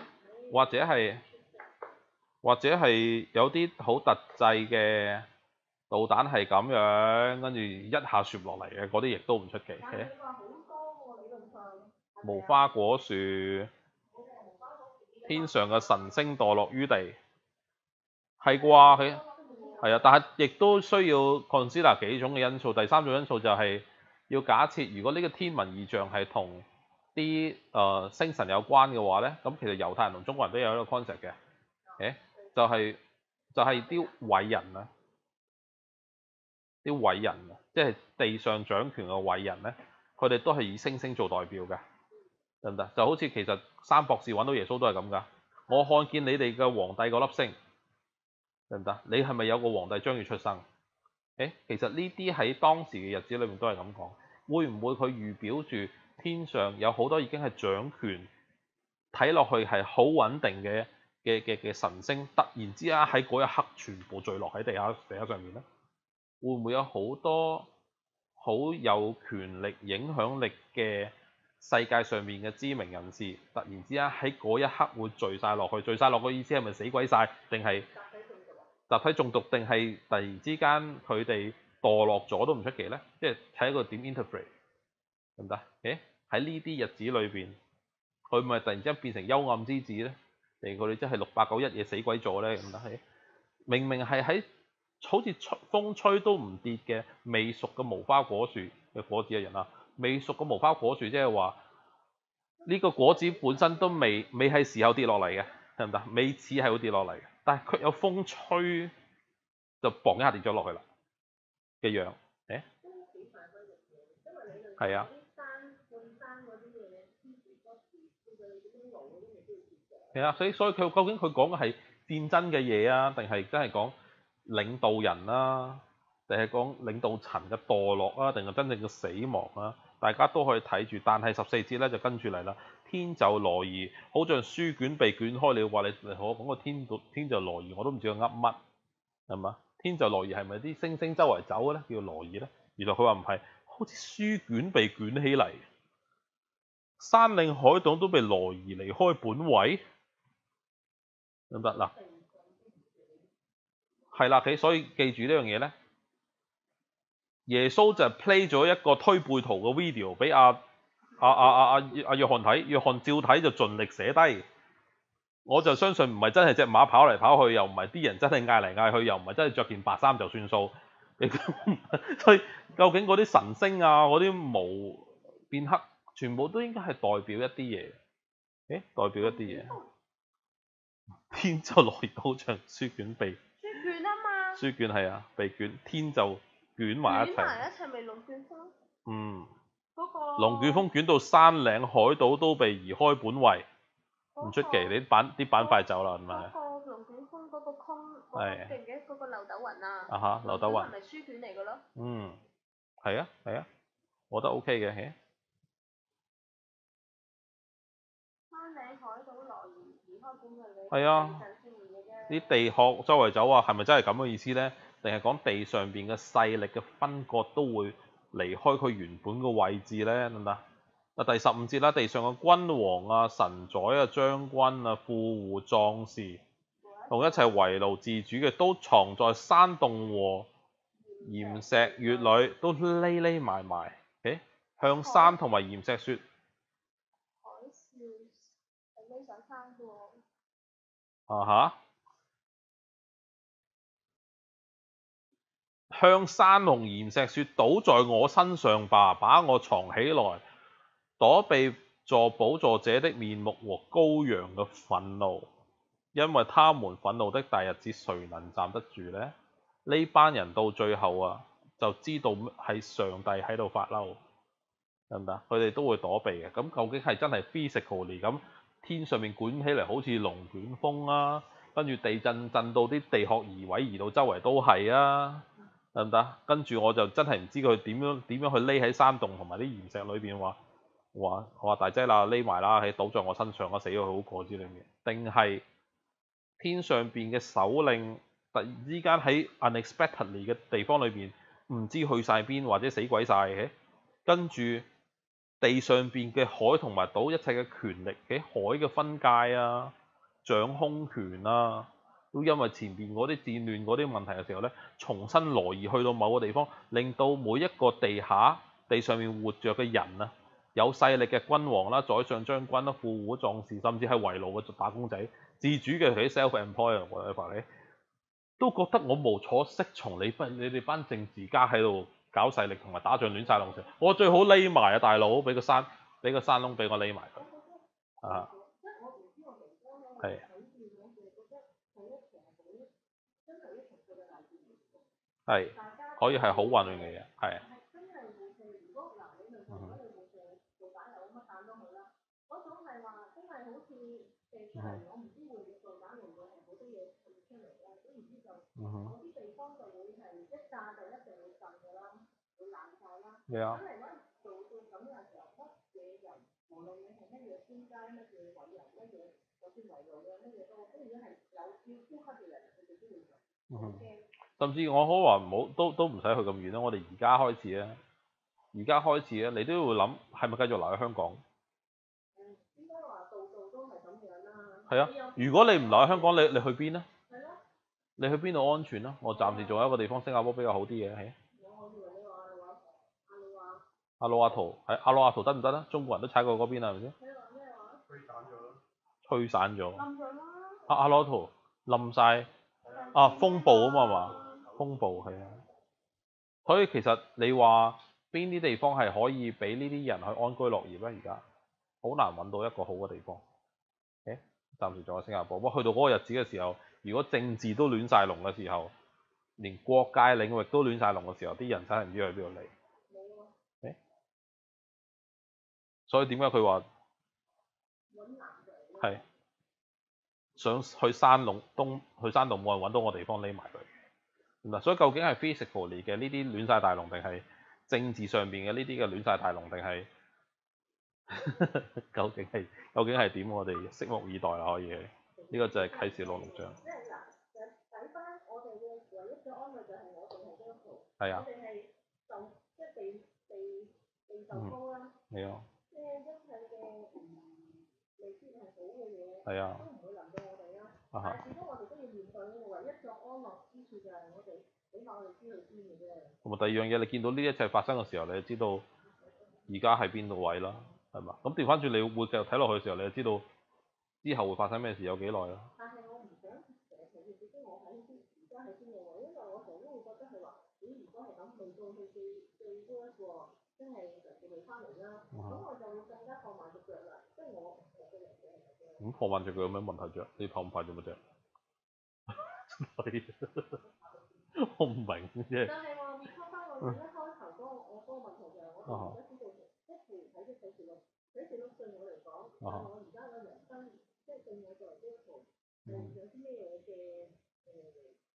或者係有啲好特製嘅導彈係咁樣，跟住一下雪落嚟嘅，嗰啲亦都唔出奇。 但係話好多喎，理論上。 無花果樹，天上嘅晨星墮落於地，係啩？係啊，但係亦都需要 consider 幾種嘅因素。第三種因素就係要假設，如果呢個天文異象係同啲星神有關嘅話咧，咁其實猶太人同中國人都有一個 concept 嘅，就係啲偉人啊，即係地上掌權嘅偉人咧，佢哋都係以星星做代表嘅，得唔得？就好似其實三博士揾到耶穌都係咁噶。我看見你哋嘅皇帝嗰粒星，得唔得？你係咪有個皇帝將要出生？其實呢啲喺當時嘅日子裏面都係咁講。會唔會佢預表住天上有好多已經係掌權，睇落去係好穩定嘅神星，突然之間喺嗰一刻全部墜落喺地下上面咧？會唔會有好多好有權力影響力嘅世界上面嘅知名人士，突然之間喺嗰一刻會墜晒落去？墜晒落嘅意思係咪死鬼晒？定係集體中毒？定係突然之間佢哋墮落咗都唔出奇咧？即係睇一個點 interpret 得唔得？喺呢啲日子裏邊，佢咪突然之間變成幽暗之子咧？定佢哋真係689一夜死鬼咗咧？咁得？明明係喺好似風吹都唔跌嘅未熟嘅無花果樹嘅果子一樣啦。未熟嘅無花果樹即係話呢個果子本身都未係時候跌落嚟嘅，得唔得？未似係會跌落嚟嘅，但係佢有風吹就嘣一下跌咗落去啦嘅樣。係啊。係啊，所以佢究竟佢講嘅係戰爭嘅嘢啊，定係真係講領導人啊，定係講領導層嘅墮落啊，定係真正嘅死亡啊？大家都可以睇住。但係14節咧就跟住嚟啦，天就挪移，好像書卷被捲開了。話你同我講個天就挪移，我都唔知佢噏乜，係嘛？天就挪移係咪啲星星周圍走嘅咧？叫挪移咧？原來佢話唔係，好似書卷被捲起嚟，山嶺海島都被挪移離開本位。得唔得嗱？係啦，所以記住呢樣嘢咧，耶穌就 play 咗一個推背圖嘅 video 俾阿約翰睇，約翰照睇就盡力寫低。我就相信唔係真係隻馬跑嚟跑去，又唔係啲人真係嗌嚟嗌去，又唔係真係着件白衫就算數。所以究竟嗰啲神星啊，嗰啲毛變黑，全部都應該係代表一啲嘢。代表一啲嘢。天就挪移好像書卷被書卷啊嘛，書卷係啊，被捲，天就捲埋一齊。捲埋一齊咪龍捲風？嗰個龍捲風捲到山嶺海島都被移開本位，唔出奇。你啲板塊走啦，係咪？嗰個龍係。 記唔記得嗰個漏斗雲啊？ 啊哈，漏斗雲。 係咪書卷嚟嘅咯？ 嗯，係啊係啊，我覺得 OK 嘅，係。 山嶺海島樂園離開本地係啊，啲地殼周圍走啊，係咪真係咁嘅意思呢？定係講地上邊嘅勢力嘅分割都會離開佢原本嘅位置呢？得唔得？第15節啦，地上嘅君王啊、臣宰啊、將軍啊、富戶壯士，同一切為奴自主嘅，都藏在山洞和岩石穴裏，都匿埋埋。向山同埋岩石説：啊哈！向山同岩石説：倒在我身上吧，把我藏起來，躲避坐寶座者的面目和羔羊嘅憤怒，因為他們憤怒的大日子，誰能站得住呢？呢班人到最後啊，就知道係上帝喺度發嬲，得唔得？佢哋都會躲避嘅。咁究竟係真係 physically 咁天上面捲起嚟好似龍捲風啊，跟住地震震到啲地殼移位移到周圍都係啊，得唔得？跟住我就真係唔知佢點樣去匿喺山洞同埋啲岩石裏邊話大劑啦，匿埋啦，喺倒在我身上啊，死咗佢好過之類嘅，定係天上邊嘅首領突然之間喺 unexpectedly 嘅地方裏邊唔知去晒邊或者死鬼晒嘅，跟住地上邊嘅海同埋島一切嘅權力喺海嘅分界啊、掌控權啊，都因為前邊嗰啲戰亂嗰啲問題嘅時候咧，重新挪移去到某個地方，令到每一個地上面活着嘅人啊，有勢力嘅君王啦、宰相將軍啦、富戶壯士，甚至係為奴嘅打工仔、自主嘅佢 self-employed 都覺得我無所適從，你哋班政治家喺度搞勢力同埋打仗亂晒龍蛇，我最好匿埋啊，大佬，俾個山窿俾我匿埋佢啊，係係可以係好混亂嘅嘢，係。咩啊？甚至我可話唔好，都唔使去咁遠啦。我哋而家開始啊，你都會諗係咪繼續留喺香港？應該話度度都係咁樣啦。係啊，如果你唔留喺香港，你去邊呢？你去邊度安全啊？我暫時仲有一個地方，新加坡比較好啲嘅，係。阿魯阿圖係阿魯阿圖得唔得咧？中國人都踩過嗰邊啦，係咪先？吹散咗。阿魯阿圖冧晒啊！風暴啊嘛，風暴係啊。所以其實你話邊啲地方係可以俾呢啲人去安居樂業咧？而家好難揾到一個好嘅地方。暫時仲有新加坡。不過去到嗰個日子嘅時候，如果政治都亂晒龍嘅時候，連國界領域都亂晒龍嘅時候，啲人真係唔知去邊度嚟。所以點解佢話係想去山洞冇人揾到我地方匿埋佢嗱？所以究竟係 physical 嚟嘅呢啲亂晒大龍，定係政治上邊嘅呢啲嘅亂晒大龍，定係究竟係點？我哋拭目以待啦，可以。呢個就係啟示錄6章。係啊。係啊。係啊。但係始終我哋都要面對，唯一作安樂之處就係我哋起碼我哋知道邊嘅啫。同埋第二樣嘢，你見到呢一切發生嘅時候，你就知道而家係邊個位啦，係嘛？咁調翻轉，你會繼續睇落去嘅時候，你就知道之後會發生咩事，有幾耐啦。但係我唔想成日提住自己，我喺邊，而家喺邊個位，因為我成日都會覺得係話，如果係咁未到去最高一個，真係人哋未翻嚟啦，咁我就會更加放慢隻腳啦，即係我嘅人嘅。咁放慢隻腳有咩問題啫？你跑唔快做乜啫？我唔明啫。但係話回覆翻我一開頭我嗰個問題就係我而家知道，即係睇啲啟示錄對我嚟講，我而家嘅人生，即係對我作為基督徒，有啲咩嘅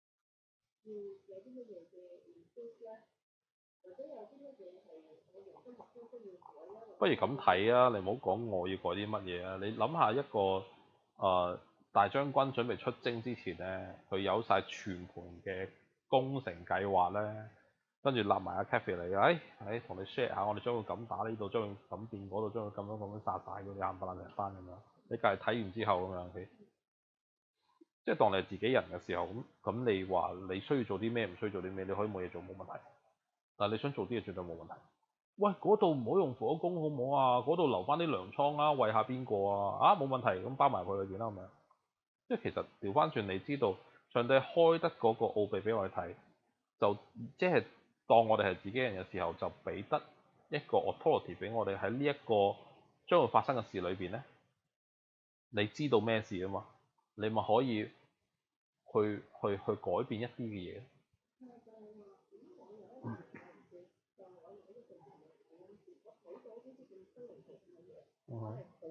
要有啲乜嘢嘅 improve 咧，或者有啲乜嘢係我人生目標需要改咧？ 不如咁睇啊，你唔好講我要改啲乜嘢啊，你諗下一個大將軍準備出征之前咧，佢有晒全盤嘅攻城計劃咧，跟住立埋阿 Kathy 嚟嘅，同你 share 下，我哋將會咁打呢度，將會咁變嗰度，將會咁樣殺晒佢哋冚唪唥成班咁樣。你隔日睇完之後咁樣，佢即係當你係自己人嘅時候，咁你話你需要做啲咩，唔需要做啲咩，你可以冇嘢做冇問題。但係你想做啲嘢絕對冇問題。喂，嗰度唔好用火攻好唔好啊？嗰度留翻啲糧倉啊，餵下邊個啊？冇問題，咁包埋佢裏邊啦，係咪？即係其實調翻轉，你知道上帝開得嗰個奧秘俾我哋睇，就即係當我哋係自己人嘅時候，就俾得一個 authority 俾我哋喺呢一個將會發生嘅事裏邊咧，你知道咩事啊嘛？你咪可以去改變一啲嘅嘢。嗯